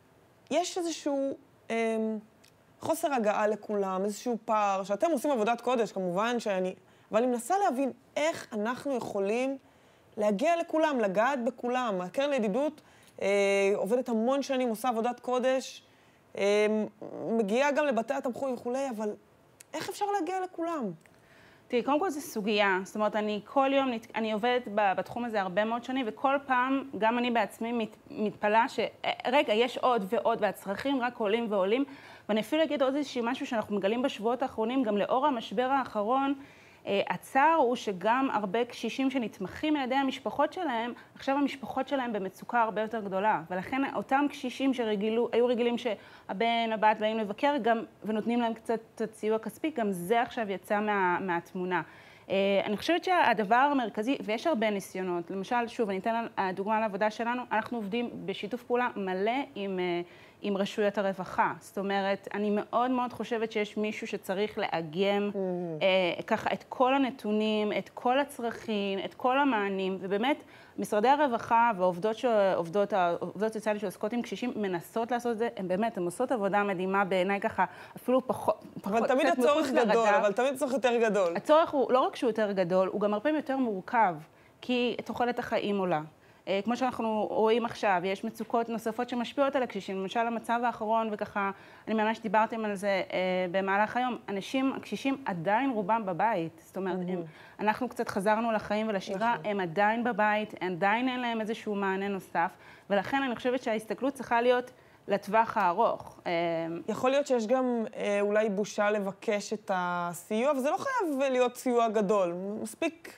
יש איזשהו אה, חוסר הגעה לכולם, איזשהו פער, שאתם עושים עבודת קודש, כמובן שאני... אבל אני מנסה להבין איך אנחנו יכולים להגיע לכולם, לגעת בכולם. הקרן לידידות אה, עובדת המון שנים, עושה עבודת קודש, אה, מגיעה גם לבתי התמחוי וכולי, אבל איך אפשר להגיע לכולם? תראי, קודם כל זו סוגיה, זאת אומרת, אני כל יום, אני עובדת בתחום הזה הרבה מאוד שנים, וכל פעם, גם אני בעצמי מת, מתפלאה שרגע, יש עוד ועוד, והצרכים רק עולים ועולים, ואני אפילו אגיד עוד איזשהו משהו שאנחנו מגלים בשבועות האחרונים, גם לאור המשבר האחרון, הצער הוא שגם הרבה קשישים שנתמכים על ידי המשפחות שלהם, עכשיו המשפחות שלהם במצוקה הרבה יותר גדולה, ולכן אותם קשישים שהיו רגילים שהבן, הבת באים לבקר גם, ונותנים להם קצת סיוע כספי, גם זה עכשיו יצא מה, מהתמונה. אני חושבת שהדבר המרכזי, ויש הרבה ניסיונות, למשל, שוב, אני אתן דוגמה לעבודה שלנו, אנחנו עובדים בשיתוף פעולה מלא עם, עם רשויות הרווחה. זאת אומרת, אני מאוד מאוד חושבת שיש מישהו שצריך לאגם mm. אה, ככה את כל הנתונים, את כל הצרכים, את כל המענים, ובאמת, משרדי הרווחה והעובדות שעובדות, העובדות סוציאליות שעוסקות עם קשישים מנסות לעשות את זה, הן באמת, הן עושות עבודה מדהימה בעיניי ככה, אפילו פחות, פחות אבל תמיד הצורך גדול, אבל תמיד הצורך יותר גדול. הצורך הוא לא רק שהוא יותר גדול, הוא גם הרבה פעמים יותר מורכב, כי תוחלת החיים עולה. כמו שאנחנו רואים עכשיו, יש מצוקות נוספות שמשפיעות על הקשישים. למשל, המצב האחרון, וככה, אני ממש דיברתם על זה במהלך היום, אנשים, הקשישים עדיין רובם בבית. זאת אומרת, הם, אנחנו קצת חזרנו לחיים ולשגרה, הם עדיין בבית, עדיין אין להם איזשהו מענה נוסף, ולכן אני חושבת שההסתכלות צריכה להיות לטווח הארוך. יכול להיות שיש גם אולי בושה לבקש את הסיוע, וזה לא חייב להיות סיוע גדול. מספיק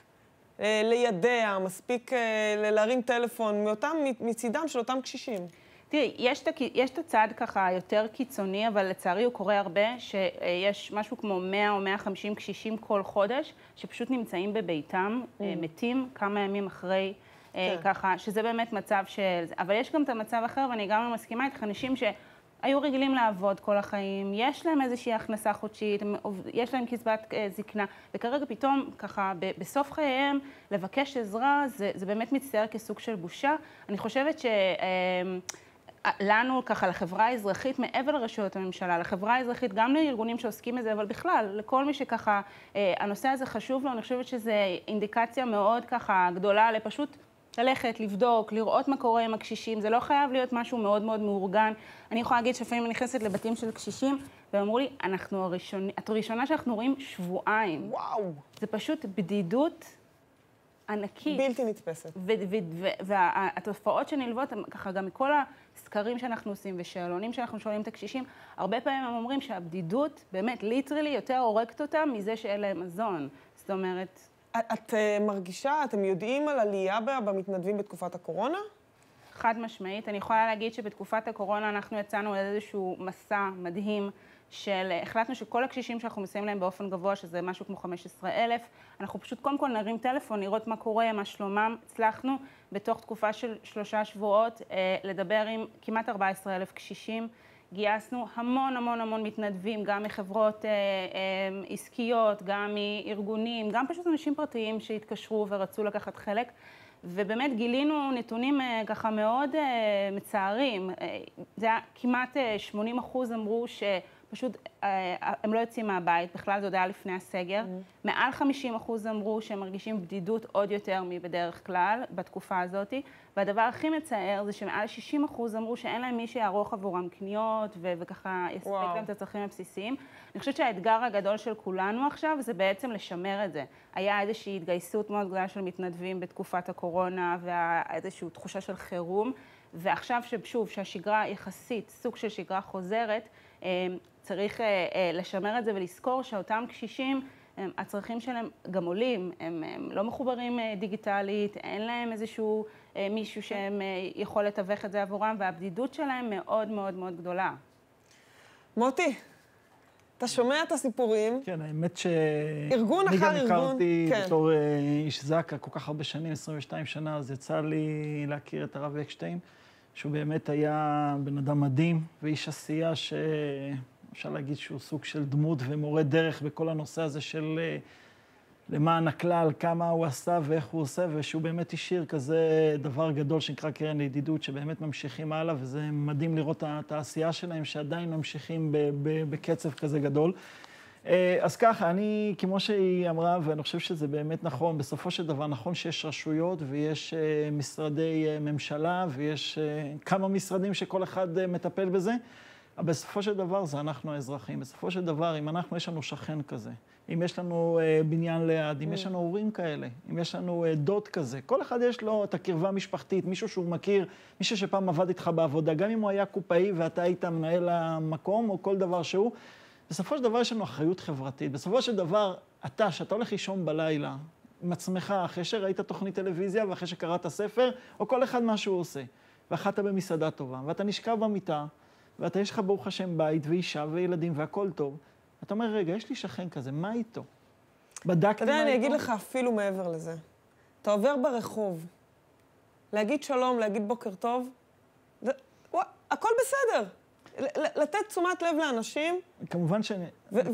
לידע, מספיק להרים טלפון מאותם, מצידם של אותם קשישים. תראי, יש, יש את הצד ככה יותר קיצוני, אבל לצערי הוא קורה הרבה, שיש משהו כמו מאה או מאה וחמישים קשישים כל חודש, שפשוט נמצאים בביתם, mm. מתים כמה ימים אחרי, כן. ככה, שזה באמת מצב של... אבל יש גם את המצב אחר, ואני גם מסכימה איתך, אנשים שהיו רגילים לעבוד כל החיים, יש להם איזושהי הכנסה חודשית, יש להם קצבת זקנה, וכרגע פתאום, ככה, בסוף חייהם, לבקש עזרה, זה, זה באמת מצטער כסוג של בושה. אני חושבת ש... לנו, ככה, לחברה האזרחית, מעבר לרשויות הממשלה, לחברה האזרחית, גם לארגונים שעוסקים בזה, אבל בכלל, לכל מי שככה, הנושא הזה חשוב לו, אני חושבת שזו אינדיקציה מאוד ככה גדולה לפשוט ללכת, לבדוק, לראות מה קורה עם הקשישים, זה לא חייב להיות משהו מאוד מאוד מאורגן. אני יכולה להגיד שלפעמים אני נכנסת לבתים של קשישים, ואמרו לי, אנחנו הראשונה, את הראשונה שאנחנו רואים שבועיים. וואו. זה פשוט בדידות ענקית. בלתי נתפסת. והתופעות שנלוות, ככה גם מכל הסקרים שאנחנו עושים ושאלונים שאנחנו שואלים את הקשישים, הרבה פעמים הם אומרים שהבדידות באמת ליטרלי יותר הורגת אותם מזה שאין להם מזון. זאת אומרת... את מרגישה, אתם יודעים על עלייה במתנדבים בתקופת הקורונה? חד משמעית. אני יכולה להגיד שבתקופת הקורונה אנחנו יצאנו איזשהו מסע מדהים של, החלטנו שכל הקשישים שאנחנו מסיימים להם באופן גבוה, שזה משהו כמו חמישה עשר אלף, אנחנו פשוט קודם כל נרים טלפון, לראות מה קורה, מה שלומם. הצלחנו בתוך תקופה של שלושה שבועות לדבר עם כמעט ארבעה עשר אלף קשישים. גייסנו המון המון המון מתנדבים, גם מחברות אה, אה, עסקיות, גם מארגונים, גם פשוט אנשים פרטיים שהתקשרו ורצו לקחת חלק. ובאמת גילינו נתונים אה, ככה מאוד אה, מצערים. אה, זה היה כמעט אה, שמונים אחוז אמרו פשוט הם לא יוצאים מהבית, בכלל זה עוד היה לפני הסגר. מעל חמישים אחוז אמרו שהם מרגישים בדידות עוד יותר מבדרך כלל בתקופה הזאת, והדבר הכי מצער זה שמעל שישים אחוז אמרו שאין להם מי שיערוך עבורם קניות וככה יספק להם את הצרכים הבסיסיים. אני חושבת שהאתגר הגדול של כולנו עכשיו זה בעצם לשמר את זה. היה איזושהי התגייסות מאוד גדולה של מתנדבים בתקופת הקורונה ואיזושהי תחושה של חירום, ועכשיו ששוב, שהשגרה יחסית, סוג של שגרה חוזרת, צריך לשמר את זה ולזכור שאותם קשישים, הצרכים שלהם גם עולים, הם, הם לא מחוברים דיגיטלית, אין להם איזשהו מישהו שהם יכול לתווך את זה עבורם, והבדידות שלהם מאוד מאוד מאוד גדולה. מוטי, אתה שומע את הסיפורים? כן, האמת ש... ארגון אחר ארגון. אני גם הכרתי בתור איש זק"א כל כך הרבה שנים, עשרים ושתיים שנה, אז יצא לי להכיר את הרב אקשטיין, שהוא באמת היה בן אדם מדהים, ואיש עשייה שאפשר להגיד שהוא סוג של דמות ומורה דרך בכל הנושא הזה של למען הכלל, כמה הוא עשה ואיך הוא עושה, ושהוא באמת השאיר כזה דבר גדול שנקרא קרן לידידות, שבאמת ממשיכים הלאה, וזה מדהים לראות את העשייה שלהם, שעדיין ממשיכים בקצב כזה גדול. אז ככה, אני, כמו שהיא אמרה, ואני חושב שזה באמת נכון, בסופו של דבר נכון שיש רשויות ויש משרדי ממשלה ויש כמה משרדים שכל אחד מטפל בזה, אבל בסופו של דבר זה אנחנו האזרחים. בסופו של דבר, אם אנחנו, יש לנו שכן כזה, אם יש לנו בניין ליד, אם יש לנו הורים כאלה, אם יש לנו דוד כזה, כל אחד יש לו את הקרבה המשפחתית, מישהו שהוא מכיר, מישהו שפעם עבד איתך בעבודה, גם אם הוא היה קופאי ואתה היית מנהל המקום או כל דבר שהוא, בסופו של דבר יש לנו אחריות חברתית. בסופו של דבר, אתה, שאתה הולך לישון בלילה, עם עצמך, אחרי שראית תוכנית טלוויזיה ואחרי שקראת ספר, או כל אחד מה שהוא עושה, ואחת במסעדה טובה, ואתה נשכב במיטה, ואתה יש לך ברוך השם בית ואישה וילדים והכל טוב, אתה אומר, רגע, יש לי שכן כזה, מה איתו? בדקתי מה איתו? אתה יודע, אני אגיד לך אפילו מעבר לזה. אתה עובר ברחוב, להגיד שלום, להגיד בוקר טוב, הכל בסדר. לתת תשומת לב לאנשים. כמובן ש...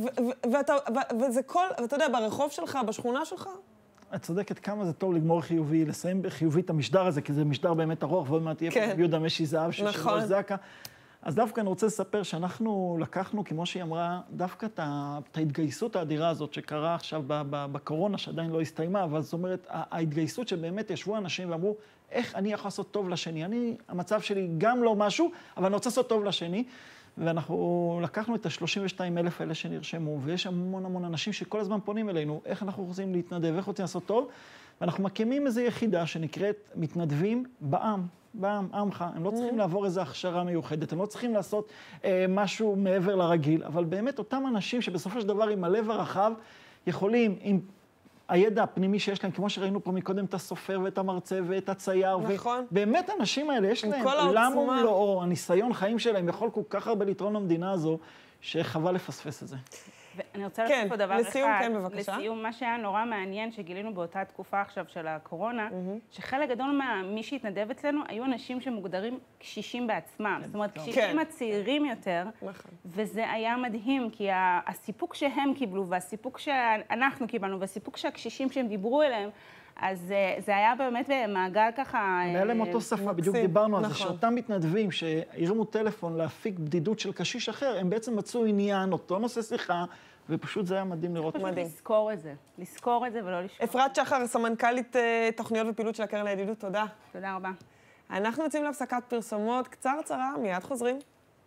וזה כל, ואתה יודע, ברחוב שלך, בשכונה שלך. את צודקת כמה זה טוב לגמור חיובי, לסיים בחיובי את המשדר הזה, כי זה משדר באמת ארוך, ועוד מעט יהיה פה יהודה משי זהב של ראש זק"א. אז דווקא אני רוצה לספר שאנחנו לקחנו, כמו שהיא אמרה, דווקא את ההתגייסות האדירה הזאת שקרה עכשיו בקורונה, שעדיין לא הסתיימה, אבל זאת אומרת, ההתגייסות שבאמת ישבו אנשים ואמרו, איך אני יכול לעשות טוב לשני? אני, המצב שלי גם לא משהו, אבל אני רוצה לעשות טוב לשני. ואנחנו לקחנו את ה-שלושים ושניים אלף האלה שנרשמו, ויש המון המון אנשים שכל הזמן פונים אלינו, איך אנחנו רוצים להתנדב, איך רוצים לעשות טוב, ואנחנו מקימים איזו יחידה שנקראת מתנדבים בעם. בעם, עמך, הם לא צריכים לעבור איזו הכשרה מיוחדת, הם לא צריכים לעשות אה, משהו מעבר לרגיל, אבל באמת אותם אנשים שבסופו של דבר עם הלב הרחב יכולים, עם הידע הפנימי שיש להם, כמו שראינו פה מקודם את הסופר ואת המרצה ואת הצייר, נכון. ובאמת האנשים האלה יש להם עולם ומלואו, הניסיון חיים שלהם יכול כל כך הרבה לתרום למדינה הזו, שחבל לפספס את זה. ואני רוצה להוסיף פה דבר אחד. לסיום, כן, בבקשה. לסיום, מה שהיה נורא מעניין שגילינו באותה תקופה עכשיו של הקורונה, שחלק גדול ממי שהתנדב אצלנו היו אנשים שמוגדרים קשישים בעצמם. זאת אומרת, קשישים הצעירים יותר, וזה היה מדהים, כי הסיפוק שהם קיבלו, והסיפוק שאנחנו קיבלנו, והסיפוק שהקשישים שהם דיברו אליהם, אז זה היה באמת במעגל ככה... היה להם אותו שפה, בדיוק דיברנו על זה, שאותם מתנדבים שהרימו טלפון להפיק בדידות של קשיש אחר, הם בעצם מצאו עניין, אותו נושא שיחה, ופשוט זה היה מדהים לראות. פשוט לזכור את זה, לזכור את זה ולא לשכוח. אפרת שחר, סמנכ"לית תוכניות ופעילות של הקרן לידידות, תודה. תודה רבה. אנחנו יוצאים להפסקת פרסומות קצרצרה, מיד חוזרים.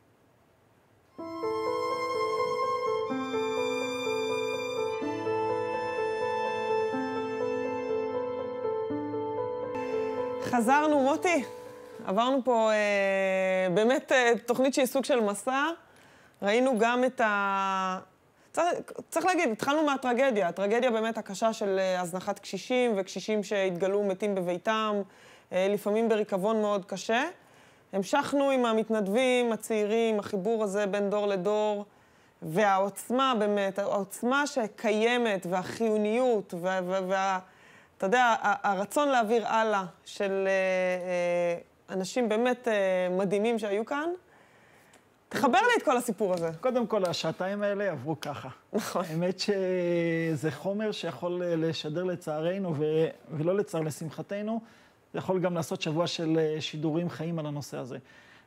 חזרנו, מוטי. עברנו פה אה, באמת אה, תוכנית שהיא סוג של מסע. ראינו גם את ה... צריך, צריך להגיד, התחלנו מהטרגדיה. הטרגדיה באמת הקשה של אה, הזנחת קשישים, וקשישים שהתגלו מתים בביתם, אה, לפעמים בריקבון מאוד קשה. המשכנו עם המתנדבים, הצעירים, החיבור הזה בין דור לדור, והעוצמה באמת, העוצמה שקיימת, והחיוניות, וה... וה, וה אתה יודע, הרצון להעביר הלאה של אנשים באמת מדהימים שהיו כאן, תחבר לי את כל הסיפור הזה. קודם כל, השעתיים האלה עברו ככה. נכון. האמת שזה חומר שיכול לשדר לצערנו, ולא לצער לשמחתנו, זה יכול גם לעשות שבוע של שידורים חיים על הנושא הזה.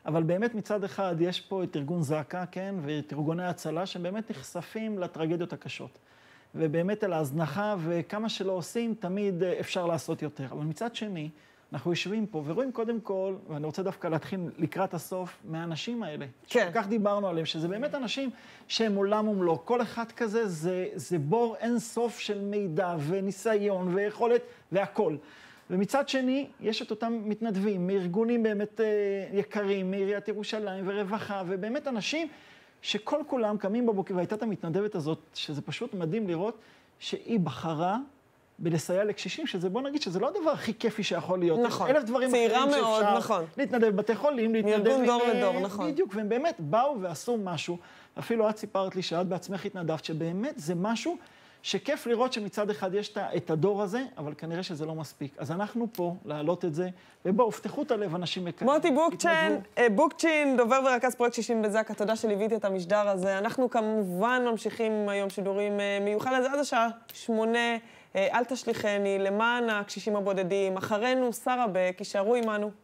אבל באמת מצד אחד יש פה את ארגון זק"א, כן, ואת ארגוני ההצלה שבאמת נחשפים לטרגדיות הקשות. ובאמת על ההזנחה, וכמה שלא עושים, תמיד אפשר לעשות יותר. אבל מצד שני, אנחנו יושבים פה ורואים קודם כל, ואני רוצה דווקא להתחיל לקראת הסוף, מהאנשים האלה. כן. שכל כך דיברנו עליהם, שזה באמת אנשים שהם עולם ומלוא. כל אחד כזה זה, זה בור אין סוף של מידע וניסיון ויכולת והכל. ומצד שני, יש את אותם מתנדבים, מארגונים באמת יקרים, מעיריית ירושלים ורווחה, ובאמת אנשים שכל כולם קמים בבוקר, והייתה את המתנדבת הזאת, שזה פשוט מדהים לראות, שהיא בחרה בלסייע לקשישים, שזה בוא נגיד שזה לא הדבר הכי כיפי שיכול להיות. נכון, אלף דברים צעירה מאוד, נכון. להתנדב בבתי חולים, להתנדב... מארגון דור לדור, נכון. בדיוק, והם באמת באו ועשו משהו. אפילו את סיפרת לי שאת בעצמך התנדבת, שבאמת זה משהו שכיף לראות שמצד אחד יש את הדור הזה, אבל כנראה שזה לא מספיק. אז אנחנו פה להעלות את זה, ובואו, פתחו את הלב, אנשים יקרים. מוטי בוקצ'ין, בוקצ'ין, דובר ורכז פרויקט קשישים בזק"א, תודה שליוויתי את המשדר הזה. אנחנו כמובן ממשיכים היום שידורים מיוחד לזה עד השעה שמונה, אל תשליחני, למען הקשישים הבודדים. אחרינו, שרה בק, יישארו עמנו.